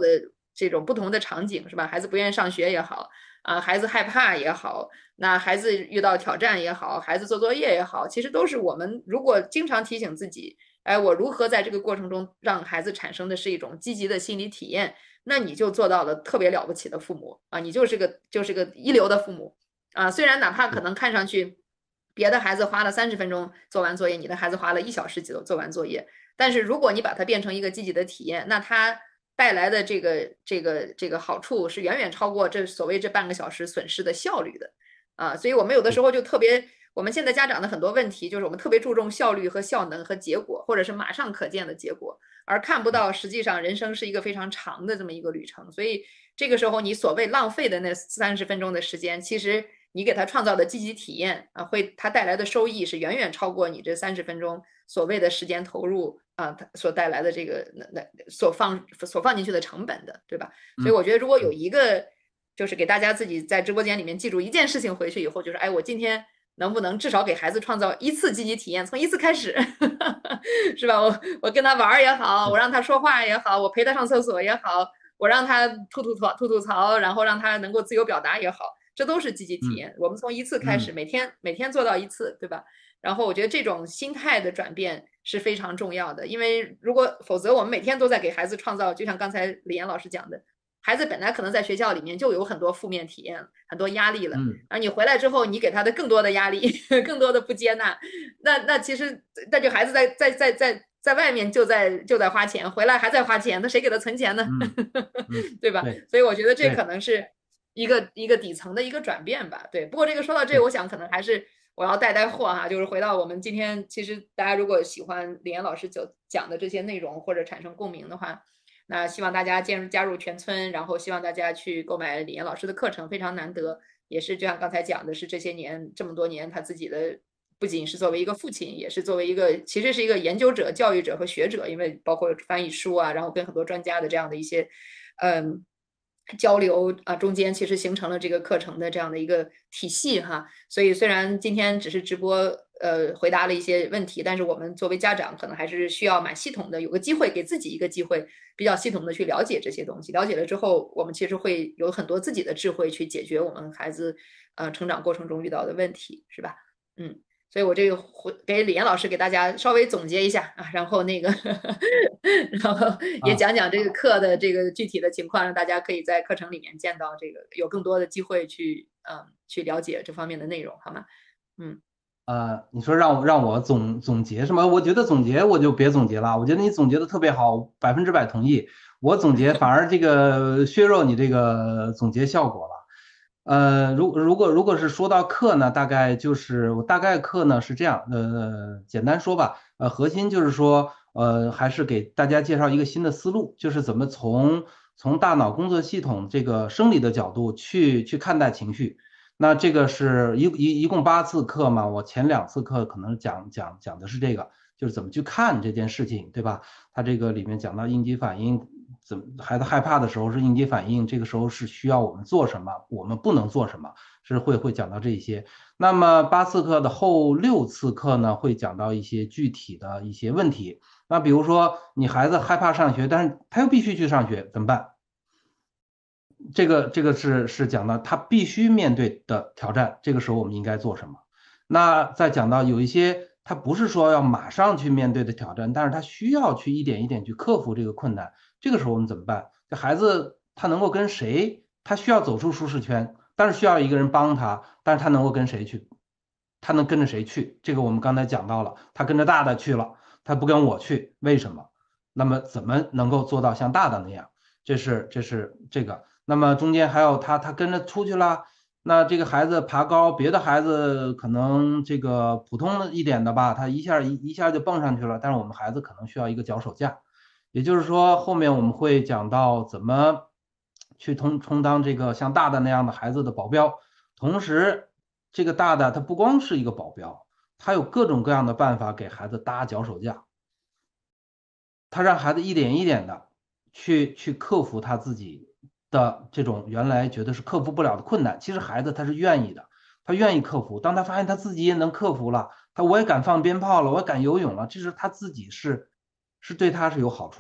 这种不同的场景，是吧？孩子不愿意上学也好，啊，孩子害怕也好，那孩子遇到挑战也好，孩子做作业也好，其实都是我们如果经常提醒自己，哎，我如何在这个过程中让孩子产生的是一种积极的心理体验，那你就做到了特别了不起的父母啊，你就是个就是个一流的父母啊。虽然哪怕可能看上去别的孩子花了三十分钟做完作业，你的孩子花了一小时做做完作业，但是如果你把它变成一个积极的体验，那它带来的这个这个这个好处是远远超过这所谓这半个小时损失的效率的啊。所以我们有的时候就特别，我们现在家长的很多问题就是我们特别注重效率和效能和结果，或者是马上可见的结果，而看不到实际上人生是一个非常长的这么一个旅程。所以这个时候你所谓浪费的那三十分钟的时间，其实你给他创造的积极体验啊，会他带来的收益是远远超过你这三十分钟所谓的时间投入啊，它所带来的这个那那所放所放进去的成本的，对吧？所以我觉得如果有一个，就是给大家自己在直播间里面记住一件事情，回去以后就是，哎，我今天能不能至少给孩子创造一次积极体验，从一次开始，是吧？我我跟他玩也好，我让他说话也好，我陪他上厕所也好，我让他吐吐槽吐吐槽，然后让他能够自由表达也好，这都是积极体验。我们从一次开始，每天每天做到一次，对吧？然后我觉得这种心态的转变是非常重要的，因为如果否则我们每天都在给孩子创造，就像刚才李岩老师讲的，孩子本来可能在学校里面就有很多负面体验，很多压力了，然后你回来之后，你给他的更多的压力，更多的不接纳，那那其实那就孩子在在在在在外面就在就在花钱，回来还在花钱，那谁给他存钱呢？对吧？所以我觉得这可能是一个一个底层的一个转变吧。对，不过这个说到这，我想可能还是我要带带货哈，就是回到我们今天，其实大家如果喜欢李岩老师讲讲的这些内容或者产生共鸣的话，那希望大家进入加入全村，然后希望大家去购买李岩老师的课程，非常难得，也是就像刚才讲的，是这些年这么多年他自己的不仅是作为一个父亲，也是作为一个其实是一个研究者、教育者和学者，因为包括翻译书啊，然后跟很多专家的这样的一些嗯。交流啊，中间其实形成了这个课程的这样的一个体系哈。所以虽然今天只是直播，呃，回答了一些问题，但是我们作为家长，可能还是需要蛮系统的，有个机会给自己一个机会，比较系统的去了解这些东西。了解了之后，我们其实会有很多自己的智慧去解决我们孩子呃成长过程中遇到的问题，是吧？嗯。所以我这个回给李岩老师给大家稍微总结一下啊，然后那个，然后也讲讲这个课的这个具体的情况，让大家可以在课程里面见到这个，有更多的机会去嗯去了解这方面的内容，好吗？嗯。 呃，你说让我让我总总结什么？我觉得总结我就别总结了，我觉得你总结的特别好，百分之百同意。我总结反而这个削弱你这个总结效果了。呃，如如果如果是说到课呢，大概就是我大概课呢是这样，呃，简单说吧，呃，核心就是说，呃，还是给大家介绍一个新的思路，就是怎么从从大脑工作系统这个生理的角度去去看待情绪。那这个是一一一共八次课嘛，我前两次课可能讲讲讲的是这个，就是怎么去看这件事情，对吧？它这个里面讲到应激反应。怎么孩子害怕的时候是应激反应，这个时候是需要我们做什么，我们不能做什么，是会会讲到这些。那么八次课的后六次课呢，会讲到一些具体的一些问题。那比如说你孩子害怕上学，但是他又必须去上学，怎么办？这个这个是是讲到他必须面对的挑战，这个时候我们应该做什么？那再讲到有一些他不是说要马上去面对的挑战，但是他需要去一点一点去克服这个困难。这个时候我们怎么办？这孩子他能够跟谁？他需要走出舒适圈，但是需要一个人帮他，但是他能够跟谁去？他能跟着谁去？这个我们刚才讲到了，他跟着大大去了，他不跟我去，为什么？那么怎么能够做到像大大那样？这是这是这个。那么中间还有他他跟着出去了，那这个孩子爬高，别的孩子可能这个普通一点的吧，他一下一一下就蹦上去了，但是我们孩子可能需要一个脚手架。也就是说，后面我们会讲到怎么去充充当这个像大大那样的孩子的保镖，同时这个大大他不光是一个保镖，他有各种各样的办法给孩子搭脚手架，他让孩子一点一点的去去克服他自己的这种原来觉得是克服不了的困难，其实孩子他是愿意的，他愿意克服。当他发现他自己也能克服了，他我也敢放鞭炮了，我也敢游泳了，这是他自己是是对他是有好处的。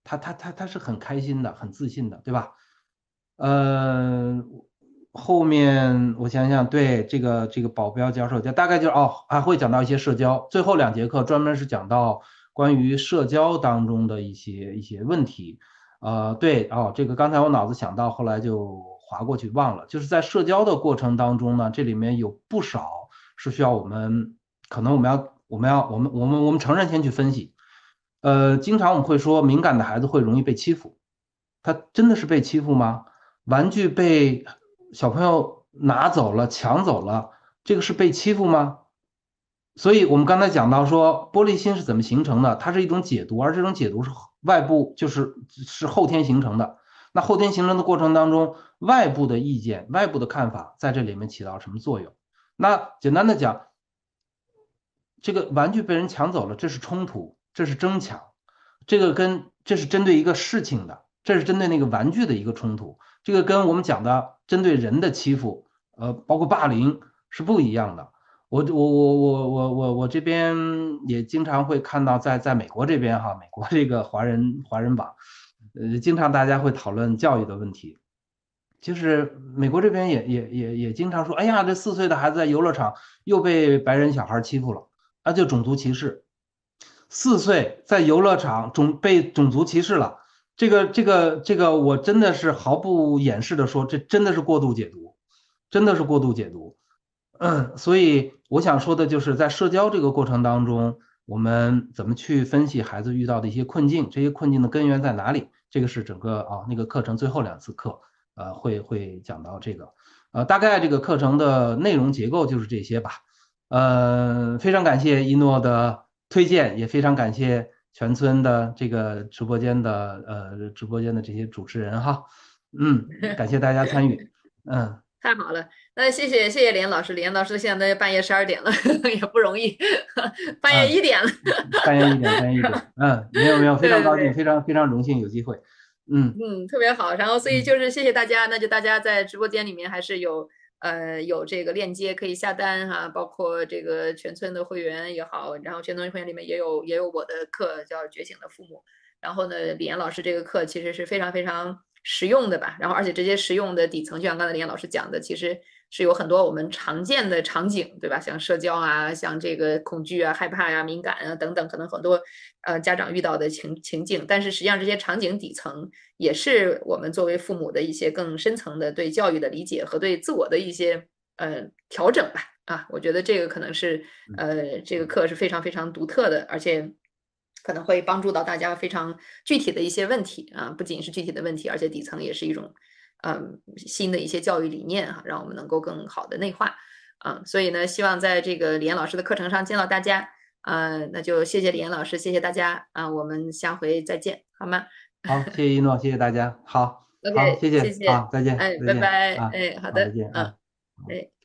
他他他他是很开心的，很自信的，对吧？呃，后面我想想，对这个这个保镖教授，就大概就是哦，还会讲到一些社交，最后两节课专门是讲到关于社交当中的一些一些问题。呃，对哦，这个刚才我脑子想到，后来就划过去忘了，就是在社交的过程当中呢，这里面有不少是需要我们，可能我们要我们要我们我们我们承认先去分析。呃，经常我们会说敏感的孩子会容易被欺负，他真的是被欺负吗？玩具被小朋友拿走了、抢走了，这个是被欺负吗？所以我们刚才讲到说，玻璃心是怎么形成的？它是一种解读，而这种解读是外部，就是是后天形成的。那后天形成的过程当中，外部的意见、外部的看法在这里面起到什么作用？那简单的讲，这个玩具被人抢走了，这是冲突，这是争抢，这个跟这是针对一个事情的，这是针对那个玩具的一个冲突，这个跟我们讲的针对人的欺负，呃，包括霸凌是不一样的。我我我我我我我这边也经常会看到在，在美国这边哈，美国这个华人华人网，呃，经常大家会讨论教育的问题。就是美国这边也也也也经常说，哎呀，这四岁的孩子在游乐场又被白人小孩欺负了，那就种族歧视。四岁在游乐场种被种族歧视了，这个这个这个，我真的是毫不掩饰的说，这真的是过度解读，真的是过度解读。嗯，所以我想说的就是在社交这个过程当中，我们怎么去分析孩子遇到的一些困境，这些困境的根源在哪里？这个是整个啊那个课程最后两次课，呃会会讲到这个，呃大概这个课程的内容结构就是这些吧。呃，非常感谢一诺的推荐，也非常感谢全村的这个直播间的呃直播间的这些主持人哈，嗯，感谢大家参与，嗯。 太好了，那谢谢谢谢连老师，连老师现在半夜十二点了，也不容易，半夜嗯， 一点了。 半夜一点，半夜一点，嗯，没有没有，非常高兴， 对对对， 非常非常荣幸有机会，嗯嗯，特别好。然后所以嗯就是谢谢大家，那就大家在直播间里面还是有呃有这个链接可以下单哈，包括这个全村的会员也好，然后全村会员里面也有也有我的课叫《觉醒的父母》，然后呢，李岩老师这个课其实是非常非常实用的吧，然后而且这些实用的底层，就像刚才李岩老师讲的，其实是有很多我们常见的场景，对吧？像社交啊，像这个恐惧啊、害怕呀、敏感啊等等，可能很多呃家长遇到的情情境，但是实际上这些场景底层也是我们作为父母的一些更深层的对教育的理解和对自我的一些呃调整吧。啊，我觉得这个可能是呃这个课是非常非常独特的，而且可能会帮助到大家非常具体的一些问题啊，不仅是具体的问题，而且底层也是一种嗯新的一些教育理念哈、啊，让我们能够更好的内化啊。所以呢，希望在这个李岩老师的课程上见到大家。呃，那就谢谢李岩老师，谢谢大家啊，我们下回再见，好吗好，谢谢一诺，谢谢大家，好好， ？OK， 谢谢， 谢谢， 好，再见， 哎， 再拜拜， 见啊， 哎，好好，再的， 见啊。 嗯，哎。